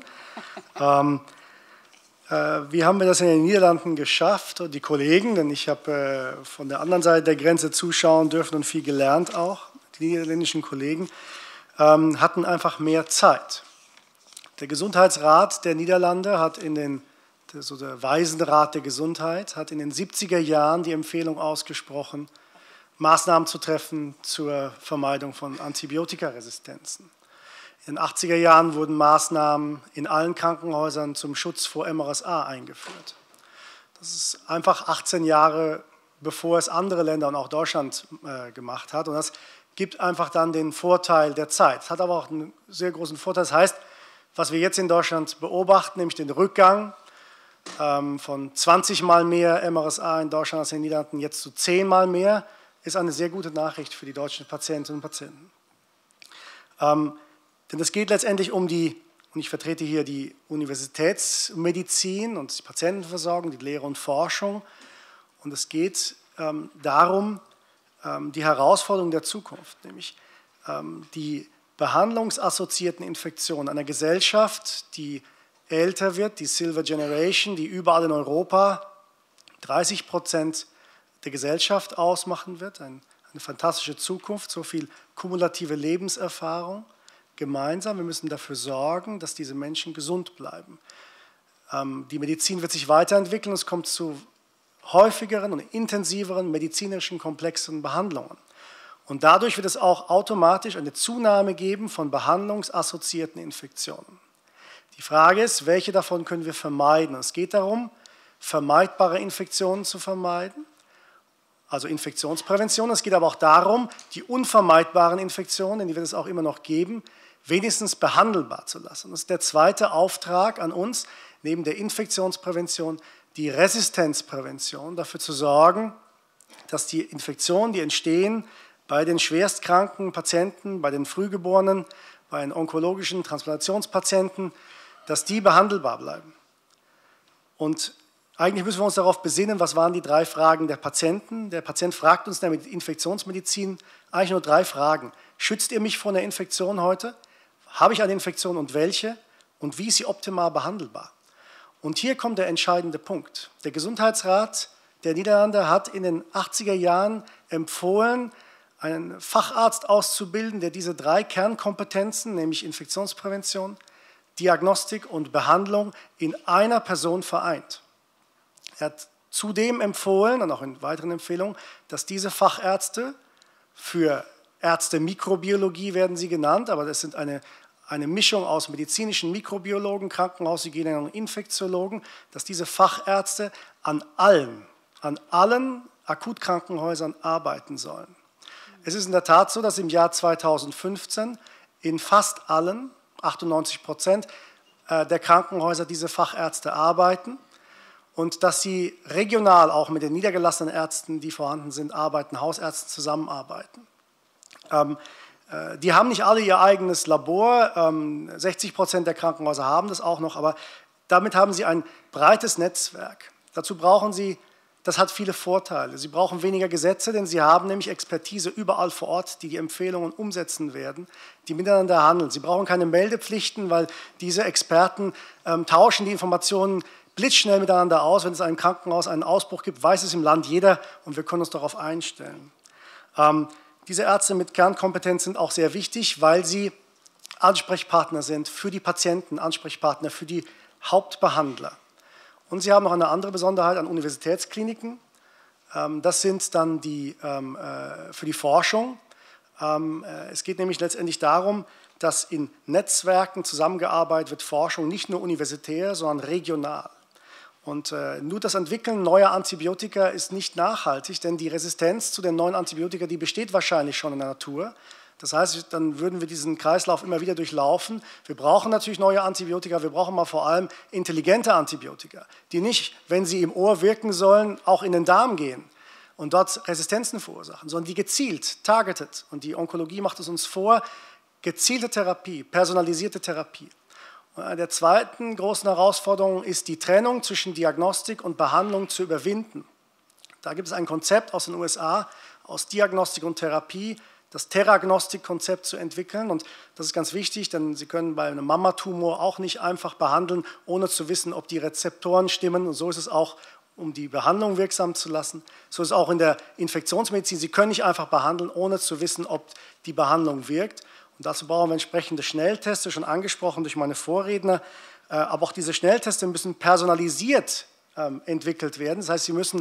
Speaker 10: Wie haben wir das in den Niederlanden geschafft? Und die Kollegen, denn ich habe von der anderen Seite der Grenze zuschauen dürfen und viel gelernt auch, die niederländischen Kollegen, hatten einfach mehr Zeit. Der Gesundheitsrat der Niederlande hat in den, so der Waisenrat der Gesundheit, hat in den siebziger Jahren die Empfehlung ausgesprochen, Maßnahmen zu treffen zur Vermeidung von Antibiotikaresistenzen. In den achtziger Jahren wurden Maßnahmen in allen Krankenhäusern zum Schutz vor M R S A eingeführt. Das ist einfach achtzehn Jahre, bevor es andere Länder und auch Deutschland äh, gemacht hat. Und das gibt einfach dann den Vorteil der Zeit. Es hat aber auch einen sehr großen Vorteil. Das heißt, was wir jetzt in Deutschland beobachten, nämlich den Rückgang ähm, von zwanzig Mal mehr M R S A in Deutschland als in den Niederlanden, jetzt zu zehn Mal mehr, ist eine sehr gute Nachricht für die deutschen Patientinnen und Patienten. Ähm, Denn es geht letztendlich um die, und ich vertrete hier die Universitätsmedizin und die Patientenversorgung, die Lehre und Forschung. Und es geht ähm, darum, ähm, die Herausforderung der Zukunft, nämlich ähm, die behandlungsassoziierten Infektionen einer Gesellschaft, die älter wird, die Silver Generation, die überall in Europa dreißig Prozent der Gesellschaft ausmachen wird. Ein, eine fantastische Zukunft, so viel kumulative Lebenserfahrung. Gemeinsam. Wir müssen dafür sorgen, dass diese Menschen gesund bleiben. Ähm, die Medizin wird sich weiterentwickeln. Es kommt zu häufigeren und intensiveren medizinischen komplexen Behandlungen. Und dadurch wird es auch automatisch eine Zunahme geben von behandlungsassoziierten Infektionen. Die Frage ist, welche davon können wir vermeiden? Es geht darum, vermeidbare Infektionen zu vermeiden, also Infektionsprävention. Es geht aber auch darum, die unvermeidbaren Infektionen, die wird es auch immer noch geben, wenigstens behandelbar zu lassen. Das ist der zweite Auftrag an uns, neben der Infektionsprävention, die Resistenzprävention, dafür zu sorgen, dass die Infektionen, die entstehen bei den schwerstkranken Patienten, bei den Frühgeborenen, bei den onkologischen Transplantationspatienten, dass die behandelbar bleiben. Und eigentlich müssen wir uns darauf besinnen, was waren die drei Fragen der Patienten. Der Patient fragt uns in der Infektionsmedizin eigentlich nur drei Fragen. Schützt ihr mich vor einer Infektion heute? Habe ich eine Infektion und welche? Und wie ist sie optimal behandelbar? Und hier kommt der entscheidende Punkt. Der Gesundheitsrat der Niederlande hat in den achtziger Jahren empfohlen, einen Facharzt auszubilden, der diese drei Kernkompetenzen, nämlich Infektionsprävention, Diagnostik und Behandlung, in einer Person vereint. Er hat zudem empfohlen, und auch in weiteren Empfehlungen, dass diese Fachärzte, für Ärzte Mikrobiologie werden sie genannt, aber das sind eine, eine Mischung aus medizinischen Mikrobiologen, Krankenhaushygienern und Infektiologen, dass diese Fachärzte an allen, an allen Akutkrankenhäusern arbeiten sollen. Es ist in der Tat so, dass im Jahr zweitausendfünfzehn in fast allen, achtundneunzig Prozent der Krankenhäuser, diese Fachärzte arbeiten und dass sie regional auch mit den niedergelassenen Ärzten, die vorhanden sind, arbeiten, Hausärzten zusammenarbeiten. Ähm, äh, die haben nicht alle ihr eigenes Labor, ähm, sechzig Prozent der Krankenhäuser haben das auch noch, aber damit haben sie ein breites Netzwerk. Dazu brauchen sie, das hat viele Vorteile. Sie brauchen weniger Gesetze, denn sie haben nämlich Expertise überall vor Ort, die die Empfehlungen umsetzen werden, die miteinander handeln. Sie brauchen keine Meldepflichten, weil diese Experten ähm, tauschen die Informationen blitzschnell miteinander aus. Wenn es in einem Krankenhaus einen Ausbruch gibt, weiß es im Land jeder und wir können uns darauf einstellen. Ähm, diese Ärzte mit Kernkompetenz sind auch sehr wichtig, weil sie Ansprechpartner sind für die Patienten, Ansprechpartner für die Hauptbehandler. Und sie haben noch eine andere Besonderheit an Universitätskliniken. Das sind dann die, für die Forschung. Es geht nämlich letztendlich darum, dass in Netzwerken zusammengearbeitet wird, Forschung nicht nur universitär, sondern regional. Und nur das Entwickeln neuer Antibiotika ist nicht nachhaltig, denn die Resistenz zu den neuen Antibiotika, die besteht wahrscheinlich schon in der Natur. Das heißt, dann würden wir diesen Kreislauf immer wieder durchlaufen. Wir brauchen natürlich neue Antibiotika, wir brauchen mal vor allem intelligente Antibiotika, die nicht, wenn sie im Ohr wirken sollen, auch in den Darm gehen und dort Resistenzen verursachen, sondern die gezielt, targeted, und die Onkologie macht es uns vor, gezielte Therapie, personalisierte Therapie. Und eine der zweiten großen Herausforderungen ist die Trennung zwischen Diagnostik und Behandlung zu überwinden. Da gibt es ein Konzept aus den U S A, aus Diagnostik und Therapie, das Teragnostik-Konzept zu entwickeln. Und das ist ganz wichtig, denn Sie können bei einem Mammatumor auch nicht einfach behandeln, ohne zu wissen, ob die Rezeptoren stimmen. Und so ist es auch, um die Behandlung wirksam zu lassen. So ist es auch in der Infektionsmedizin. Sie können nicht einfach behandeln, ohne zu wissen, ob die Behandlung wirkt. Und dazu brauchen wir entsprechende Schnellteste, schon angesprochen durch meine Vorredner. Aber auch diese Schnellteste müssen personalisiert entwickelt werden. Das heißt, sie müssen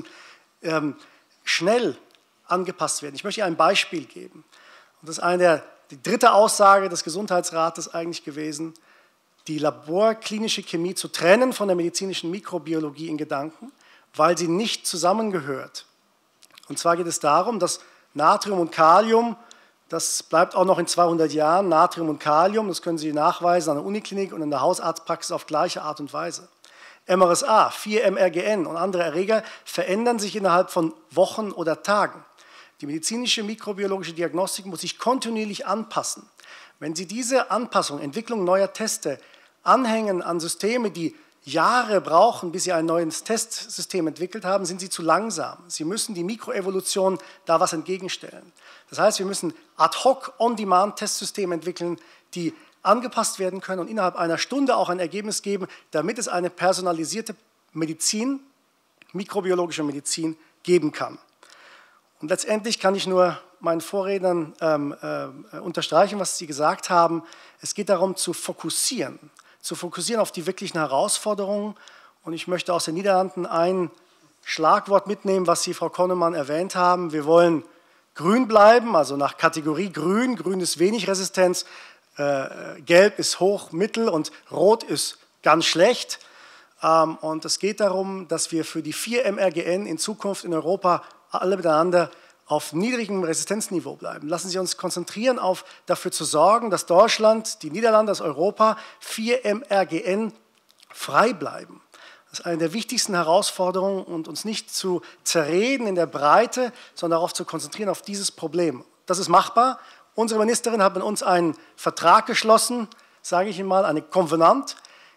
Speaker 10: schnell angepasst werden. Ich möchte Ihnen ein Beispiel geben. Und das ist eine der, die dritte Aussage des Gesundheitsrates eigentlich gewesen, die laborklinische Chemie zu trennen von der medizinischen Mikrobiologie in Gedanken, weil sie nicht zusammengehört. Und zwar geht es darum, dass Natrium und Kalium, das bleibt auch noch in zweihundert Jahren, Natrium und Kalium, das können Sie nachweisen an der Uniklinik und in der Hausarztpraxis auf gleiche Art und Weise. M R S A, vier M R G N und andere Erreger verändern sich innerhalb von Wochen oder Tagen. Die medizinische mikrobiologische Diagnostik muss sich kontinuierlich anpassen. Wenn Sie diese Anpassung, Entwicklung neuer Teste anhängen an Systeme, die Jahre brauchen, bis Sie ein neues Testsystem entwickelt haben, sind Sie zu langsam. Sie müssen die Mikroevolution da was entgegenstellen. Das heißt, wir müssen Ad-hoc, On-Demand-Testsysteme entwickeln, die angepasst werden können und innerhalb einer Stunde auch ein Ergebnis geben, damit es eine personalisierte Medizin, mikrobiologische Medizin geben kann. Und letztendlich kann ich nur meinen Vorrednern ähm, äh, unterstreichen, was sie gesagt haben. Es geht darum, zu fokussieren, zu fokussieren auf die wirklichen Herausforderungen. Und ich möchte aus den Niederlanden ein Schlagwort mitnehmen, was Sie, Frau Konnemann, erwähnt haben. Wir wollen grün bleiben, also nach Kategorie grün. Grün ist wenig Resistenz, äh, gelb ist hoch, mittel und rot ist ganz schlecht. Ähm, und es geht darum, dass wir für die vier M R G N in Zukunft in Europa alle miteinander auf niedrigem Resistenzniveau bleiben. Lassen Sie uns konzentrieren, auf dafür zu sorgen, dass Deutschland, die Niederlande, das Europa vier M R G N frei bleiben. Das ist eine der wichtigsten Herausforderungen und uns nicht zu zerreden in der Breite, sondern darauf zu konzentrieren auf dieses Problem. Das ist machbar. Unsere Ministerin hat mit uns einen Vertrag geschlossen, sage ich Ihnen mal, eine Konvenant,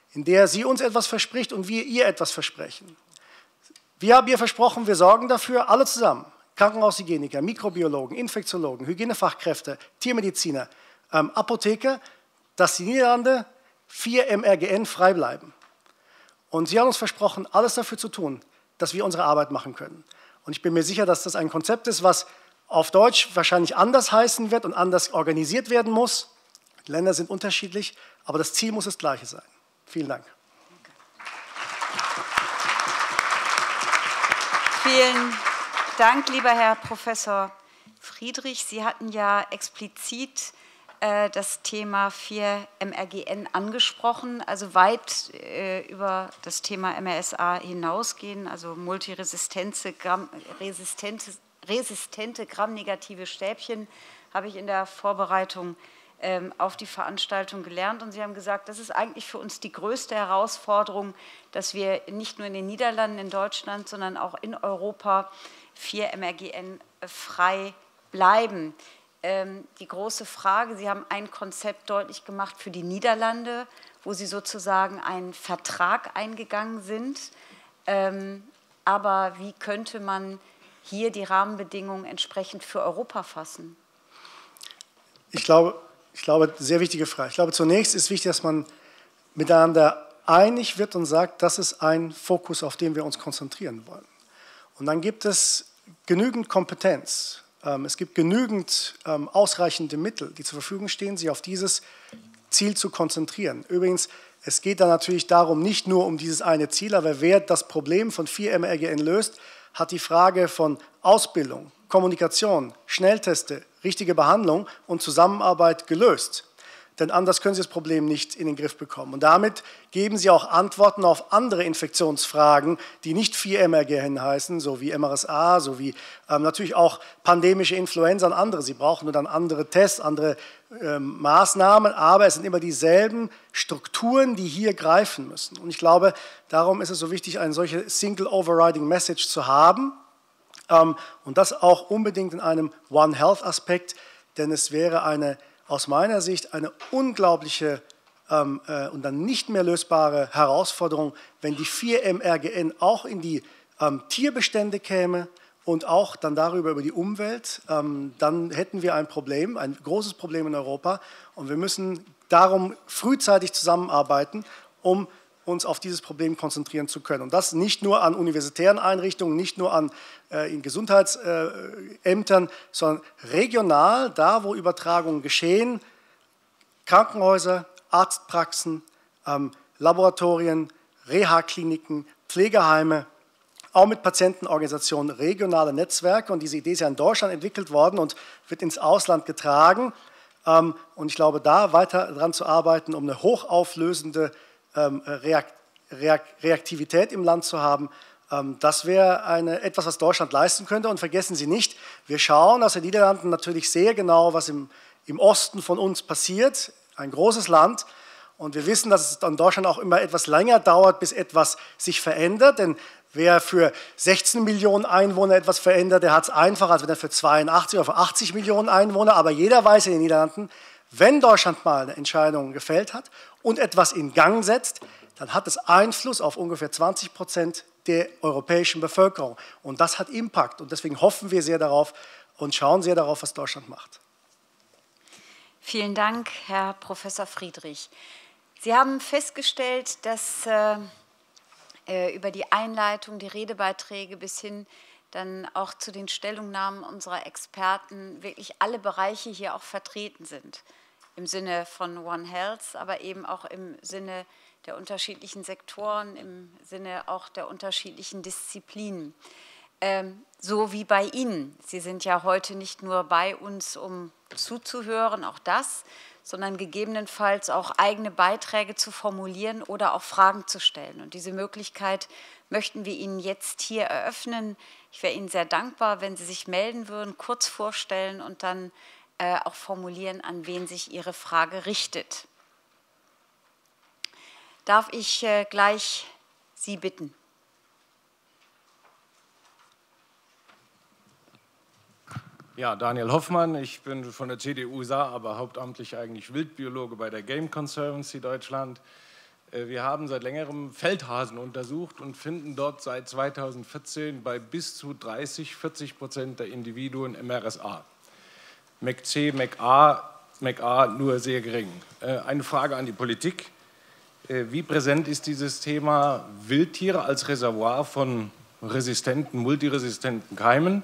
Speaker 10: in der sie uns etwas verspricht und wir ihr etwas versprechen. Wir haben ihr versprochen, wir sorgen dafür, alle zusammen, Krankenhaushygieniker, Mikrobiologen, Infektiologen, Hygienefachkräfte, Tiermediziner, ähm, Apotheker, dass die Niederlande vier M R G N frei bleiben. Und sie haben uns versprochen, alles dafür zu tun, dass wir unsere Arbeit machen können. Und ich bin mir sicher, dass das ein Konzept ist, was auf Deutsch wahrscheinlich anders heißen wird und anders organisiert werden muss. Die Länder sind unterschiedlich, aber das Ziel muss das gleiche sein. Vielen Dank.
Speaker 4: Vielen Dank, lieber Herr Professor Friedrich. Sie hatten ja explizit äh, das Thema vier M R G N angesprochen, also weit äh, über das Thema M R S A hinausgehen, also multiresistente, Gramm, resistente, resistente gramnegative Stäbchen, habe ich in der Vorbereitung ähm, auf die Veranstaltung gelernt. Und Sie haben gesagt, das ist eigentlich für uns die größte Herausforderung, dass wir nicht nur in den Niederlanden, in Deutschland, sondern auch in Europa vier M R G N frei bleiben. Ähm, die große Frage, Sie haben ein Konzept deutlich gemacht für die Niederlande, wo Sie sozusagen einen Vertrag eingegangen sind. Ähm, aber wie könnte man hier die Rahmenbedingungen entsprechend für Europa fassen?
Speaker 10: Ich glaube, ich glaube, sehr wichtige Frage. Ich glaube, zunächst ist wichtig, dass man miteinander einig wird und sagt, das ist ein Fokus, auf den wir uns konzentrieren wollen. Und dann gibt es genügend Kompetenz. Es gibt genügend ausreichende Mittel, die zur Verfügung stehen, sich auf dieses Ziel zu konzentrieren. Übrigens, es geht dann natürlich darum, nicht nur um dieses eine Ziel, aber wer das Problem von vier M R G N löst, hat die Frage von Ausbildung, Kommunikation, Schnellteste, richtige Behandlung und Zusammenarbeit gelöst. Denn anders können Sie das Problem nicht in den Griff bekommen. Und damit geben Sie auch Antworten auf andere Infektionsfragen, die nicht vier M R G N heißen, so wie M R S A, so wie ähm, natürlich auch pandemische Influenza und andere. Sie brauchen nur dann andere Tests, andere ähm, Maßnahmen, aber es sind immer dieselben Strukturen, die hier greifen müssen. Und ich glaube, darum ist es so wichtig, eine solche Single Overriding Message zu haben ähm, und das auch unbedingt in einem One Health Aspekt, denn es wäre eine aus meiner Sicht eine unglaubliche ähm, äh, und dann nicht mehr lösbare Herausforderung, wenn die vier M R G N auch in die ähm, Tierbestände käme und auch dann darüber über die Umwelt, ähm, dann hätten wir ein Problem, ein großes Problem in Europa und wir müssen darum frühzeitig zusammenarbeiten, um uns auf dieses Problem konzentrieren zu können. Und das nicht nur an universitären Einrichtungen, nicht nur an äh, in Gesundheitsämtern, sondern regional, da wo Übertragungen geschehen, Krankenhäuser, Arztpraxen, ähm, Laboratorien, Reha-Kliniken, Pflegeheime, auch mit Patientenorganisationen, regionale Netzwerke. Und diese Idee ist ja in Deutschland entwickelt worden und wird ins Ausland getragen. Ähm, und ich glaube, da weiter daran zu arbeiten, um eine hochauflösende Reaktivität im Land zu haben, das wäre eine, etwas, was Deutschland leisten könnte. Und vergessen Sie nicht, wir schauen aus den Niederlanden natürlich sehr genau, was im, im Osten von uns passiert, ein großes Land. Und wir wissen, dass es in Deutschland auch immer etwas länger dauert, bis etwas sich verändert. Denn wer für sechzehn Millionen Einwohner etwas verändert, der hat es einfacher, als wenn er für zweiundachtzig oder für achtzig Millionen Einwohner. Aber jeder weiß in den Niederlanden, wenn Deutschland mal eine Entscheidung gefällt hat und etwas in Gang setzt, dann hat es Einfluss auf ungefähr zwanzig Prozent der europäischen Bevölkerung. Und das hat Impact. Und deswegen hoffen wir sehr darauf und schauen sehr darauf, was Deutschland macht.
Speaker 4: Vielen Dank, Herr Professor Friedrich. Sie haben festgestellt, dass äh, über die Einleitung, die Redebeiträge bis hin dann auch zu den Stellungnahmen unserer Experten wirklich alle Bereiche hier auch vertreten sind. Im Sinne von One Health, aber eben auch im Sinne der unterschiedlichen Sektoren, im Sinne auch der unterschiedlichen Disziplinen. Ähm, so wie bei Ihnen. Sie sind ja heute nicht nur bei uns, um zuzuhören, auch das, sondern gegebenenfalls auch eigene Beiträge zu formulieren oder auch Fragen zu stellen. Und diese Möglichkeit möchten wir Ihnen jetzt hier eröffnen. Ich wäre Ihnen sehr dankbar, wenn Sie sich melden würden, kurz vorstellen und dann äh, auch formulieren, an wen sich Ihre Frage richtet. Darf ich äh, gleich Sie bitten?
Speaker 11: Ja, Daniel Hoffmann, ich bin von der C D U Saar, aber hauptamtlich eigentlich Wildbiologe bei der Game Conservancy Deutschland. Wir haben seit längerem Feldhasen untersucht und finden dort seit zweitausendvierzehn bei bis zu dreißig, vierzig Prozent der Individuen M R S A. M E C C, M E C A, M E C A nur sehr gering. Eine Frage an die Politik. Wie präsent ist dieses Thema Wildtiere als Reservoir von resistenten, multiresistenten Keimen?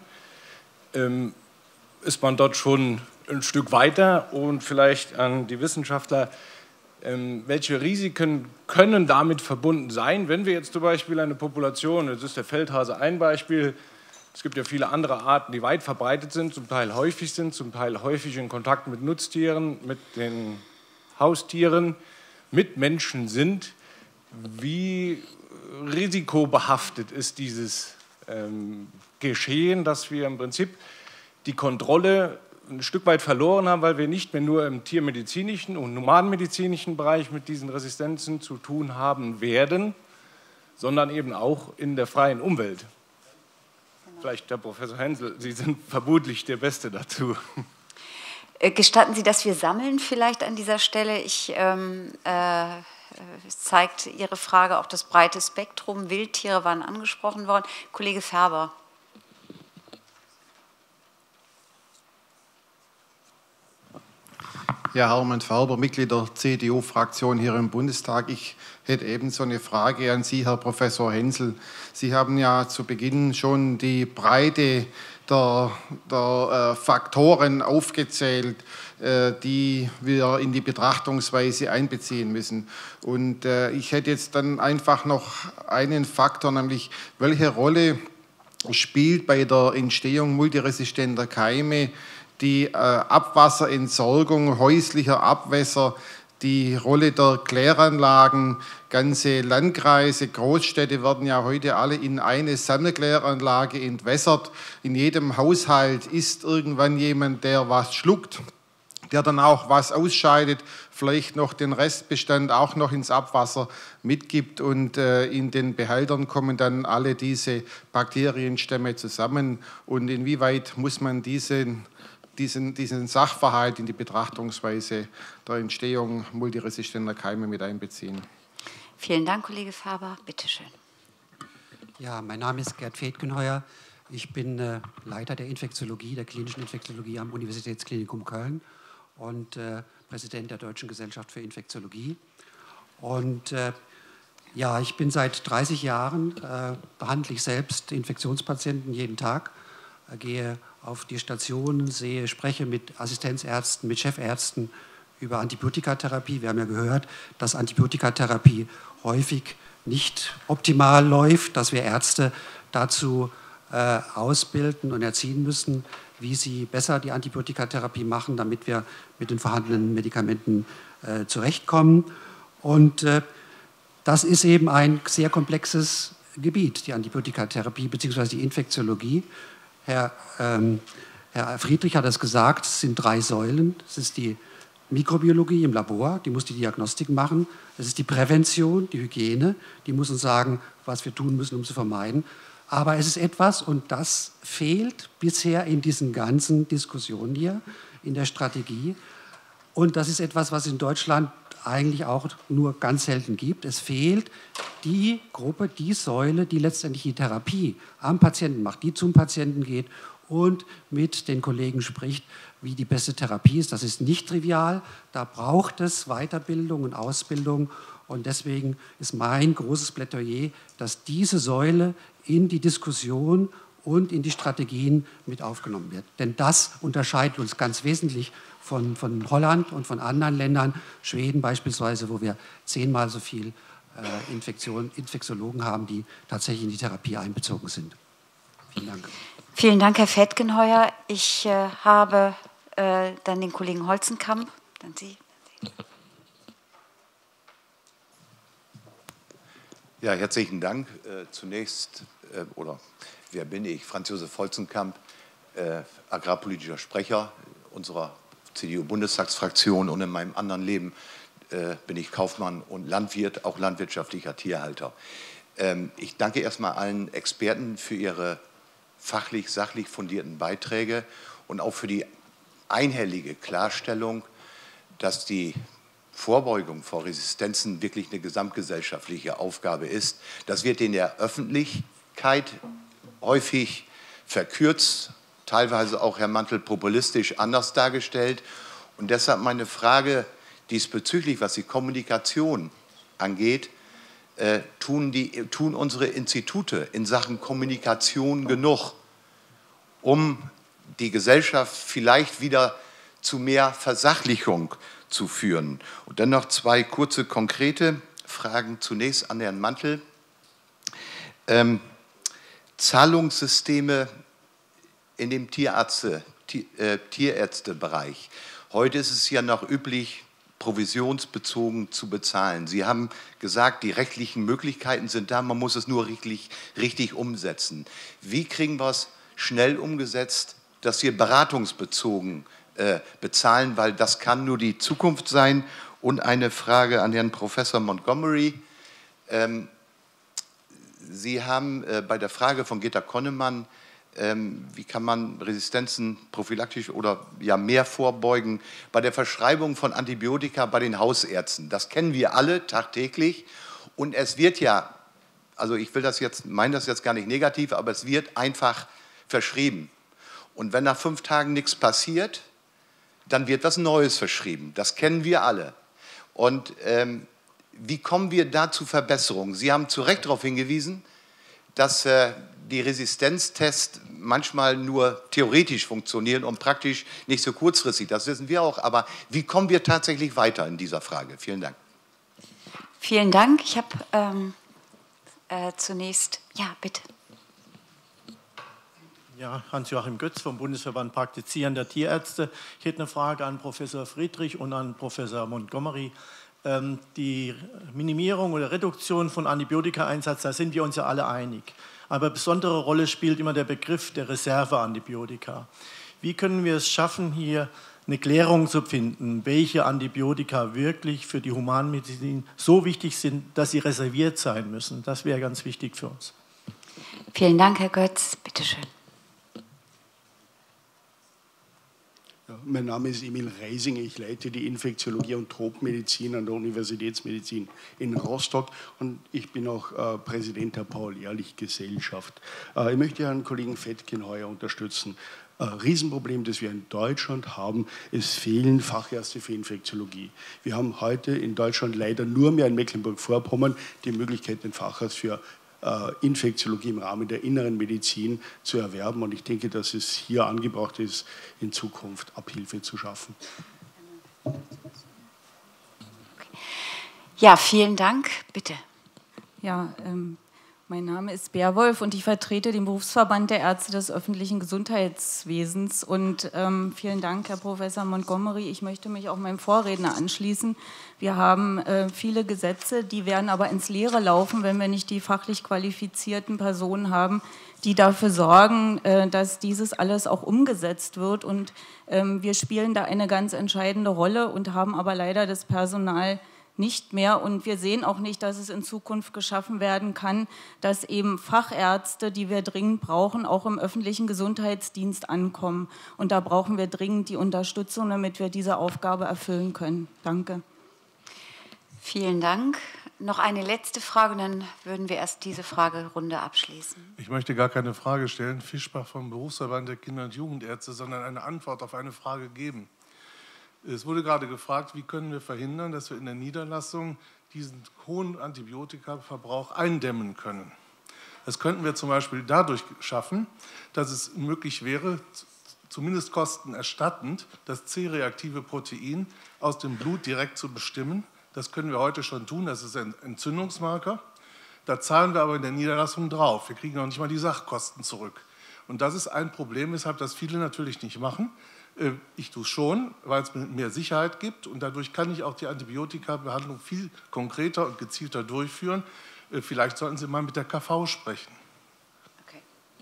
Speaker 11: Ist man dort schon ein Stück weiter? Und vielleicht an die Wissenschaftler, welche Risiken können damit verbunden sein, wenn wir jetzt zum Beispiel eine Population, das ist der Feldhase ein Beispiel, es gibt ja viele andere Arten, die weit verbreitet sind, zum Teil häufig sind, zum Teil häufig in Kontakt mit Nutztieren, mit den Haustieren, mit Menschen sind. Wie risikobehaftet ist dieses ähm, Geschehen, dass wir im Prinzip die Kontrolle ein Stück weit verloren haben, weil wir nicht mehr nur im tiermedizinischen und humanmedizinischen Bereich mit diesen Resistenzen zu tun haben werden, sondern eben auch in der freien Umwelt. Vielleicht, Herr Professor Hensel, Sie sind vermutlich der Beste dazu.
Speaker 4: Gestatten Sie, dass wir sammeln vielleicht an dieser Stelle? Ich, ähm, äh, zeigt Ihre Frage auch das breite Spektrum. Wildtiere waren angesprochen worden. Kollege Färber.
Speaker 12: Ja, Hermann Färber, Mitglied der C D U-Fraktion hier im Bundestag. Ich hätte ebenso eine Frage an Sie, Herr Professor Hensel. Sie haben ja zu Beginn schon die Breite der, der äh, Faktoren aufgezählt, äh, die wir in die Betrachtungsweise einbeziehen müssen. Und äh, ich hätte jetzt dann einfach noch einen Faktor, nämlich welche Rolle spielt bei der Entstehung multiresistenter Keime die äh, Abwasserentsorgung häuslicher Abwässer, die Rolle der Kläranlagen, ganze Landkreise, Großstädte werden ja heute alle in eine Sammelkläranlage entwässert. In jedem Haushalt ist irgendwann jemand, der was schluckt, der dann auch was ausscheidet, vielleicht noch den Restbestand auch noch ins Abwasser mitgibt und äh, in den Behältern kommen dann alle diese Bakterienstämme zusammen. Und inwieweit muss man diesen Diesen, diesen Sachverhalt in die Betrachtungsweise der Entstehung multiresistenter Keime mit einbeziehen?
Speaker 4: Vielen Dank, Kollege Färber. Bitte schön.
Speaker 13: Ja, mein Name ist Gerd Fedgenheuer. Ich bin äh, Leiter der Infektiologie, der klinischen Infektiologie am Universitätsklinikum Köln und äh, Präsident der Deutschen Gesellschaft für Infektiologie. Und äh, ja, ich bin seit dreißig Jahren, äh, behandle ich selbst Infektionspatienten jeden Tag, äh, gehe auf die Station, sehe, spreche mit Assistenzärzten, mit Chefärzten über Antibiotikatherapie. Wir haben ja gehört, dass Antibiotikatherapie häufig nicht optimal läuft, dass wir Ärzte dazu äh, ausbilden und erziehen müssen, wie sie besser die Antibiotikatherapie machen, damit wir mit den vorhandenen Medikamenten äh, zurechtkommen. Und äh, das ist eben ein sehr komplexes Gebiet, die Antibiotikatherapie bzw. die Infektiologie. Herr, ähm, Herr Friedrich hat es gesagt, es sind drei Säulen. Es ist die Mikrobiologie im Labor, die muss die Diagnostik machen. Es ist die Prävention, die Hygiene, die muss uns sagen, was wir tun müssen, um zu vermeiden. Aber es ist etwas, und das fehlt bisher in diesen ganzen Diskussionen hier, in der Strategie. Und das ist etwas, was in Deutschland eigentlich auch nur ganz selten gibt. Es fehlt die Gruppe, die Säule, die letztendlich die Therapie am Patienten macht, die zum Patienten geht und mit den Kollegen spricht, wie die beste Therapie ist. Das ist nicht trivial, da braucht es Weiterbildung und Ausbildung. Und deswegen ist mein großes Plädoyer, dass diese Säule in die Diskussion und in die Strategien mit aufgenommen wird. Denn das unterscheidet uns ganz wesentlich von, von Holland und von anderen Ländern, Schweden beispielsweise, wo wir zehnmal so viel äh, Infektion, Infektiologen haben, die tatsächlich in die Therapie einbezogen sind. Vielen Dank.
Speaker 4: Vielen Dank, Herr Fedgenheuer. Ich äh, habe äh, dann den Kollegen Holzenkamp. Dann Sie.
Speaker 14: Ja, herzlichen Dank. Äh, zunächst, äh, oder wer bin ich? Franz Josef Holzenkamp, äh, agrarpolitischer Sprecher unserer C D U-Bundestagsfraktion, und in meinem anderen Leben äh, bin ich Kaufmann und Landwirt, auch landwirtschaftlicher Tierhalter. Ähm, ich danke erstmal allen Experten für ihre fachlich, sachlich fundierten Beiträge und auch für die einhellige Klarstellung, dass die Vorbeugung vor Resistenzen wirklich eine gesamtgesellschaftliche Aufgabe ist. Das wird in der Öffentlichkeit häufig verkürzt, teilweise auch, Herr Mantel, populistisch anders dargestellt. Und deshalb meine Frage diesbezüglich, was die Kommunikation angeht, äh, tun, die, tun unsere Institute in Sachen Kommunikation genug, um die Gesellschaft vielleicht wieder zu mehr Versachlichung zu führen? Und dann noch zwei kurze, konkrete Fragen. Zunächst an Herrn Mantel. Ähm, Zahlungssysteme in dem Tierärzte, Tier, äh, Tierärztebereich. Heute ist es ja noch üblich, provisionsbezogen zu bezahlen. Sie haben gesagt, die rechtlichen Möglichkeiten sind da, man muss es nur richtig, richtig umsetzen. Wie kriegen wir es schnell umgesetzt, dass wir beratungsbezogen äh, bezahlen, weil das kann nur die Zukunft sein? Und eine Frage an Herrn Professor Montgomery. Ähm, Sie haben äh, bei der Frage von Gitta Konnemann, ähm, wie kann man Resistenzen prophylaktisch oder ja mehr vorbeugen, bei der Verschreibung von Antibiotika bei den Hausärzten. Das kennen wir alle tagtäglich und es wird ja, also ich will das jetzt, meine das jetzt gar nicht negativ, aber es wird einfach verschrieben. Und wenn nach fünf Tagen nichts passiert, dann wird was Neues verschrieben. Das kennen wir alle. Und ähm, wie kommen wir da zu Verbesserungen? Sie haben zu Recht darauf hingewiesen, dass äh, die Resistenztests manchmal nur theoretisch funktionieren und praktisch nicht so kurzfristig. Das wissen wir auch. Aber wie kommen wir tatsächlich weiter in dieser Frage? Vielen Dank.
Speaker 4: Vielen Dank. Ich habe ähm, äh, zunächst, ja, bitte.
Speaker 15: Ja, Hans-Joachim Götz vom Bundesverband Praktizierender Tierärzte. Ich hätte eine Frage an Professor Friedrich und an Professor Montgomery. Ähm, die Minimierung oder Reduktion von Antibiotikaeinsatz, da sind wir uns ja alle einig. Aber eine besondere Rolle spielt immer der Begriff der Reserveantibiotika. Wie können wir es schaffen, hier eine Klärung zu finden, welche Antibiotika wirklich für die Humanmedizin so wichtig sind, dass sie reserviert sein müssen? Das wäre ganz wichtig für uns.
Speaker 4: Vielen Dank, Herr Götz. Bitte schön.
Speaker 16: Ja, mein Name ist Emil Reisinger, ich leite die Infektiologie und Tropmedizin an der Universitätsmedizin in Rostock und ich bin auch äh, Präsident der Paul-Ehrlich-Gesellschaft. Äh, ich möchte Herrn Kollegen Fettgenheuer unterstützen. Ein Riesenproblem, das wir in Deutschland haben, es fehlen Fachärzte für Infektiologie. Wir haben heute in Deutschland leider nur mehr in Mecklenburg-Vorpommern die Möglichkeit, den Facharzt für Infektiologie im Rahmen der inneren Medizin zu erwerben. Und ich denke, dass es hier angebracht ist, in Zukunft Abhilfe zu schaffen.
Speaker 4: Ja, vielen Dank. Bitte.
Speaker 17: Ja, ähm, mein Name ist Bärwolf und ich vertrete den Berufsverband der Ärzte des öffentlichen Gesundheitswesens. Und ähm, vielen Dank, Herr Professor Montgomery. Ich möchte mich auch meinem Vorredner anschließen. Wir haben äh, viele Gesetze, die werden aber ins Leere laufen, wenn wir nicht die fachlich qualifizierten Personen haben, die dafür sorgen, äh, dass dieses alles auch umgesetzt wird. Und ähm, wir spielen da eine ganz entscheidende Rolle und haben aber leider das Personal nicht mehr. Und wir sehen auch nicht, dass es in Zukunft geschaffen werden kann, dass eben Fachärzte, die wir dringend brauchen, auch im öffentlichen Gesundheitsdienst ankommen. Und da brauchen wir dringend die Unterstützung, damit wir diese Aufgabe erfüllen können. Danke.
Speaker 4: Vielen Dank. Noch eine letzte Frage, und dann würden wir erst diese Fragerunde abschließen.
Speaker 18: Ich möchte gar keine Frage stellen, Fischbach vom Berufsverband der Kinder- und Jugendärzte, sondern eine Antwort auf eine Frage geben. Es wurde gerade gefragt, wie können wir verhindern, dass wir in der Niederlassung diesen hohen Antibiotikaverbrauch eindämmen können. Das könnten wir zum Beispiel dadurch schaffen, dass es möglich wäre, zumindest kostenerstattend, das C-reaktive Protein aus dem Blut direkt zu bestimmen. Das können wir heute schon tun, das ist ein Entzündungsmarker. Da zahlen wir aber in der Niederlassung drauf. Wir kriegen noch nicht mal die Sachkosten zurück. Und das ist ein Problem, weshalb das viele natürlich nicht machen. Ich tue es schon, weil es mir mehr Sicherheit gibt und dadurch kann ich auch die Antibiotikabehandlung viel konkreter und gezielter durchführen. Vielleicht sollten Sie mal mit der K V sprechen.
Speaker 4: Okay.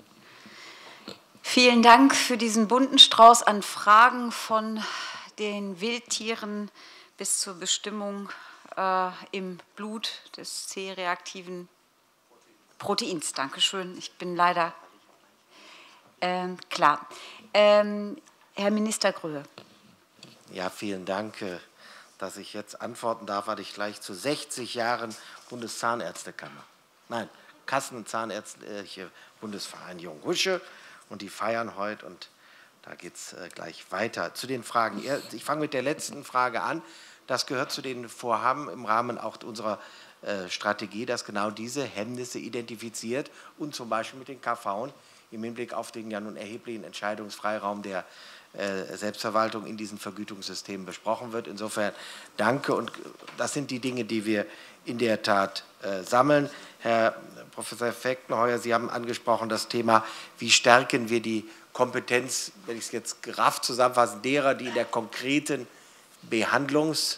Speaker 4: Vielen Dank für diesen bunten Strauß an Fragen von den Wildtieren bis zur Bestimmung äh, im Blut des C-reaktiven Proteins. Dankeschön. Ich bin leider ähm, klar. Ähm, Herr Minister Gröhe.
Speaker 2: Ja, vielen Dank, dass ich jetzt antworten darf, hatte ich gleich zu sechzig Jahren Bundeszahnärztekammer. Nein, Kassen- und Zahnärztliche Bundesvereinigung Husche, und die feiern heute, und da geht es äh, gleich weiter. Zu den Fragen. Ich fange mit der letzten Frage an. Das gehört zu den Vorhaben im Rahmen auch unserer äh, Strategie, dass genau diese Hemmnisse identifiziert und zum Beispiel mit den K V im Hinblick auf den ja nun erheblichen Entscheidungsfreiraum der äh, Selbstverwaltung in diesen Vergütungssystemen besprochen wird. Insofern danke, und das sind die Dinge, die wir in der Tat äh, sammeln. Herr Professor Feckenheuer, Sie haben angesprochen das Thema, wie stärken wir die Kompetenz, wenn ich es jetzt gerafft zusammenfasse, derer, die in der konkreten Behandlungsarbeit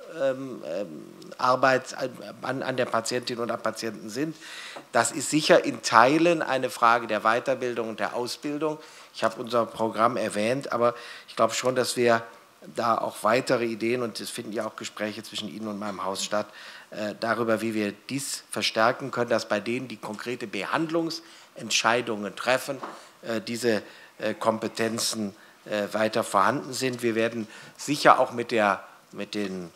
Speaker 2: ähm, an, an der Patientin und am Patienten sind. Das ist sicher in Teilen eine Frage der Weiterbildung und der Ausbildung. Ich habe unser Programm erwähnt, aber ich glaube schon, dass wir da auch weitere Ideen, und es finden ja auch Gespräche zwischen Ihnen und meinem Haus statt, äh, darüber, wie wir dies verstärken können, dass bei denen, die konkrete Behandlungsentscheidungen treffen, äh, diese äh, Kompetenzen äh, weiter vorhanden sind. Wir werden sicher auch mit, der, mit den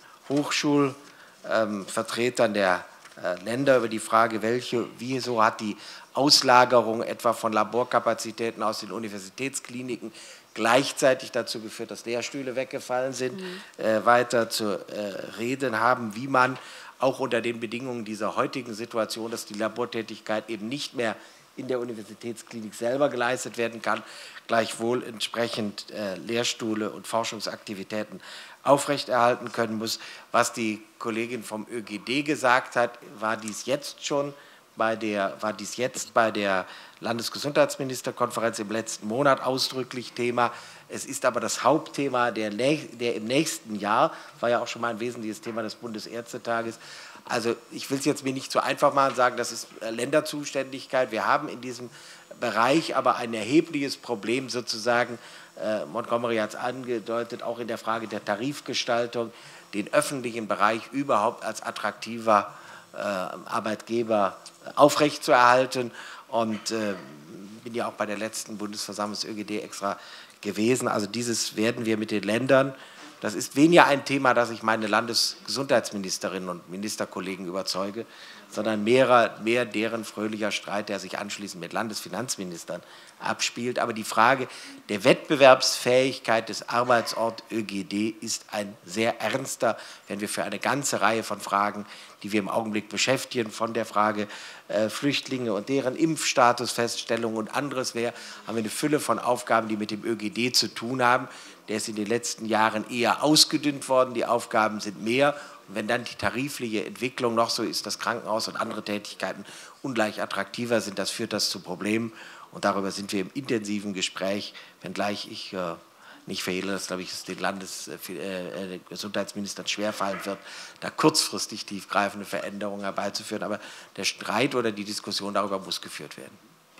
Speaker 2: Hochschulvertretern ähm, der äh, Länder über die Frage, welche, wieso hat die Auslagerung etwa von Laborkapazitäten aus den Universitätskliniken gleichzeitig dazu geführt, dass Lehrstühle weggefallen sind, mhm. äh, weiter zu äh, reden haben, wie man auch unter den Bedingungen dieser heutigen Situation, dass die Labortätigkeit eben nicht mehr in der Universitätsklinik selber geleistet werden kann, gleichwohl entsprechend äh, Lehrstühle und Forschungsaktivitäten aufrechterhalten können muss. Was die Kollegin vom Ö G D gesagt hat, war dies jetzt schon bei der, war dies jetzt bei der Landesgesundheitsministerkonferenz im letzten Monat ausdrücklich Thema. Es ist aber das Hauptthema der, der im nächsten Jahr, war ja auch schon mal ein wesentliches Thema des Bundesärztetages. Also ich will es jetzt mir nicht so einfach machen und sagen, das ist Länderzuständigkeit. Wir haben in diesem Bereich aber ein erhebliches Problem sozusagen, äh, Montgomery hat es angedeutet, auch in der Frage der Tarifgestaltung, den öffentlichen Bereich überhaupt als attraktiver äh, Arbeitgeber aufrechtzuerhalten. Und äh, bin ja auch bei der letzten Bundesversammlung des Ö G D extra gewesen. Also dieses werden wir mit den Ländern, das ist weniger ein Thema, das ich meine Landesgesundheitsministerinnen und Ministerkollegen überzeuge, sondern mehr, mehr deren fröhlicher Streit, der sich anschließend mit Landesfinanzministern abspielt. Aber die Frage der Wettbewerbsfähigkeit des Arbeitsorts Ö G D ist ein sehr ernster, wenn wir für eine ganze Reihe von Fragen, die wir im Augenblick beschäftigen, von der Frage äh, Flüchtlinge und deren Impfstatusfeststellung und anderes mehr, haben wir eine Fülle von Aufgaben, die mit dem Ö G D zu tun haben. Der ist in den letzten Jahren eher ausgedünnt worden, die Aufgaben sind mehr. Und wenn dann die tarifliche Entwicklung noch so ist, dass Krankenhaus und andere Tätigkeiten ungleich attraktiver sind, das führt das zu Problemen. Und darüber sind wir im intensiven Gespräch, wenngleich ich äh, nicht verhehle, dass, glaube ich, es den Landesgesundheitsministern äh, schwerfallen wird, da kurzfristig tiefgreifende Veränderungen herbeizuführen. Aber der Streit oder die Diskussion darüber muss geführt werden.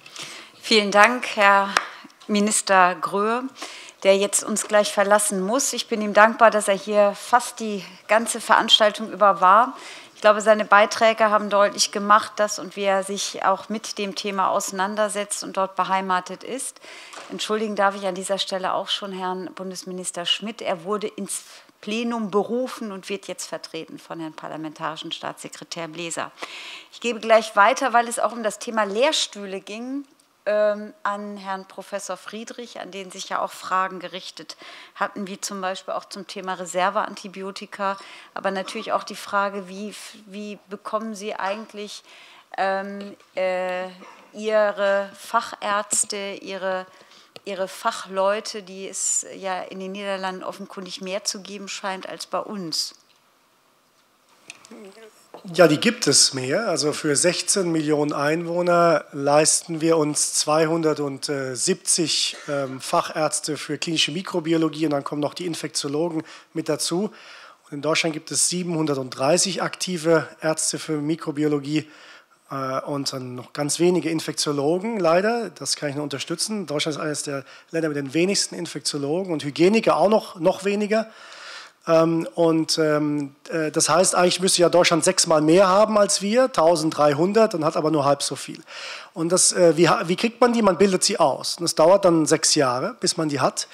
Speaker 4: Vielen Dank, Herr Minister Gröhe, der jetzt uns gleich verlassen muss. Ich bin ihm dankbar, dass er hier fast die ganze Veranstaltung über war. Ich glaube, seine Beiträge haben deutlich gemacht, dass und wie er sich auch mit dem Thema auseinandersetzt und dort beheimatet ist. Entschuldigen darf ich an dieser Stelle auch schon Herrn Bundesminister Schmidt. Er wurde ins Plenum berufen und wird jetzt vertreten von Herrn Parlamentarischen Staatssekretär Bläser. Ich gebe gleich weiter, weil es auch um das Thema Lehrstühle ging, an Herrn Professor Friedrich, an den sich ja auch Fragen gerichtet hatten, wie zum Beispiel auch zum Thema Reserveantibiotika, aber natürlich auch die Frage, wie, wie bekommen Sie eigentlich ähm, äh, Ihre Fachärzte, Ihre, Ihre Fachleute, die es ja in den Niederlanden offenkundig mehr zu geben scheint als bei uns?
Speaker 10: Ja, die gibt es mehr. Also für sechzehn Millionen Einwohner leisten wir uns zweihundertsiebzig ähm, Fachärzte für klinische Mikrobiologie und dann kommen noch die Infektiologen mit dazu. Und in Deutschland gibt es siebenhundertdreißig aktive Ärzte für Mikrobiologie äh, und dann noch ganz wenige Infektiologen, leider. Das kann ich nur unterstützen. Deutschland ist eines der Länder mit den wenigsten Infektiologen und Hygieniker auch noch, noch weniger. Ähm, und ähm, äh, das heißt, eigentlich müsste ja Deutschland sechsmal mehr haben als wir, eintausenddreihundert, und hat aber nur halb so viel. Und das, äh, wie, wie kriegt man die? Man bildet sie aus. Und das dauert dann sechs Jahre, bis man die hat.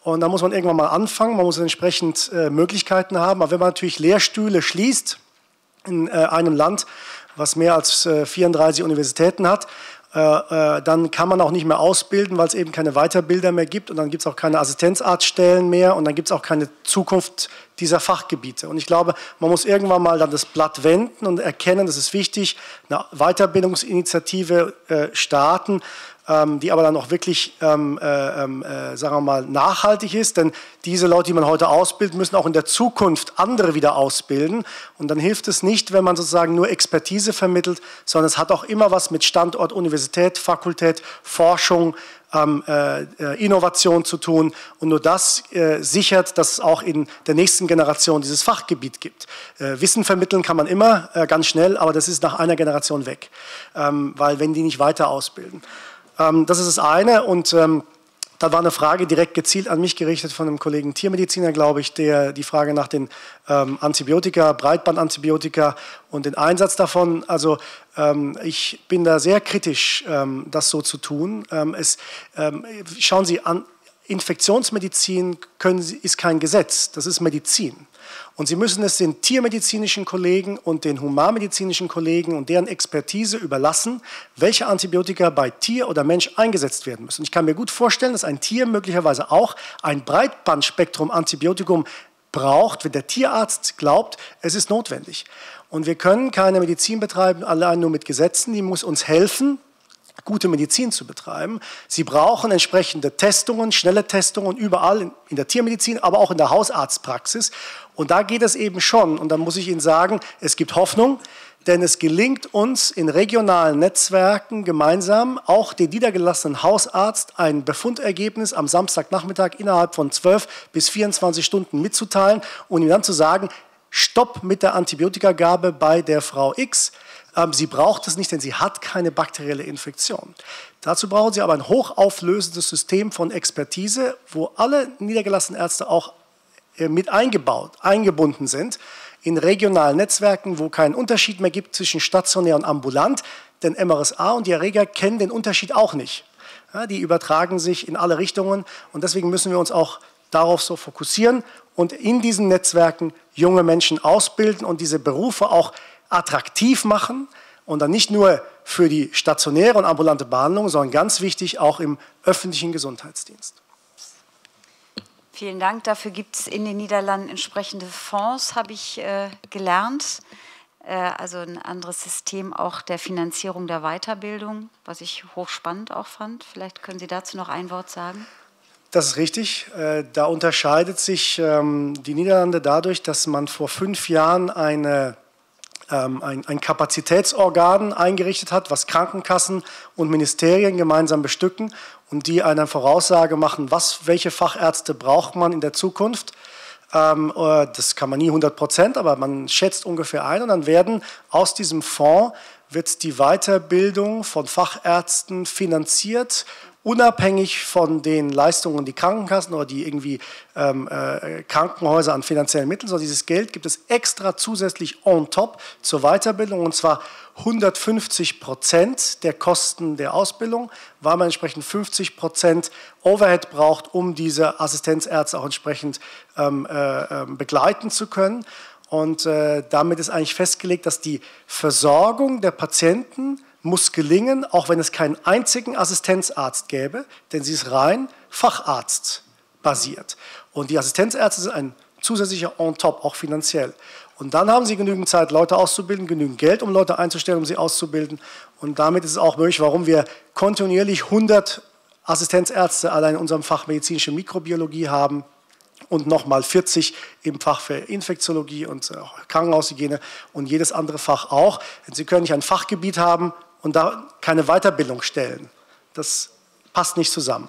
Speaker 10: Und da muss man irgendwann mal anfangen, man muss entsprechend äh, Möglichkeiten haben. Aber wenn man natürlich Lehrstühle schließt in äh, einem Land, was mehr als äh, vierunddreißig Universitäten hat, äh, äh, dann kann man auch nicht mehr ausbilden, weil es eben keine Weiterbilder mehr gibt und dann gibt es auch keine Assistenzarztstellen mehr und dann gibt es auch keine Zukunft dieser Fachgebiete. Und ich glaube, man muss irgendwann mal dann das Blatt wenden und erkennen, das ist wichtig, eine Weiterbildungsinitiative äh, starten, die aber dann auch wirklich, ähm, äh, äh, sagen wir mal, nachhaltig ist. Denn diese Leute, die man heute ausbildet, müssen auch in der Zukunft andere wieder ausbilden. Und dann hilft es nicht, wenn man sozusagen nur Expertise vermittelt, sondern es hat auch immer was mit Standort, Universität, Fakultät, Forschung, ähm, äh, Innovation zu tun. Und nur das äh, sichert, dass es auch in der nächsten Generation dieses Fachgebiet gibt. Äh, Wissen vermitteln kann man immer, äh, ganz schnell, aber das ist nach einer Generation weg, ähm, weil wenn die nicht weiter ausbilden. Das ist das eine und ähm, da war eine Frage direkt gezielt an mich gerichtet von einem Kollegen Tiermediziner, glaube ich, der die Frage nach den ähm, Antibiotika, Breitbandantibiotika und den Einsatz davon, also ähm, ich bin da sehr kritisch, ähm, das so zu tun. Ähm, es, ähm, schauen Sie an, Infektionsmedizin können Sie, ist kein Gesetz, das ist Medizin. Und Sie müssen es den tiermedizinischen Kollegen und den humanmedizinischen Kollegen und deren Expertise überlassen, welche Antibiotika bei Tier oder Mensch eingesetzt werden müssen. Ich kann mir gut vorstellen, dass ein Tier möglicherweise auch ein Breitbandspektrum-Antibiotikum braucht, wenn der Tierarzt glaubt, es ist notwendig. Und wir können keine Medizin betreiben, allein nur mit Gesetzen, die muss uns helfen, gute Medizin zu betreiben. Sie brauchen entsprechende Testungen, schnelle Testungen überall in, in der Tiermedizin, aber auch in der Hausarztpraxis. Und da geht es eben schon. Und da muss ich Ihnen sagen, es gibt Hoffnung, denn es gelingt uns in regionalen Netzwerken gemeinsam, auch den niedergelassenen Hausarzt ein Befundergebnis am Samstagnachmittag innerhalb von zwölf bis vierundzwanzig Stunden mitzuteilen und ihm dann zu sagen, Stopp mit der Antibiotikagabe bei der Frau X. Sie braucht es nicht, denn sie hat keine bakterielle Infektion. Dazu brauchen Sie aber ein hochauflösendes System von Expertise, wo alle niedergelassenen Ärzte auch mit eingebaut, eingebunden sind, in regionalen Netzwerken, wo keinen Unterschied mehr gibt zwischen stationär und ambulant, denn M R S A und die Erreger kennen den Unterschied auch nicht. Ja, die übertragen sich in alle Richtungen und deswegen müssen wir uns auch darauf so fokussieren und in diesen Netzwerken junge Menschen ausbilden und diese Berufe auch attraktiv machen und dann nicht nur für die stationäre und ambulante Behandlung, sondern ganz wichtig auch im öffentlichen Gesundheitsdienst.
Speaker 4: Vielen Dank. Dafür gibt es in den Niederlanden entsprechende Fonds, habe ich äh, gelernt. Äh, also ein anderes System auch der Finanzierung der Weiterbildung, was ich hochspannend auch fand. Vielleicht können Sie dazu noch ein Wort sagen.
Speaker 10: Das ist richtig. Da unterscheidet sich die Niederlande dadurch, dass man vor fünf Jahren eine, ein, ein Kapazitätsorgan eingerichtet hat, was Krankenkassen und Ministerien gemeinsam bestücken und die eine Voraussage machen, was, welche Fachärzte braucht man in der Zukunft. Das kann man nie hundert Prozent, aber man schätzt ungefähr ein und dann werden aus diesem Fonds wird die Weiterbildung von Fachärzten finanziert, unabhängig von den Leistungen, die Krankenkassen oder die irgendwie ähm, äh, Krankenhäuser an finanziellen Mitteln, sondern dieses Geld gibt es extra zusätzlich on top zur Weiterbildung und zwar hundertfünfzig Prozent der Kosten der Ausbildung, weil man entsprechend fünfzig Prozent Overhead braucht, um diese Assistenzärzte auch entsprechend ähm, äh, begleiten zu können. Und äh, damit ist eigentlich festgelegt, dass die Versorgung der Patienten muss gelingen, auch wenn es keinen einzigen Assistenzarzt gäbe, denn sie ist rein facharztbasiert. Und die Assistenzärzte sind ein zusätzlicher On-Top, auch finanziell. Und dann haben sie genügend Zeit, Leute auszubilden, genügend Geld, um Leute einzustellen, um sie auszubilden. Und damit ist es auch möglich, warum wir kontinuierlich hundert Assistenzärzte allein in unserem Fach medizinische Mikrobiologie haben und nochmal vierzig im Fach für Infektiologie und Krankenhaushygiene und jedes andere Fach auch. Sie können nicht ein Fachgebiet haben und da keine Weiterbildung stellen. Das passt nicht zusammen.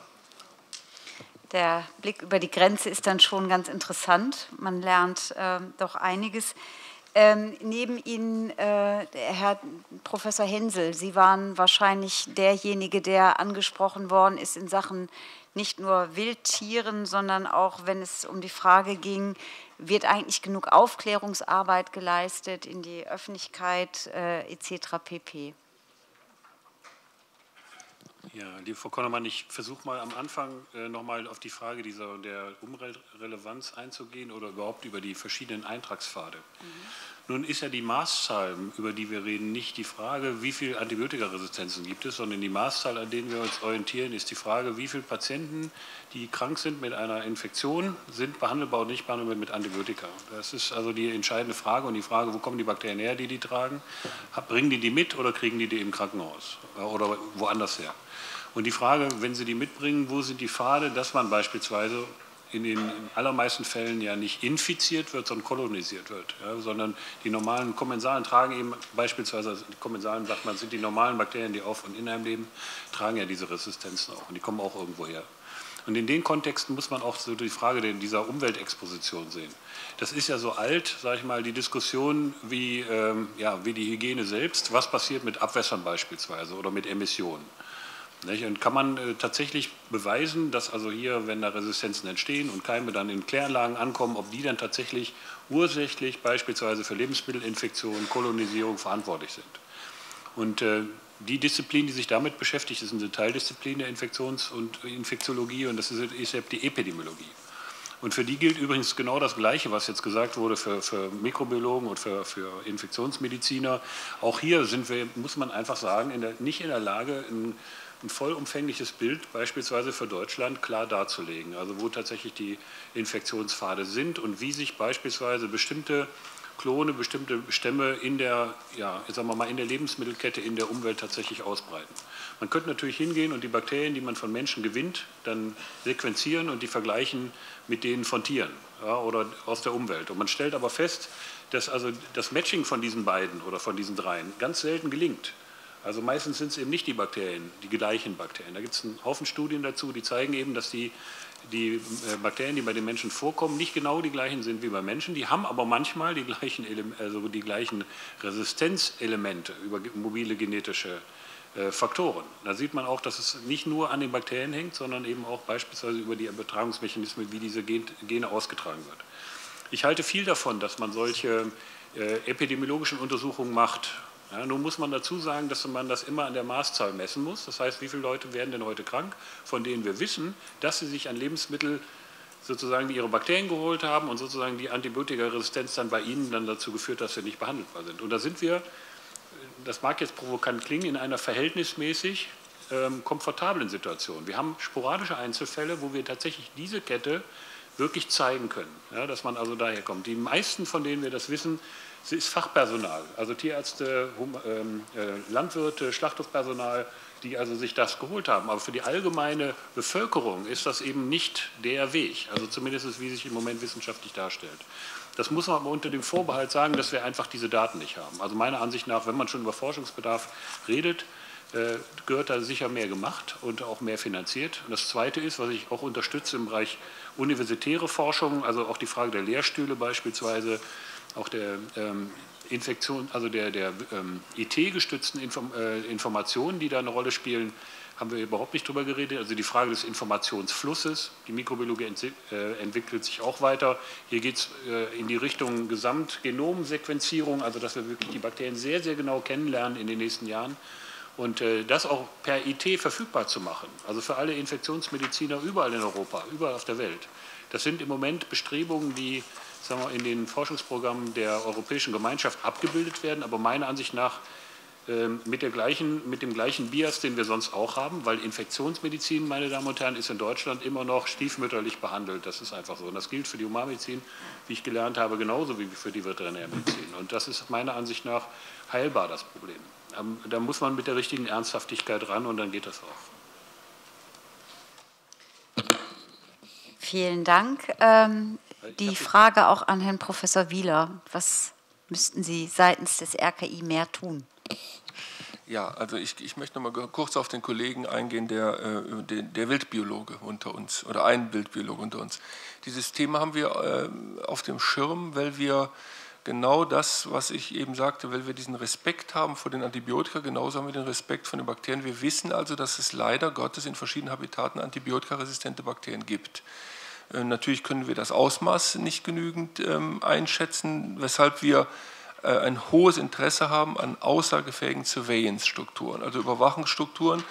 Speaker 4: Der Blick über die Grenze ist dann schon ganz interessant. Man lernt äh, doch einiges. Ähm, neben Ihnen, äh, Herr Professor Hensel, Sie waren wahrscheinlich derjenige, der angesprochen worden ist in Sachen nicht nur Wildtieren, sondern auch, wenn es um die Frage ging, wird eigentlich genug Aufklärungsarbeit geleistet in die Öffentlichkeit äh, et cetera pp.
Speaker 8: Ja, liebe Frau Konnemann, ich versuche mal am Anfang äh, nochmal auf die Frage dieser, der Umweltrelevanz einzugehen oder überhaupt über die verschiedenen Eintragspfade. Mhm. Nun ist ja die Maßzahl, über die wir reden, nicht die Frage, wie viele Antibiotikaresistenzen gibt es, sondern die Maßzahl, an denen wir uns orientieren, ist die Frage, wie viele Patienten, die krank sind mit einer Infektion, sind behandelbar oder nicht behandelbar mit Antibiotika. Das ist also die entscheidende Frage und die Frage, wo kommen die Bakterien her, die die tragen? Bringen die die mit oder kriegen die die im Krankenhaus oder woanders her? Und die Frage, wenn Sie die mitbringen, wo sind die Pfade, dass man beispielsweise in den allermeisten Fällen ja nicht infiziert wird, sondern kolonisiert wird, ja, sondern die normalen Kommensalen tragen eben beispielsweise, also die Kommensalen, sagt man, sind die normalen Bakterien, die auf und in einem leben, tragen ja diese Resistenzen auch und die kommen auch irgendwo her. Und in den Kontexten muss man auch so die Frage dieser Umweltexposition sehen. Das ist ja so alt, sage ich mal, die Diskussion wie, ähm, ja, wie die Hygiene selbst, was passiert mit Abwässern beispielsweise oder mit Emissionen. Und kann man äh, tatsächlich beweisen, dass also hier, wenn da Resistenzen entstehen und Keime dann in Kläranlagen ankommen, ob die dann tatsächlich ursächlich beispielsweise für Lebensmittelinfektionen, Kolonisierung verantwortlich sind. Und äh, die Disziplin, die sich damit beschäftigt, ist eine Teildisziplin der Infektions- und Infektiologie und das ist, ist die Epidemiologie. Und für die gilt übrigens genau das Gleiche, was jetzt gesagt wurde für, für Mikrobiologen und für, für Infektionsmediziner. Auch hier sind wir, muss man einfach sagen, in der, nicht in der Lage, in, ein vollumfängliches Bild beispielsweise für Deutschland klar darzulegen, also wo tatsächlich die Infektionspfade sind und wie sich beispielsweise bestimmte Klone, bestimmte Stämme in der, ja, sagen wir mal, in der Lebensmittelkette, in der Umwelt tatsächlich ausbreiten. Man könnte natürlich hingehen und die Bakterien, die man von Menschen gewinnt, dann sequenzieren und die vergleichen mit denen von Tieren, ja, oder aus der Umwelt. Und man stellt aber fest, dass also das Matching von diesen beiden oder von diesen dreien ganz selten gelingt. Also meistens sind es eben nicht die Bakterien, die gleichen Bakterien. Da gibt es einen Haufen Studien dazu, die zeigen eben, dass die, die Bakterien, die bei den Menschen vorkommen, nicht genau die gleichen sind wie bei Menschen. Die haben aber manchmal die gleichen, also die gleichen Resistenzelemente über mobile genetische äh, Faktoren. Da sieht man auch, dass es nicht nur an den Bakterien hängt, sondern eben auch beispielsweise über die Übertragungsmechanismen, wie diese Gene ausgetragen wird. Ich halte viel davon, dass man solche äh, epidemiologischen Untersuchungen macht. Ja, nun muss man dazu sagen, dass man das immer an der Maßzahl messen muss. Das heißt, wie viele Leute werden denn heute krank, von denen wir wissen, dass sie sich an Lebensmittel sozusagen ihre Bakterien geholt haben und sozusagen die Antibiotikaresistenz dann bei ihnen dann dazu geführt, dass sie nicht behandelbar sind. Und da sind wir, das mag jetzt provokant klingen, in einer verhältnismäßig ähm, komfortablen Situation. Wir haben sporadische Einzelfälle, wo wir tatsächlich diese Kette wirklich zeigen können, ja, dass man also daher kommt. Die meisten, von denen wir das wissen, sie ist Fachpersonal, also Tierärzte, Landwirte, Schlachthofpersonal, die also sich das geholt haben. Aber für die allgemeine Bevölkerung ist das eben nicht der Weg, also zumindest wie sich im Moment wissenschaftlich darstellt. Das muss man aber unter dem Vorbehalt sagen, dass wir einfach diese Daten nicht haben. Also meiner Ansicht nach, wenn man schon über Forschungsbedarf redet, gehört da sicher mehr gemacht und auch mehr finanziert. Und das Zweite ist, was ich auch unterstütze im Bereich universitäre Forschung, also auch die Frage der Lehrstühle beispielsweise, auch der ähm, Infektion, also der, der ähm, I T-gestützten Inform äh, Informationen, die da eine Rolle spielen, haben wir überhaupt nicht drüber geredet. Also die Frage des Informationsflusses, die Mikrobiologie ent äh, entwickelt sich auch weiter. Hier geht es äh, in die Richtung Gesamtgenomsequenzierung, also dass wir wirklich die Bakterien sehr, sehr genau kennenlernen in den nächsten Jahren. Und äh, das auch per I T verfügbar zu machen, also für alle Infektionsmediziner überall in Europa, überall auf der Welt. Das sind im Moment Bestrebungen, die, sagen wir, in den Forschungsprogrammen der Europäischen Gemeinschaft abgebildet werden, aber meiner Ansicht nach äh, mit, der gleichen, mit dem gleichen Bias, den wir sonst auch haben, weil Infektionsmedizin, meine Damen und Herren, ist in Deutschland immer noch stiefmütterlich behandelt. Das ist einfach so. Und das gilt für die Humanmedizin, wie ich gelernt habe, genauso wie für die Veterinärmedizin. Und das ist meiner Ansicht nach heilbar, das Problem. Ähm, da muss man mit der richtigen Ernsthaftigkeit ran und dann geht das auch.
Speaker 4: Vielen Dank. Ähm, die Frage auch an Herrn Professor Wieler. Was müssten Sie seitens des R K I mehr tun?
Speaker 5: Ja, also ich, ich möchte noch mal kurz auf den Kollegen eingehen, der, äh, der, der Wildbiologe unter uns oder ein Wildbiologe unter uns. Dieses Thema haben wir äh, auf dem Schirm, weil wir genau das, was ich eben sagte, weil wir diesen Respekt haben vor den Antibiotika, genauso haben wir den Respekt vor den Bakterien. Wir wissen also, dass es leider Gottes in verschiedenen Habitaten antibiotikaresistente Bakterien gibt. Äh, natürlich können wir das Ausmaß nicht genügend ähm, einschätzen, weshalb wir äh, ein hohes Interesse haben an aussagefähigen Surveillance-Strukturen, also Überwachungsstrukturen,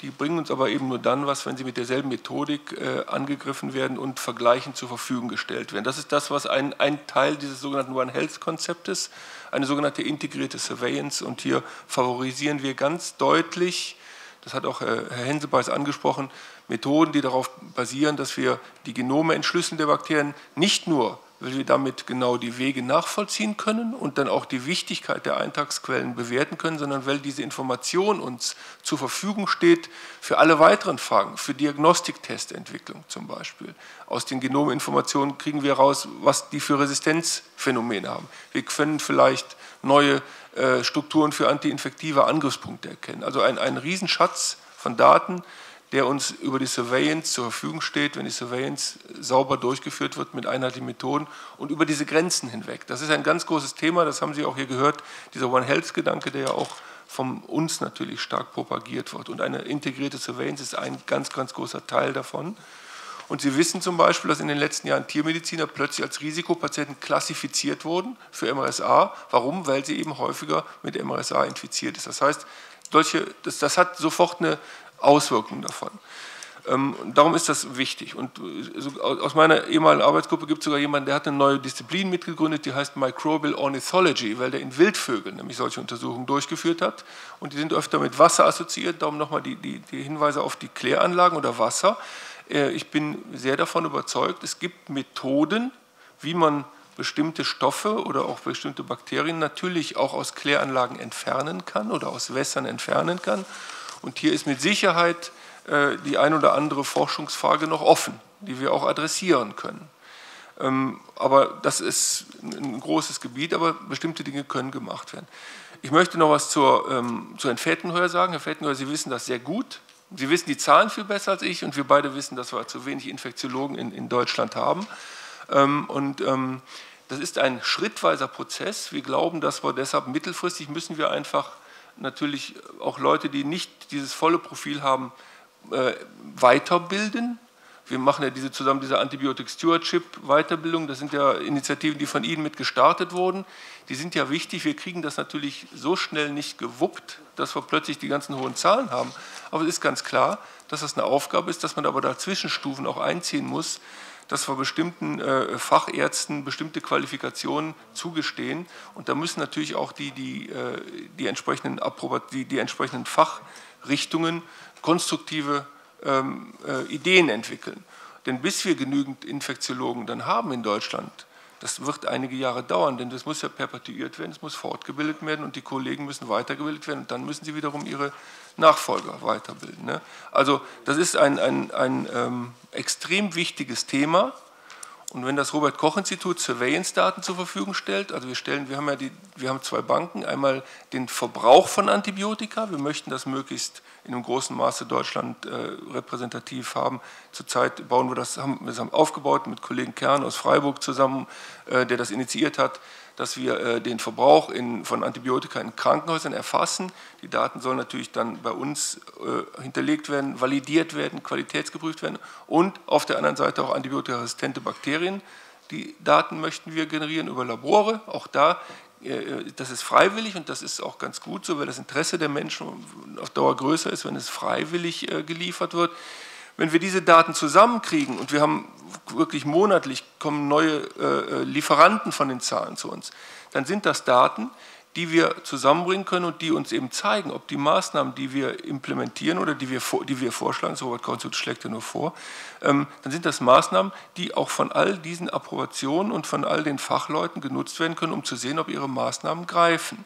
Speaker 5: Die bringen uns aber eben nur dann was, wenn sie mit derselben Methodik äh, angegriffen werden und vergleichend zur Verfügung gestellt werden. Das ist das, was ein, ein Teil dieses sogenannten One Health-Konzeptes, eine sogenannte integrierte Surveillance. Und hier favorisieren wir ganz deutlich, das hat auch Herr Henselbeis angesprochen, Methoden, die darauf basieren, dass wir die Genome entschlüsseln der Bakterien, nicht nur, weil wir damit genau die Wege nachvollziehen können und dann auch die Wichtigkeit der Eintagsquellen bewerten können, sondern weil diese Information uns zur Verfügung steht für alle weiteren Fragen, für Diagnostiktestentwicklung zum Beispiel. Aus den Genominformationen kriegen wir raus, was die für Resistenzphänomene haben. Wir können vielleicht neue äh, Strukturen für antiinfektive Angriffspunkte erkennen. Also ein, ein Riesenschatz von Daten, der uns über die Surveillance zur Verfügung steht, wenn die Surveillance sauber durchgeführt wird mit einheitlichen Methoden und über diese Grenzen hinweg. Das ist ein ganz großes Thema, das haben Sie auch hier gehört, dieser One-Health-Gedanke, der ja auch von uns natürlich stark propagiert wird. Und eine integrierte Surveillance ist ein ganz, ganz großer Teil davon. Und Sie wissen zum Beispiel, dass in den letzten Jahren Tiermediziner plötzlich als Risikopatienten klassifiziert wurden für M R S A. Warum? Weil sie eben häufiger mit M R S A infiziert ist. Das heißt, solche, das, das hat sofort eine Auswirkungen davon. Ähm, darum ist das wichtig. Und äh, aus meiner ehemaligen Arbeitsgruppe gibt es sogar jemanden, der hat eine neue Disziplin mitgegründet, die heißt Microbial Ornithology, weil der in Wildvögeln nämlich solche Untersuchungen durchgeführt hat. Und die sind öfter mit Wasser assoziiert. Darum nochmal die, die, die Hinweise auf die Kläranlagen oder Wasser. Äh, ich bin sehr davon überzeugt, es gibt Methoden, wie man bestimmte Stoffe oder auch bestimmte Bakterien natürlich auch aus Kläranlagen entfernen kann oder aus Wässern entfernen kann. Und hier ist mit Sicherheit äh, die ein oder andere Forschungsfrage noch offen, die wir auch adressieren können. Ähm, aber das ist ein großes Gebiet, aber bestimmte Dinge können gemacht werden. Ich möchte noch was zur, ähm, zu Herrn Pfättenheuer sagen. Herr Pfättenheuer, Sie wissen das sehr gut. Sie wissen die Zahlen viel besser als ich und wir beide wissen, dass wir zu wenig Infektiologen in, in Deutschland haben. Ähm, und ähm, das ist ein schrittweiser Prozess. Wir glauben, dass wir deshalb mittelfristig müssen wir einfach natürlich auch Leute, die nicht dieses volle Profil haben, äh, weiterbilden. Wir machen ja diese, zusammen diese Antibiotic Stewardship Weiterbildung. Das sind ja Initiativen, die von Ihnen mit gestartet wurden. Die sind ja wichtig. Wir kriegen das natürlich so schnell nicht gewuppt, dass wir plötzlich die ganzen hohen Zahlen haben. Aber es ist ganz klar, dass das eine Aufgabe ist, dass man aber da Zwischenstufen auch einziehen muss, dass wir bestimmten äh, Fachärzten bestimmte Qualifikationen zugestehen. Und da müssen natürlich auch die, die, äh, die, entsprechenden, die, die entsprechenden Fachrichtungen konstruktive ähm, äh, Ideen entwickeln. Denn bis wir genügend Infektiologen dann haben in Deutschland, das wird einige Jahre dauern, denn das muss ja perpetuiert werden, es muss fortgebildet werden und die Kollegen müssen weitergebildet werden und dann müssen sie wiederum ihre Nachfolger weiterbilden. Ne? Also das ist ein, ein, ein ähm, extrem wichtiges Thema. Und wenn das Robert-Koch-Institut Surveillance-Daten zur Verfügung stellt, also wir stellen, wir haben ja die, wir haben zwei Banken, einmal den Verbrauch von Antibiotika, wir möchten das möglichst in einem großen Maße Deutschland äh, repräsentativ haben. Zurzeit bauen wir das, haben wir das haben aufgebaut mit Kollegen Kern aus Freiburg zusammen, äh, der das initiiert hat, dass wir äh, den Verbrauch in, von Antibiotika in Krankenhäusern erfassen. Die Daten sollen natürlich dann bei uns äh, hinterlegt werden, validiert werden, qualitätsgeprüft werden und auf der anderen Seite auch antibiotikaresistente Bakterien. Die Daten möchten wir generieren über Labore. Auch da, äh, das ist freiwillig und das ist auch ganz gut so, weil das Interesse der Menschen auf Dauer größer ist, wenn es freiwillig äh, geliefert wird. Wenn wir diese Daten zusammenkriegen und wir haben wirklich monatlich kommen neue äh, Lieferanten von den Zahlen zu uns, dann sind das Daten, die wir zusammenbringen können und die uns eben zeigen, ob die Maßnahmen, die wir implementieren oder die wir, die wir vorschlagen, das Robert-Koch-Institut schlägt ja nur vor, ähm, dann sind das Maßnahmen, die auch von all diesen Approbationen und von all den Fachleuten genutzt werden können, um zu sehen, ob ihre Maßnahmen greifen.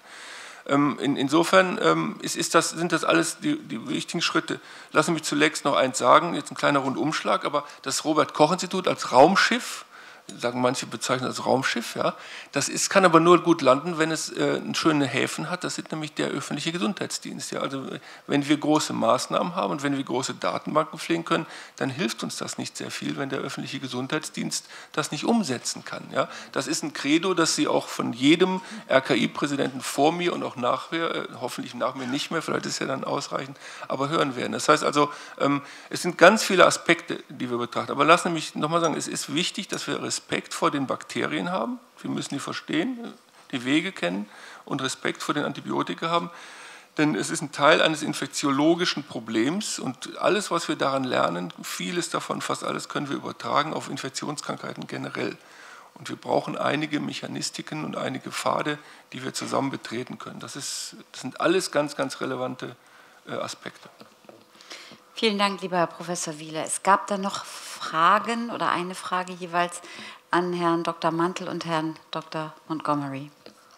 Speaker 5: In, insofern ähm, ist, ist das, sind das alles die, die wichtigen Schritte. Lassen Sie mich zunächst noch eins sagen, jetzt ein kleiner Rundumschlag, aber das Robert-Koch-Institut als Raumschiff, sagen manche bezeichnen als Raumschiff, ja, das ist, kann aber nur gut landen, wenn es äh, einen schönen Häfen hat, das sind nämlich der öffentliche Gesundheitsdienst. Ja. Also wenn wir große Maßnahmen haben und wenn wir große Datenbanken pflegen können, dann hilft uns das nicht sehr viel, wenn der öffentliche Gesundheitsdienst das nicht umsetzen kann. Ja. Das ist ein Credo, das Sie auch von jedem R K I-Präsidenten vor mir und auch nach mir, äh, hoffentlich nach mir nicht mehr, vielleicht ist es ja dann ausreichend, aber hören werden. Das heißt also, ähm, es sind ganz viele Aspekte, die wir betrachten. Aber lassen Sie mich nochmal sagen, es ist wichtig, dass wir Respekt vor den Bakterien haben, wir müssen die verstehen, die Wege kennen und Respekt vor den Antibiotika haben. denn es ist ein Teil eines infektiologischen Problems und alles, was wir daran lernen, vieles davon, fast alles können wir übertragen auf Infektionskrankheiten generell. Und wir brauchen einige Mechanistiken und einige Pfade, die wir zusammen betreten können. Das, ist, das sind alles ganz, ganz relevante äh, Aspekte.
Speaker 4: Vielen Dank, lieber Herr Professor Wieler. Es gab da noch Fragen oder eine Frage jeweils an Herrn Doktor Mantel und Herrn Doktor Montgomery.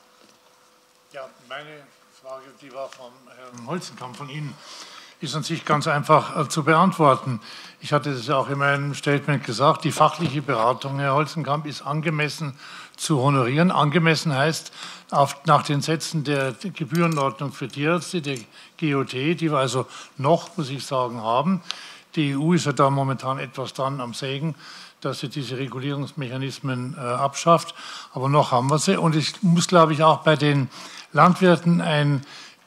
Speaker 7: Ja, meine Frage, die war von Herrn Holzenkamp von Ihnen, ist an sich ganz einfach äh, zu beantworten. Ich hatte das ja auch in meinem Statement gesagt, die fachliche Beratung, Herr Holzenkamp, ist angemessen zu honorieren. Angemessen heißt, auf, nach den Sätzen der Gebührenordnung für Tierärzte, der G O T, die wir also noch, muss ich sagen, haben. Die E U ist ja da momentan etwas dran am Sägen, dass sie diese Regulierungsmechanismen äh, abschafft. Aber noch haben wir sie. Und es muss, glaube ich, auch bei den Landwirten ein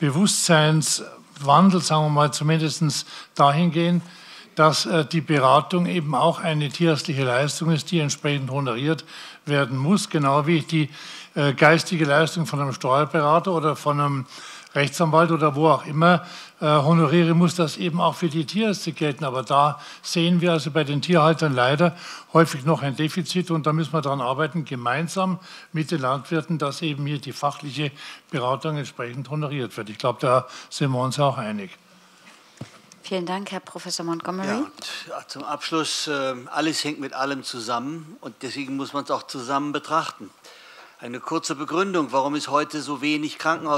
Speaker 7: Bewusstseinswandel, sagen wir mal, zumindest dahin gehen, dass äh, die Beratung eben auch eine tierärztliche Leistung ist, die entsprechend honoriert werden muss, genau wie ich die äh, geistige Leistung von einem Steuerberater oder von einem Rechtsanwalt oder wo auch immer äh, honoriere, muss das eben auch für die Tierärzte gelten. Aber da sehen wir also bei den Tierhaltern leider häufig noch ein Defizit und da müssen wir daran arbeiten, gemeinsam mit den Landwirten, dass eben hier die fachliche Beratung entsprechend honoriert wird. Ich glaube, da sind wir uns auch einig.
Speaker 4: Vielen Dank, Herr Professor Montgomery.
Speaker 6: Ja, und zum Abschluss, äh, alles hängt mit allem zusammen und deswegen muss man es auch zusammen betrachten. Eine kurze Begründung, warum es heute so wenig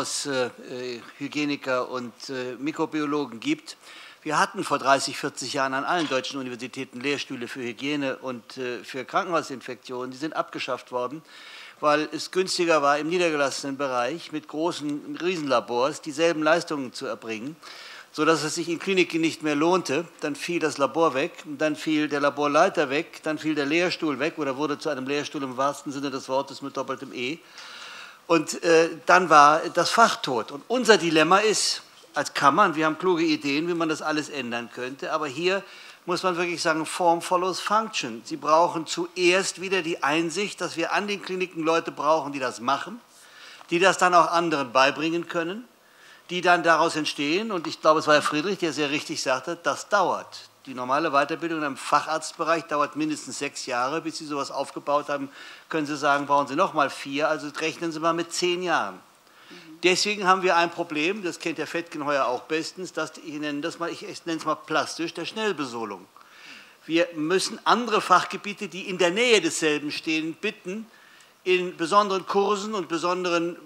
Speaker 6: Krankenhaushygieniker und äh, Mikrobiologen gibt. Wir hatten vor dreißig, vierzig Jahren an allen deutschen Universitäten Lehrstühle für Hygiene und äh, für Krankenhausinfektionen. Die sind abgeschafft worden, weil es günstiger war, im niedergelassenen Bereich mit großen Riesenlabors dieselben Leistungen zu erbringen, sodass es sich in Kliniken nicht mehr lohnte. Dann fiel das Labor weg, dann fiel der Laborleiter weg, dann fiel der Lehrstuhl weg oder wurde zu einem Lehrstuhl im wahrsten Sinne des Wortes mit doppeltem E. Und äh, dann war das Fach tot. Und unser Dilemma ist, als Kammer, und wir haben kluge Ideen, wie man das alles ändern könnte, aber hier muss man wirklich sagen, Form follows Function. Sie brauchen zuerst wieder die Einsicht, dass wir an den Kliniken Leute brauchen, die das machen, die das dann auch anderen beibringen können, die dann daraus entstehen, und ich glaube, es war Herr Friedrich, der sehr richtig sagte, das dauert. Die normale Weiterbildung im Facharztbereich dauert mindestens sechs Jahre, bis Sie sowas aufgebaut haben, können Sie sagen, brauchen Sie noch mal vier, also rechnen Sie mal mit zehn Jahren. Mhm. Deswegen haben wir ein Problem, das kennt Herr Fetkenheuer auch bestens, das, ich nenne das mal, ich nenne es mal plastisch, der Schnellbesolung. Wir müssen andere Fachgebiete, die in der Nähe desselben stehen, bitten, in besonderen Kursen und besonderen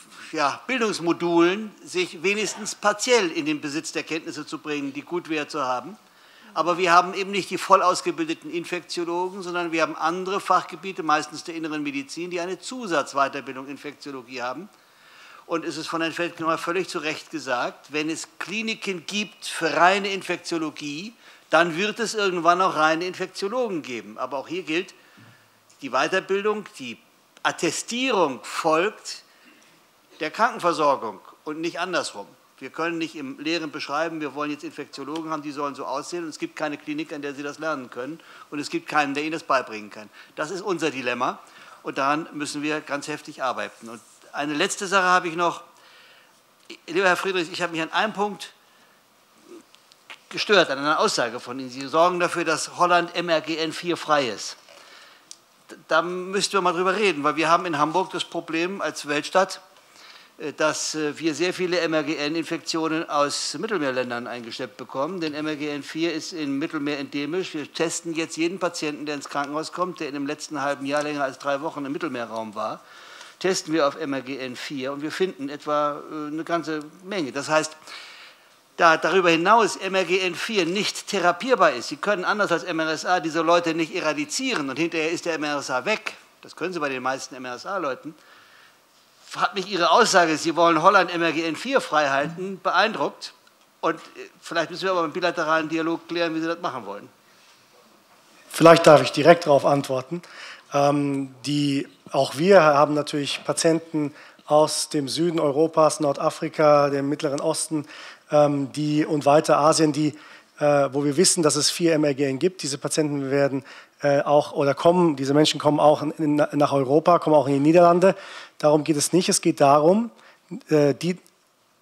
Speaker 6: ja, Bildungsmodulen sich wenigstens partiell in den Besitz der Kenntnisse zu bringen, die gut wäre zu haben. Aber wir haben eben nicht die voll ausgebildeten Infektiologen, sondern wir haben andere Fachgebiete, meistens der inneren Medizin, die eine Zusatzweiterbildung Infektiologie haben. Und es ist von Herrn Feldknauer völlig zu Recht gesagt, wenn es Kliniken gibt für reine Infektiologie, dann wird es irgendwann auch reine Infektiologen geben. Aber auch hier gilt, die Weiterbildung, die Attestierung folgt der Krankenversorgung und nicht andersrum. Wir können nicht im Lehren beschreiben, wir wollen jetzt Infektiologen haben, die sollen so aussehen, und es gibt keine Klinik, an der sie das lernen können, und es gibt keinen, der ihnen das beibringen kann. Das ist unser Dilemma, und daran müssen wir ganz heftig arbeiten. Und eine letzte Sache habe ich noch. Lieber Herr Friedrich, ich habe mich an einem Punkt gestört, an einer Aussage von Ihnen. Sie sorgen dafür, dass Holland M R G N vier frei ist. Da müssten wir mal drüber reden, weil wir haben in Hamburg das Problem als Weltstadt, dass wir sehr viele M R G N-Infektionen aus Mittelmeerländern eingeschleppt bekommen. Denn M R G N vier ist im Mittelmeer endemisch. Wir testen jetzt jeden Patienten, der ins Krankenhaus kommt, der in dem letzten halben Jahr länger als drei Wochen im Mittelmeerraum war, testen wir auf M R G N vier und wir finden etwa eine ganze Menge. Das heißt, da darüber hinaus M R G N vier nicht therapierbar ist, Sie können anders als M R S A diese Leute nicht eradizieren und hinterher ist der M R S A weg. Das können Sie bei den meisten M R S A-Leuten. Hat mich Ihre Aussage, Sie wollen Holland M R G N vier freihalten, beeindruckt. Und vielleicht müssen wir aber im bilateralen Dialog klären, wie Sie das machen wollen.
Speaker 10: Vielleicht darf ich direkt darauf antworten. Ähm, die, auch wir haben natürlich Patienten aus dem Süden Europas, Nordafrika, dem Mittleren Osten ähm, die, und weiter Asien, die, äh, wo wir wissen, dass es vier M R G N gibt. Diese Patienten werden äh, auch oder kommen, diese Menschen kommen auch in, nach Europa, kommen auch in die Niederlande. Darum geht es nicht. Es geht darum, äh, die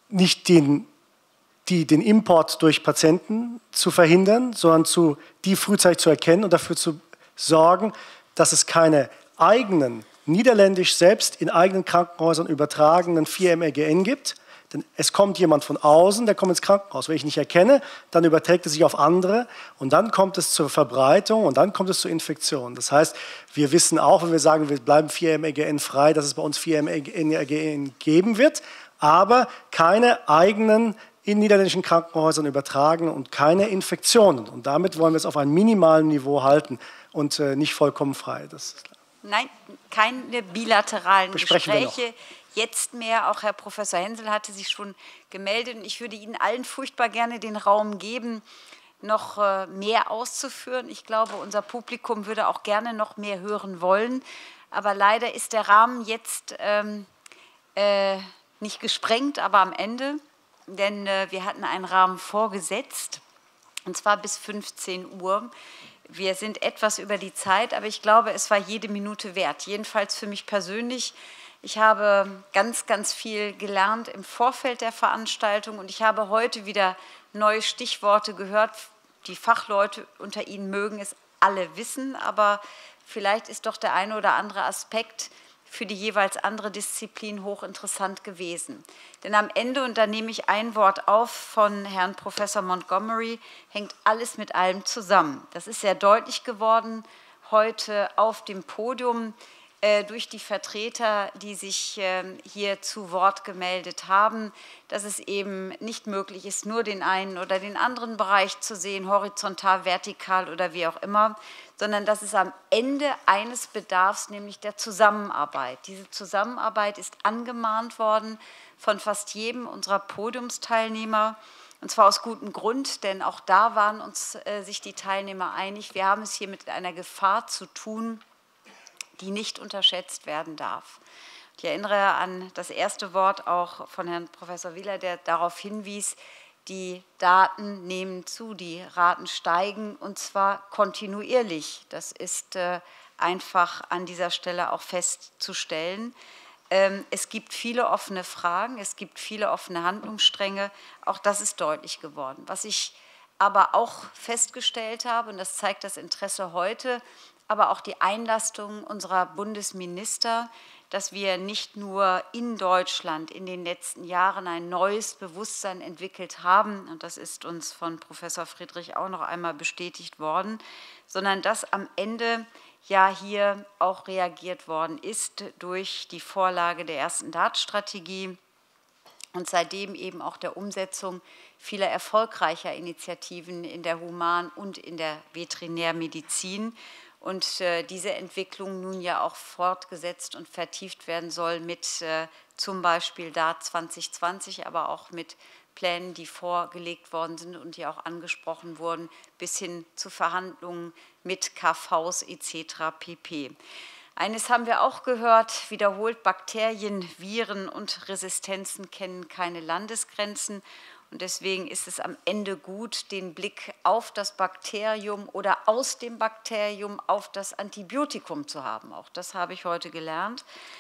Speaker 10: nicht den, die, den Import durch Patienten zu verhindern, sondern zu, die frühzeitig zu erkennen und dafür zu sorgen, dass es keine eigenen, niederländisch selbst in eigenen Krankenhäusern übertragenen vier M E G N gibt. Denn es kommt jemand von außen, der kommt ins Krankenhaus. Wenn ich nicht erkenne, dann überträgt es sich auf andere und dann kommt es zur Verbreitung und dann kommt es zur Infektion. Das heißt, wir wissen auch, wenn wir sagen, wir bleiben vier M E G N frei, dass es bei uns vier M E G N geben wird, aber keine eigenen in niederländischen Krankenhäusern übertragen und keine Infektionen. Und damit wollen wir es auf einem minimalen Niveau halten und äh, nicht vollkommen frei. Das ist klar.
Speaker 4: Nein, keine bilateralen
Speaker 10: Besprechen wir noch.
Speaker 4: Gespräche. Jetzt mehr, auch Herr Professor Hensel hatte sich schon gemeldet und ich würde Ihnen allen furchtbar gerne den Raum geben, noch äh, mehr auszuführen. Ich glaube, unser Publikum würde auch gerne noch mehr hören wollen, aber leider ist der Rahmen jetzt ähm, äh, nicht gesprengt, aber am Ende, denn äh, wir hatten einen Rahmen vorgesetzt, und zwar bis fünfzehn Uhr. Wir sind etwas über die Zeit, aber ich glaube, es war jede Minute wert, jedenfalls für mich persönlich. Ich habe ganz, ganz viel gelernt im Vorfeld der Veranstaltung und ich habe heute wieder neue Stichworte gehört. Die Fachleute unter Ihnen mögen es alle wissen, aber vielleicht ist doch der eine oder andere Aspekt für die jeweils andere Disziplin hochinteressant gewesen. Denn am Ende, und da nehme ich ein Wort auf von Herrn Professor Montgomery, hängt alles mit allem zusammen. Das ist sehr deutlich geworden heute auf dem Podium durch die Vertreter, die sich hier zu Wort gemeldet haben, dass es eben nicht möglich ist, nur den einen oder den anderen Bereich zu sehen, horizontal, vertikal oder wie auch immer, sondern dass es am Ende eines bedarf, nämlich der Zusammenarbeit. Diese Zusammenarbeit ist angemahnt worden von fast jedem unserer Podiumsteilnehmer, und zwar aus gutem Grund, denn auch da waren uns äh, sich die Teilnehmer einig, wir haben es hier mit einer Gefahr zu tun, die nicht unterschätzt werden darf. Ich erinnere an das erste Wort auch von Herrn Professor Wieler, der darauf hinwies, die Daten nehmen zu, die Raten steigen und zwar kontinuierlich. Das ist äh, einfach an dieser Stelle auch festzustellen. Ähm, es gibt viele offene Fragen, es gibt viele offene Handlungsstränge, auch das ist deutlich geworden. Was ich aber auch festgestellt habe, und das zeigt das Interesse heute, aber auch die Einlastung unserer Bundesminister, dass wir nicht nur in Deutschland in den letzten Jahren ein neues Bewusstsein entwickelt haben, und das ist uns von Professor Friedrich auch noch einmal bestätigt worden, sondern dass am Ende ja hier auch reagiert worden ist durch die Vorlage der ersten D A T-Strategie und seitdem eben auch der Umsetzung vieler erfolgreicher Initiativen in der Human- und in der Veterinärmedizin. Und äh, diese Entwicklung nun ja auch fortgesetzt und vertieft werden soll mit äh, zum Beispiel D A T zwanzig zwanzig, aber auch mit Plänen, die vorgelegt worden sind und die auch angesprochen wurden, bis hin zu Verhandlungen mit K Vs et cetera pp. Eines haben wir auch gehört, wiederholt: Bakterien, Viren und Resistenzen kennen keine Landesgrenzen. Und deswegen ist es am Ende gut, den Blick auf das Bakterium oder aus dem Bakterium auf das Antibiotikum zu haben. Auch das habe ich heute gelernt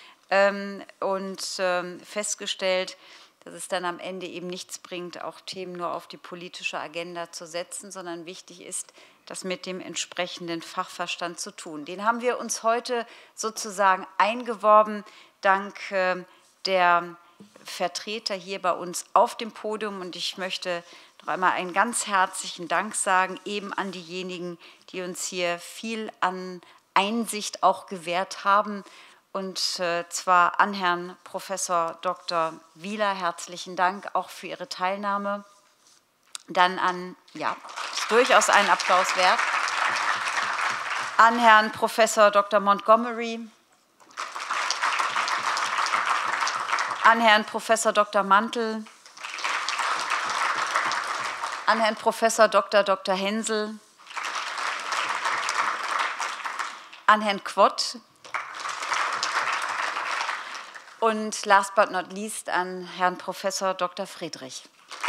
Speaker 4: und festgestellt, dass es dann am Ende eben nichts bringt, auch Themen nur auf die politische Agenda zu setzen, sondern wichtig ist, das mit dem entsprechenden Fachverstand zu tun. Den haben wir uns heute sozusagen eingeworben, dank der Vertreter hier bei uns auf dem Podium. Und ich möchte noch einmal einen ganz herzlichen Dank sagen, eben an diejenigen, die uns hier viel an Einsicht auch gewährt haben. Und äh, zwar an Herrn Professor Doktor Wieler, herzlichen Dank auch für Ihre Teilnahme. Dann an, ja, ist durchaus einen Applaus wert, an Herrn Professor Doktor Montgomery, an Herrn Professor Doktor Mantel, an Herrn Professor Doktor Doktor Hensel, an Herrn Quott und last but not least an Herrn Professor Doktor Friedrich.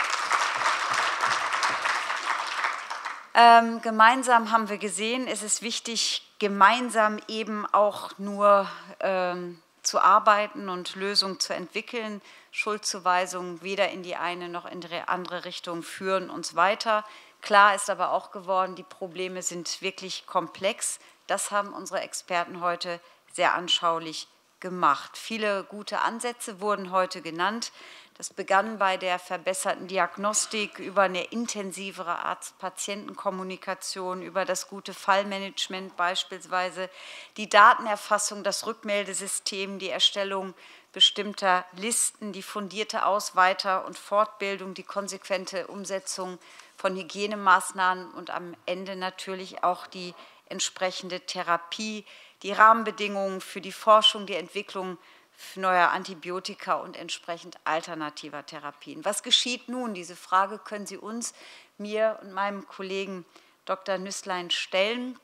Speaker 4: Ähm, gemeinsam haben wir gesehen, es ist wichtig, gemeinsam eben auch nur ähm, zu arbeiten und Lösungen zu entwickeln. Schuldzuweisungen weder in die eine noch in die andere Richtung führen uns weiter. Klar ist aber auch geworden, die Probleme sind wirklich komplex. Das haben unsere Experten heute sehr anschaulich gemacht. Viele gute Ansätze wurden heute genannt. Das begann bei der verbesserten Diagnostik über eine intensivere Arzt-Patienten-Kommunikation, über das gute Fallmanagement beispielsweise, die Datenerfassung, das Rückmeldesystem, die Erstellung bestimmter Listen, die fundierte Aus-, Weiter- und Fortbildung, die konsequente Umsetzung von Hygienemaßnahmen und am Ende natürlich auch die entsprechende Therapie, die Rahmenbedingungen für die Forschung, die Entwicklung neuer Antibiotika und entsprechend alternativer Therapien. Was geschieht nun? Diese Frage können Sie uns, mir und meinem Kollegen Doktor Nüßlein stellen,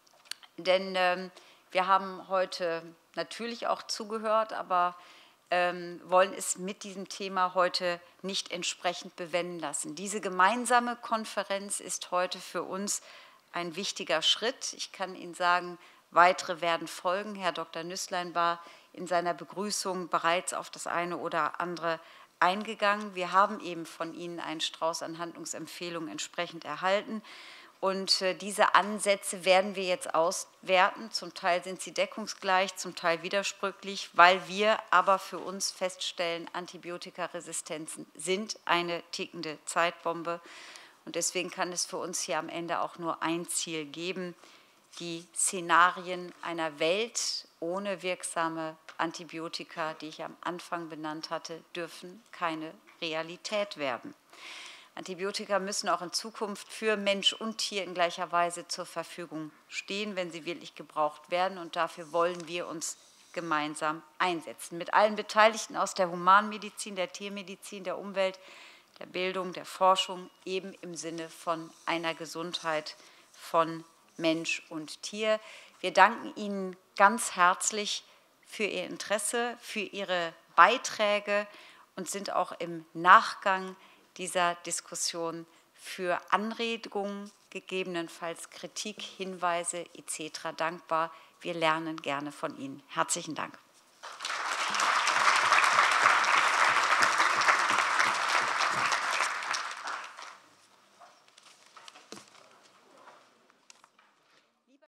Speaker 4: denn ähm, wir haben heute natürlich auch zugehört, aber ähm, wollen es mit diesem Thema heute nicht entsprechend bewenden lassen. Diese gemeinsame Konferenz ist heute für uns ein wichtiger Schritt. Ich kann Ihnen sagen, weitere werden folgen. Herr Doktor Nüßlein war in seiner Begrüßung bereits auf das eine oder andere eingegangen. Wir haben eben von Ihnen einen Strauß an Handlungsempfehlungen entsprechend erhalten. Und äh, diese Ansätze werden wir jetzt auswerten. Zum Teil sind sie deckungsgleich, zum Teil widersprüchlich, weil wir aber für uns feststellen, Antibiotikaresistenzen sind eine tickende Zeitbombe. Und deswegen kann es für uns hier am Ende auch nur ein Ziel geben: Die Szenarien einer Welt ohne wirksame Antibiotika, die ich am Anfang benannt hatte, dürfen keine Realität werden. Antibiotika müssen auch in Zukunft für Mensch und Tier in gleicher Weise zur Verfügung stehen, wenn sie wirklich gebraucht werden. Und dafür wollen wir uns gemeinsam einsetzen. Mit allen Beteiligten aus der Humanmedizin, der Tiermedizin, der Umwelt, der Bildung, der Forschung, eben im Sinne von einer Gesundheit von Mensch und Tier. Wir danken Ihnen ganz herzlich für Ihr Interesse, für Ihre Beiträge und sind auch im Nachgang dieser Diskussion für Anregungen, gegebenenfalls Kritik, Hinweise et cetera dankbar. Wir lernen gerne von Ihnen. Herzlichen Dank.